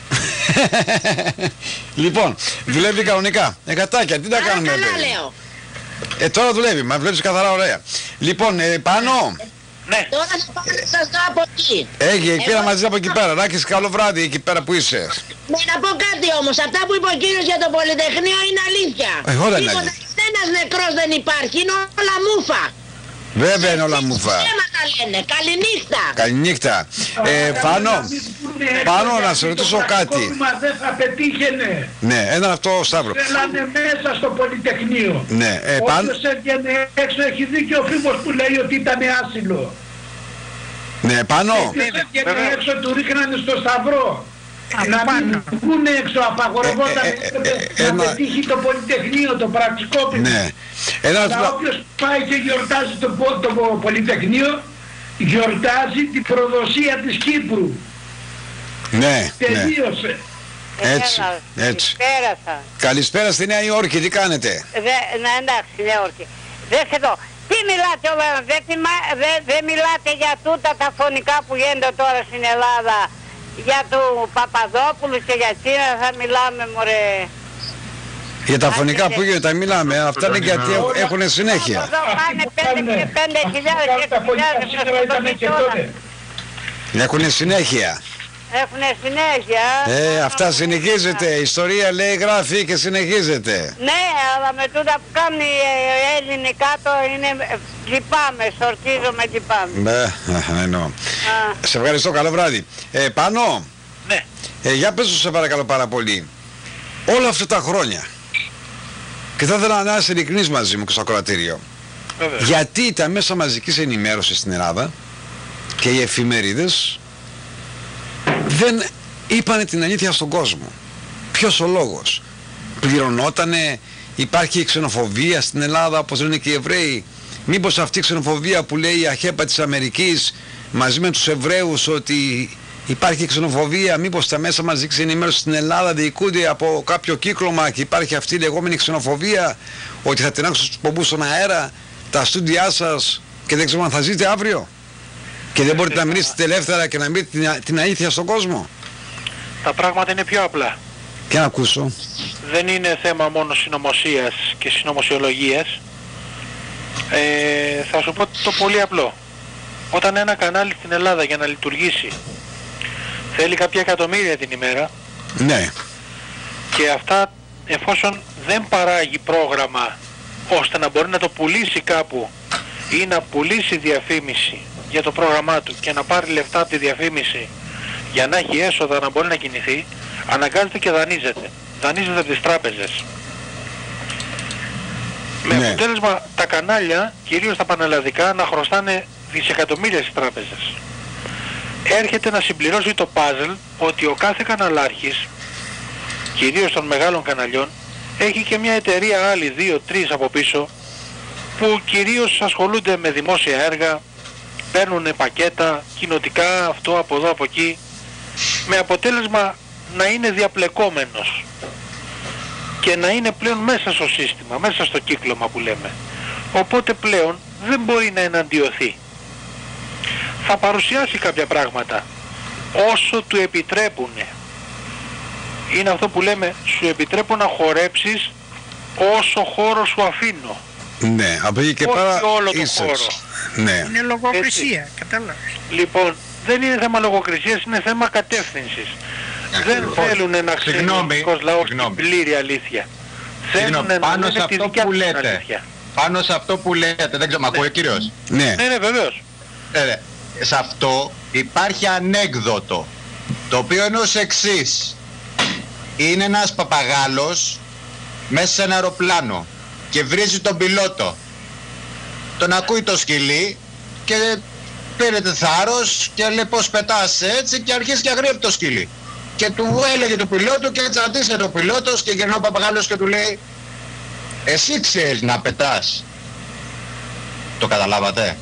Λοιπόν, δουλεύει κανονικά. Ε, γατάκια, τι τα κάνουμε εδώ. Ε, τώρα δουλεύει, μα βλέπεις καθαρά ωραία. Λοιπόν, ε, πάνω. Ναι. Τώρα θα πάω να σας δω από εκεί. Έγινε, εκεί να μαζί από εκεί πέρα. Ράκης, καλό βράδυ εκεί πέρα που είσαι. Ναι, να πω κάτι όμως, αυτά που είπε ο κύριος για το Πολυτεχνείο είναι αλήθεια. Ε, όλα είναι αλήθεια. Ένας νεκρός δεν υπάρχει, είναι όλα μούφα. Βέβαια είναι όλα μουφά. Ψέματα λένε. Καληνύχτα. Καληνύχτα. Ε, πάνω, πάνω να σε ρωτήσω κάτι. Δεν θα πετύχαινε. Ναι, ένα αυτό Σταύρο. Θέλανε μέσα στο Πολυτεχνείο. Ναι, ε, πάνω. Όποιος έβγαινε έξω έχει δίκιο ο Φίμος που λέει ότι ήταν άσυλο. Ναι, πάνω. Όποιος έβγαινε έξω του ρίχνανε στο Σταυρό. Να μην βγουν έξω, απαγορευόταν να πετύχει το Πολυτεχνείο, το πραξικόπημα. Ναι. Αλλά όποιος πάει και γιορτάζει το, το Πολυτεχνείο, γιορτάζει την προδοσία της Κύπρου. Ναι, τελείωσε. Ναι. Έτσι, έτσι. Καλησπέρα. Καλησπέρα στη Νέα Υόρκη, τι κάνετε. Δε, ναι, εντάξει, Νέα Υόρκη. Δες εδώ, τι μιλάτε όλα, δεν δε, δε μιλάτε για τούτα τα φωνικά που γίνονται τώρα στην Ελλάδα, για του Παπαδόπουλου και για Τσίνα θα μιλάμε, μωρέ. Για τα φωνικά που γίνονται τα μιλάμε, αυτά είναι γιατί έχουν συνέχεια. Εδώ πάνε πέντε χιλιάδες και έξι χιλιάδες. Έχουν συνέχεια. Έχουνε συνέχεια. Ε, αυτά συνεχίζεται. Η ιστορία λέει γράφει και συνεχίζεται. Ναι, αλλά με τούτα που κάνουν οι Έλληνοι κάτω είναι... Λυπάμαι, σορκίζομαι, λυπάμαι. Ναι, εννοώ. Σε ευχαριστώ, καλό βράδυ. Ε, πάνω. Ναι. Ε, για πες σου σε παρακαλώ πάρα πολύ. Όλα αυτά τα χρόνια. Και θα ήθελα να είσαι ειλικρινής μαζί μου και στο ακροατήριο. Γιατί τα μέσα μαζικής ενημέρωσης στην Ελλάδα και οι εφημερίδες δεν είπανε την αλήθεια στον κόσμο. Ποιος ο λόγος. Πληρωνότανε, υπάρχει ξενοφοβία στην Ελλάδα όπως λένε και οι Εβραίοι. Μήπως αυτή η ξενοφοβία που λέει η ΑΧΕΠΑ της Αμερικής μαζί με τους Εβραίους ότι υπάρχει ξενοφοβία, μήπως τα μέσα μαζικής ενημέρωσης στην Ελλάδα διοικούνται από κάποιο κύκλωμα και υπάρχει αυτή η λεγόμενη ξενοφοβία ότι θα τεινάξουν τους πομπούς στον αέρα, τα στούντιά σας και δεν ξέρω αν θα ζείτε αύριο. Και δεν μπορείτε να μιλήσετε ελεύθερα και να μιλείτε την, την αλήθεια στον κόσμο. Τα πράγματα είναι πιο απλά. Και να ακούσω. Δεν είναι θέμα μόνο συνωμοσίας και συνωμοσιολογίας. Ε, θα σου πω το πολύ απλό. Όταν ένα κανάλι στην Ελλάδα για να λειτουργήσει θέλει κάποια εκατομμύρια την ημέρα. Ναι. Και αυτά εφόσον δεν παράγει πρόγραμμα ώστε να μπορεί να το πουλήσει κάπου ή να πουλήσει διαφήμιση για το πρόγραμμά του και να πάρει λεφτά από τη διαφήμιση για να έχει έσοδα να μπορεί να κινηθεί, αναγκάζεται και δανείζεται. Δανείζεται από τις τράπεζες. Με Ναι. αποτέλεσμα τα κανάλια, κυρίως τα πανελλαδικά, να χρωστάνε δισεκατομμύρια στις τράπεζες. Έρχεται να συμπληρώσει το παζλ ότι ο κάθε καναλάρχης, κυρίως των μεγάλων καναλιών, έχει και μια εταιρεία άλλη, δύο, τρεις από πίσω, που κυρίως ασχολούνται με δημόσια έργα, παίρνουν πακέτα, κοινοτικά, αυτό από εδώ από εκεί, με αποτέλεσμα να είναι διαπλεκόμενος και να είναι πλέον μέσα στο σύστημα, μέσα στο κύκλωμα που λέμε. Οπότε πλέον δεν μπορεί να εναντιωθεί. Θα παρουσιάσει κάποια πράγματα όσο του επιτρέπουνε. Είναι αυτό που λέμε, σου επιτρέπω να χορέψεις όσο χώρο σου αφήνω. Ναι, από εκεί και όχι πέρα όλο το είσαι. χώρο. Ναι. Είναι λογοκρισία, κατάλαβες. Λοιπόν, δεν είναι θέμα λογοκρισίας, είναι θέμα κατεύθυνσης. Δεν θέλουν να ξέρει ο ελληνικός λαός την πλήρη αλήθεια. Θέλουν να πάνω λένε σε τη αυτό δικιά που τους λέτε. αλήθεια. Πάνω σε αυτό που λέτε, δεν ξέρω, μ' ακούει ο κύριος? Ναι. Ναι, ναι, βεβαίως. Ε, ναι. Σε αυτό υπάρχει ανέκδοτο, το οποίο είναι ως εξής. Είναι ένας παπαγάλος μέσα σε ένα αεροπλάνο και βρίζει τον πιλότο. Τον ακούει το σκυλί και πήρε θάρρος και λέει πως πετάς έτσι, και αρχίζει και αγριεύει το σκυλί. Και του έλεγε του πιλότου και τσαντίσε το πιλότος και γυρνά ο παπαγάλος και του λέει, εσύ ξέρεις να πετάς? Το καταλάβατε?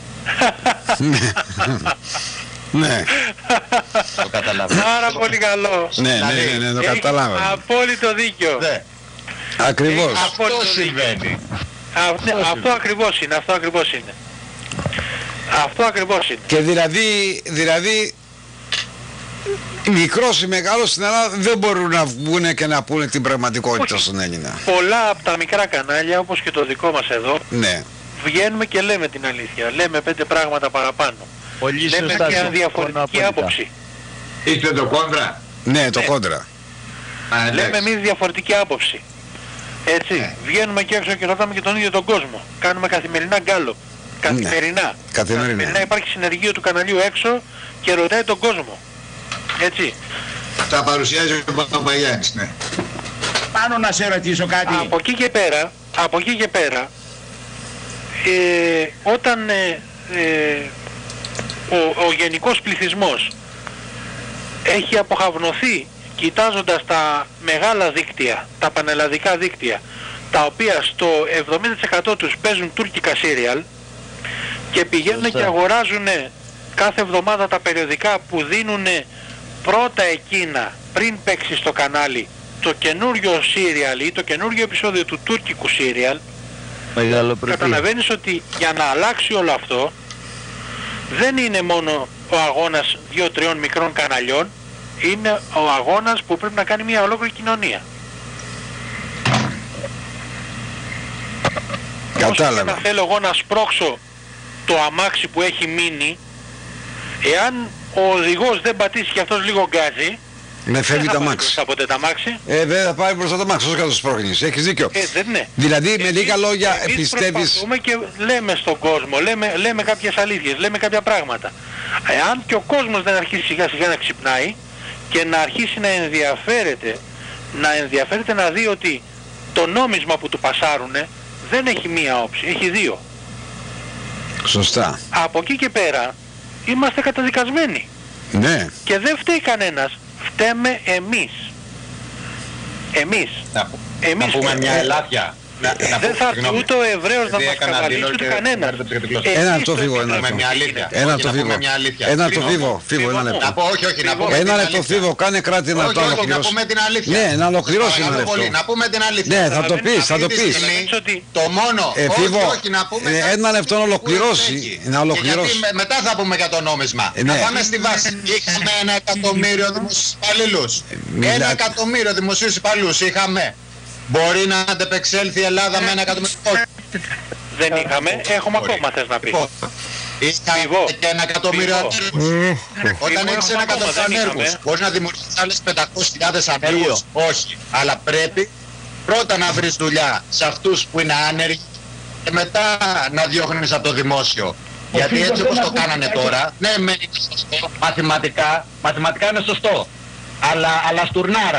Ναι. Το καταλάβατε? Πάρα πολύ καλό. Ναι, ναι, ναι, ναι, το Έχει καταλάβαμε. απόλυτο δίκιο. Ναι. Ακριβώς. Έχει Αυτό απόλυτο συμβαίνει. δίκιο. Α, ναι, αυτό ακριβώς είναι, αυτό ακριβώς είναι. Αυτό ακριβώς είναι. Και δηλαδή, δηλαδή μικρός ή μεγάλος στην Ελλάδα δεν μπορούν να βγουν και να πούνε την πραγματικότητα Όχι. στον Έλληνα. Πολλά από τα μικρά κανάλια, όπως και το δικό μας εδώ, Ναι. βγαίνουμε και λέμε την αλήθεια. Λέμε πέντε πράγματα παραπάνω. Πολύ Λέμε σωστά, μια συμφωνώ διαφορετική απόλυτα. άποψη. Είστε το κόντρα. Ναι, το Ναι. κόντρα. Α, Λέμε εντάξει. εμείς διαφορετική άποψη. Έτσι, βγαίνουμε και έξω και ρωτάμε και τον ίδιο τον κόσμο. Κάνουμε καθημερινά γκάλο. Καθημερινά. Καθημερινά. υπάρχει συνεργείο του καναλιού έξω και ρωτάει τον κόσμο. Έτσι. Τα παρουσιάζει ο Παπαγιάννης, ναι. Πάνω να σε ρωτήσω κάτι. Από εκεί και πέρα, από εκεί και πέρα, ε, όταν ε, ε, ο, ο γενικός πληθυσμός έχει αποχαυνοθεί κοιτάζοντας τα μεγάλα δίκτυα, τα πανελλαδικά δίκτυα, τα οποία στο εβδομήντα τοις εκατό τους παίζουν τουρκικά σύριαλ και πηγαίνουν Σωστά. και αγοράζουν κάθε εβδομάδα τα περιοδικά που δίνουν πρώτα εκείνα πριν παίξει στο κανάλι το καινούριο σύριαλ ή το καινούριο επεισόδιο του τουρκικού σύριαλ, καταλαβαίνεις ότι για να αλλάξει όλο αυτό δεν είναι μόνο ο αγώνας δύο-τριών μικρών καναλιών, είναι ο αγώνας που πρέπει να κάνει μια ολόκληρη κοινωνία. Κατάλαβα. Όσο και να θέλω εγώ να σπρώξω το αμάξι που έχει μείνει, εάν ο οδηγός δεν πατήσει και αυτός λίγο γκάζι, Με φεύγει δεν το θα πάει αμάξι. μπροστά ποτέ το αμάξι. Ε, δεν θα πάει μπροστά το αμάξι, όσο το σπρώχνεις. Έχεις δίκιο. Ε, δεν είναι. Δηλαδή με λίγα λόγια Εμείς πιστεύεις... προσπαθούμε και λέμε στον κόσμο, λέμε, λέμε κάποιες αλήθειες, λέμε κάποια πράγματα. Εάν και ο κόσμος δεν αρχίσει σιγά σιγά να ξυπνάει και να αρχίσει να ενδιαφέρεται, να ενδιαφέρεται να δει ότι το νόμισμα που του πασάρουνε δεν έχει μία όψη, έχει δύο. Σωστά. Από εκεί και πέρα είμαστε καταδικασμένοι. Ναι. Και δεν φταίει κανένας, φταίμε εμείς. Εμείς. Να, εμείς να πούμε μια ελάφια. Να, να δεν πω- θα έρθει συγγνώμη. ούτε ο Εβραίος να Επειδή μας έκανα καβαλήσει δήλωση ούτε και κανένας. μπέρδεψα και την γλώσσα. Εσείς Ένα το λεπτό φύγω, ένα επιτρέπετε. Να πούμε μια αλήθεια. Ένα Όχι, το να φύγω. πούμε μια αλήθεια. Ένα το Φύγω. φύγω. Φύγω, ένα Φύγω. λεπτό. Να πω, όχι, όχι, να πούμε Ένα την λεπτό αλήθεια. φύγω, κάνε κράτη να Όχι, το όχι, να ολοκληρώσω. πούμε την αλήθεια. Ναι, να ολοκληρώσει ένα Παρακαλώ λεπτό. πολύ, να πούμε την αλήθεια. Ναι, θα το πεις, θα το Αυτή τη πεις. στιγμή, ότι Το μόνο, Ε, όχι, Φίβο, όχι, να πούμε ε, κάτι ένα λεπτό να που ολοκληρώσει, έχει. να Και ολοκληρώσει. γιατί με- μετά θα πούμε για το νόμισμα. Ε, Να ναι. πάμε στη βάση. Είχαμε ένα εκατομμύριο δημοσίους υπαλλήλους. μιλάτε. Ένα εκατομμύριο δημοσίους υπαλλήλους είχαμε. Μπορεί να αντεπεξέλθει η Ελλάδα με ένα εκατομμύριο? Όχι. Δεν είχαμε, έχουμε Μπορεί. ακόμα θες να πεις. Είχαμε Φίβο. και ένα εκατομμύριο Φίβο. ανέργους. Όταν Φίβο, έχεις ένα έχουμε εκατομμύριο ακόμα, δεν ανέργους, είχαμε. μπορείς να δημιουργήσεις άλλες πεντακόσιες χιλιάδες ανέργους? Όχι. Αλλά πρέπει πρώτα να βρεις δουλειά σε αυτούς που είναι άνεργοι και μετά να διώχνεις από το δημόσιο. Γιατί Φίβο, έτσι δεν όπως το ακούω κάνανε κάτι. τώρα, ναι, μεν είναι σωστό, μαθηματικά, μαθηματικά είναι σωστό. Αλλά, αλλά στουρνάρα.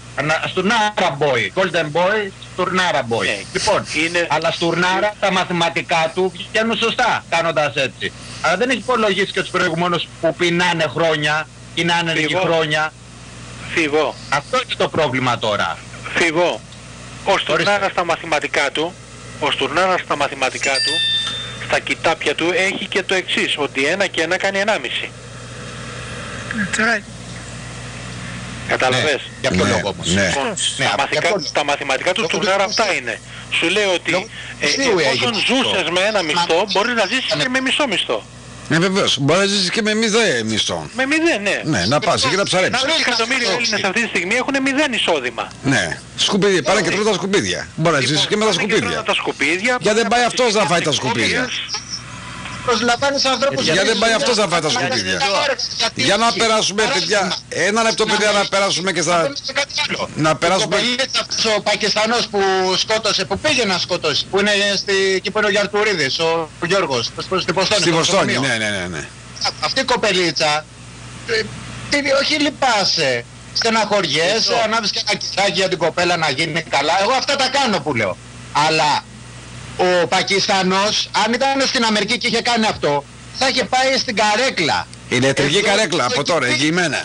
Στουρνάρα boy, golden boy, στουρνάρα boy. Ναι. Λοιπόν, είναι... αλλά στουρνάρα τα μαθηματικά του βγαίνουν σωστά κάνοντας έτσι. Αλλά δεν έχει υπολογίσει και τους προηγουμένους που πεινάνε χρόνια, πεινάνε λίγοι χρόνια. Φύγω. Αυτό είναι το πρόβλημα τώρα. Φύγω. Ο Στουρνάρας στα μαθηματικά του, ο Στουρνάρας στα μαθηματικά του, στα κοιτάπια του έχει και το εξής, ότι ένα και ένα κάνει ενάμιση. right. Καταλαβες. Ναι, για ποιο ναι, λόγο όμως. Ναι. Λοιπόν, Ναι, τα, μαθηκα... αυτό... τα μαθηματικά του Στουρνάρα αυτά είναι. Σου λέει ότι ε, εφόσον ζούσες με ένα μισθό, μπορείς να ζήσεις και με μισό μισθό. Ναι, βεβαίως. Μπορεί να ζήσεις και με μηδέν μισθό. Με μηδέν, ναι. Ναι, να πας εκεί να ψαρέψεις. Ένα εκατομμύριο Έλληνες αυτή τη στιγμή έχουν μηδέν εισόδημα. Ναι. Σκουπίδια. Πάρε και πρώτα σκουπίδια. Μπορεί να ζήσεις και με τα σκουπίδια. Τα σκουπίδια. Για δεν πάει αυτός να φάει τα σκουπίδια. Προσλαμβάνεις ανθρώπους... Για δεν πάει αυτός να φάει τα σκουπίδια. Για να περάσουμε, παιδιά, ένα λεπτό, παιδιά, να περάσουμε και στα... Να περάσουμε... Ο Πακιστανός που σκότωσε, που πήγε να σκοτώσει, που είναι στη... εκεί που είναι ο Γιαρτουρίδης, ο Γιώργος, στη Βοστόνη. Στη Βοστόνη, ναι, ναι, ναι, ναι. Αυτή η κοπελίτσα, τι, όχι λυπάσαι, στεναχωριέσαι, ανάβεις και ένα κιθάκι για την κοπέλα να γίνει καλά. Εγώ αυτά τα κάνω που λέω. Αλλά ο Πακιστανός, αν ήταν στην Αμερική και είχε κάνει αυτό, θα είχε πάει στην καρέκλα. Ηλεκτρική καρέκλα από τώρα, εγγυημένα.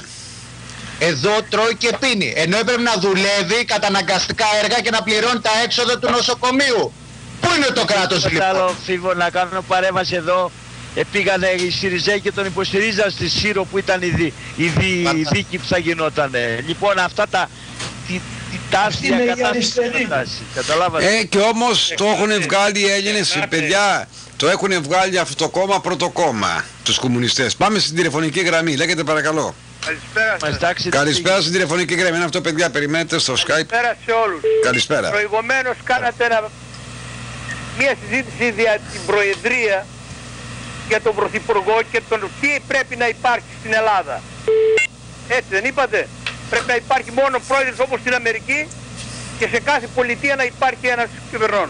Εδώ τρώει και πίνει. Ενώ έπρεπε να δουλεύει καταναγκαστικά έργα και να πληρώνει τα έξοδα του νοσοκομείου. Πού είναι το κράτος λοιπόν? Θέλω Φίβο να κάνω παρέμβαση εδώ. Ε, πήγανε οι Σιριζέοι και τον υποστηρίζαν στη Σύρο που ήταν η, δι, η, δι, η δίκη που θα γινότανε. Λοιπόν αυτά τα... Τη, τη τάση για κατάσταση. Καταλάβατε. Ε, και όμως το έχουν βγάλει οι Έλληνες, παιδιά, το έχουν βγάλει αυτό το κόμμα πρώτο κόμμα, τους κομμουνιστές. Πάμε στην τηλεφωνική γραμμή, λέγεται παρακαλώ. Καλησπέρα σας. Καλησπέρα στην τηλεφωνική γραμμή. Είναι αυτό, παιδιά, περιμένετε στο Skype. Καλησπέρα σε όλους. Καλησπέρα. Προηγουμένως κάνατε ένα... μια συζήτηση για την Προεδρία, για τον Πρωθυπουργό και τον τι πρέπει να υπάρχει στην Ελλάδα. Έτσι δεν είπατε? Πρέπει να υπάρχει μόνο πρόεδρος όπως στην Αμερική και σε κάθε πολιτεία να υπάρχει ένας κυβερνών.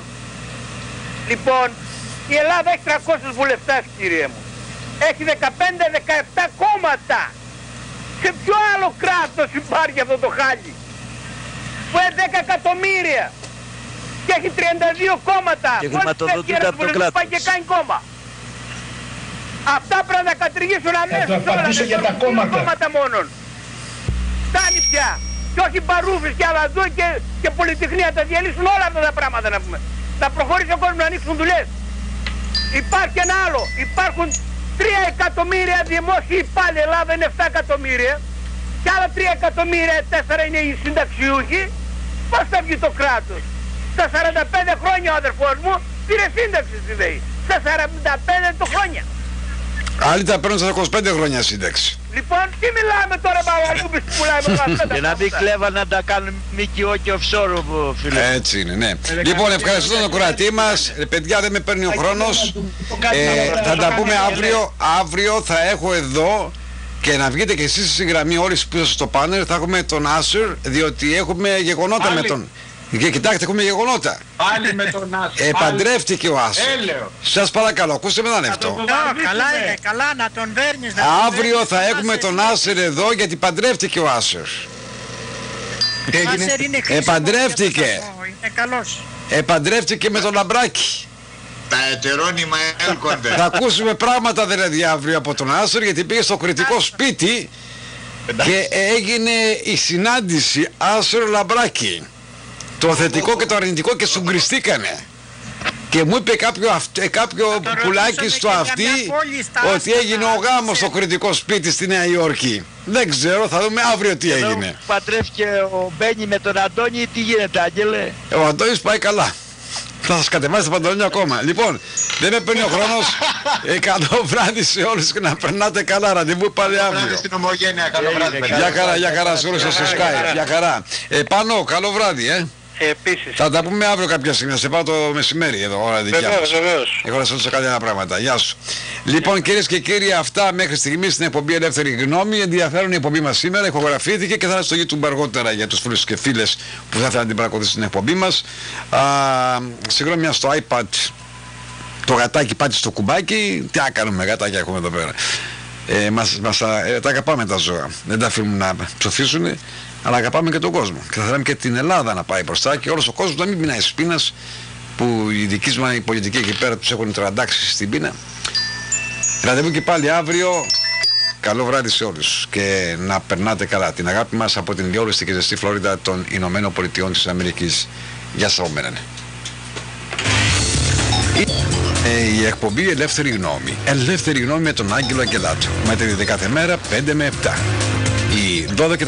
Λοιπόν, η Ελλάδα έχει τριακόσιους βουλευτές, κύριε μου. Έχει δεκαπέντε δεκαεπτά κόμματα. Σε ποιο άλλο κράτος υπάρχει αυτό το χάλι? Που έχει δέκα εκατομμύρια και έχει τριάντα δύο κόμματα. Και χρηματοδοτούνται από το κράτος. Πάει και κάνει κόμμα. Αυτά πρέπει να κατηργήσουν αμέσως όλα. Θα για τα κόμματα. κόμματα μόνον. Φτάνει πια. Και όχι μπαρούφες και αλαντού και, και πολυτεχνία. Τα διαλύσουν όλα αυτά τα πράγματα να πούμε. Θα προχωρήσει ο κόσμος να ανοίξουν δουλειές. Υπάρχει ένα άλλο. Υπάρχουν τρία εκατομμύρια δημόσιοι υπάλληλοι. Ελλάδα είναι επτά εκατομμύρια. Και άλλα τρία εκατομμύρια τέσσερα είναι οι συνταξιούχοι. Πώς θα βγει το κράτος? Στα σαράντα πέντε χρόνια ο αδερφός μου πήρε σύνταξη στη ΔΕΗ. Στα σαράντα πέντε το χρόνια. Άλλοι τα παίρνουν στα είκοσι πέντε χρόνια σύνταξη. Λοιπόν, τι μιλάμε τώρα Μαγαλούπης που πουλάμε όλα αυτά? Και να μην κλέβα να τα κάνουν ΜΚΟ και offshore, φίλε. Έτσι είναι, ναι. Λοιπόν, ευχαριστώ τον ακροατή μας. Ε, παιδιά, δεν με παίρνει ο χρόνος. Ε, θα τα πούμε αύριο. Αύριο θα έχω εδώ και να βγείτε και εσείς στη γραμμή όλοι πίσω στο πάνελ. Θα έχουμε τον Άσερ, διότι έχουμε γεγονότα με τον... Και κοιτάξτε, έχουμε γεγονότα. Πάλι με τον Άσερ. Επαντρεύτηκε ο Άσερ. Σας παρακαλώ, ακούστε με έναν αυτό. Καλά είναι, καλά να τον βέρνεις. Αύριο θα έχουμε τον Άσερ εδώ γιατί παντρεύτηκε ο Άσερ. Τι έγινε? Επαντρεύτηκε. Είναι καλός. Επαντρεύτηκε με τον Λαμπράκη. Τα ετερόνυμα έλκονται. Θα ακούσουμε πράγματα δηλαδή αύριο από τον Άσερ γιατί πήγε στο κριτικό σπίτι και έγινε η συνάντηση Άσερ Λαμπράκη. Το θετικό και το αρνητικό και συγκριστήκανε. Και μου είπε κάποιο, αυ- κάποιο πουλάκι στο αυτί ότι έγινε ο γάμος στο κριτικό σπίτι στη Νέα Υόρκη. Δεν ξέρω, θα δούμε αύριο τι έγινε. Εδώ παντρεύτηκε ο Μπένι με τον Αντώνη, τι γίνεται, Άγγελε? Ο Αντώνης πάει καλά. Θα σας κατεβάσει τα παντελόνια ακόμα. Λοιπόν, δεν με παίρνει ο χρόνος. ε, καλό βράδυ σε όλους και να περνάτε καλά. Ραντεβού πάλι αύριο. Στην Ομογένεια, καλό βράδυ. Για χαρά, για χαρά σε όλους σας στο Skype. Για χαρά. Ε, Πάνω, καλό βράδυ, ε. Επίσης. Θα τα πούμε αύριο κάποια στιγμή. Θα σε πάω το μεσημέρι εδώ, ώρα δικιά μας. Βεβαίως, βεβαίως. Έχω να σας ρωτήσω κάποια πράγματα. Γεια σου. Λοιπόν, κυρίες και κύριοι, αυτά μέχρι στιγμής στην εκπομπή Ελεύθερη Γνώμη. Ενδιαφέρον η εκπομπή μας σήμερα. Ηχογραφήθηκε και θα είναι στο YouTube αργότερα για τους φίλους και φίλες που θα ήθελαν να την παρακολουθήσουν στην εκπομπή μας. Α, συγγνώμη, μια στο iPad το γατάκι πάτησε στο κουμπάκι. Τι άκανουμε, γατάκια έχουμε εδώ πέρα. Ε, μας, μας, ε, τα αγαπάμε τα ζώα. Δεν τα αφήνουμε να ψοφήσουν. αλλά αγαπάμε και τον κόσμο. Και θα θέλαμε και την Ελλάδα να πάει μπροστά και όλος ο κόσμος να μην πεινάει στις πείνας, που οι δικοί μας οι πολιτικοί εκεί πέρα τους έχουν τραντάξει στην πείνα. Ραντεβού και πάλι αύριο. Καλό βράδυ σε όλους και να περνάτε καλά. Την αγάπη μας από την διόλιστη και ζεστή Φλόριντα των Ηνωμένων Πολιτειών της Αμερικής. Γεια σας από μένα. Η εκπομπή Ελεύθερη Γνώμη. Ελεύθερη Γνώμη με τον Άγγελο Αγγελάτο. Μεταδίδεται κάθε μέρα πέντε με επτά. Οι δώδεκα τα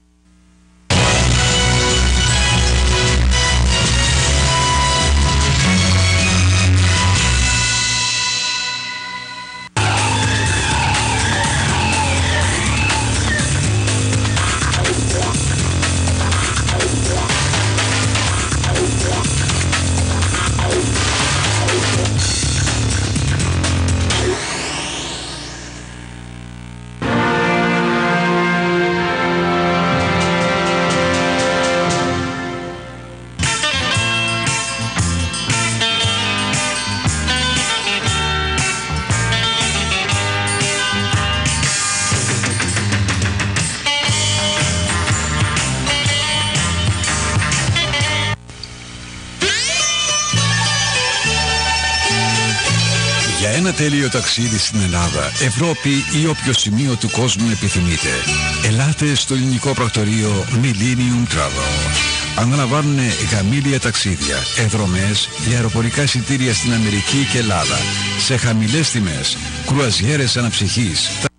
ένα τέλειο ταξίδι στην Ελλάδα, Ευρώπη ή όποιο σημείο του κόσμου επιθυμείτε. Ελάτε στο ελληνικό πρακτορείο Millennium Travel. Αναλαμβάνουν γαμήλια ταξίδια, εδρομές για αεροπορικά εισιτήρια στην Αμερική και Ελλάδα σε χαμηλές τιμές, κρουαζιέρες αναψυχής.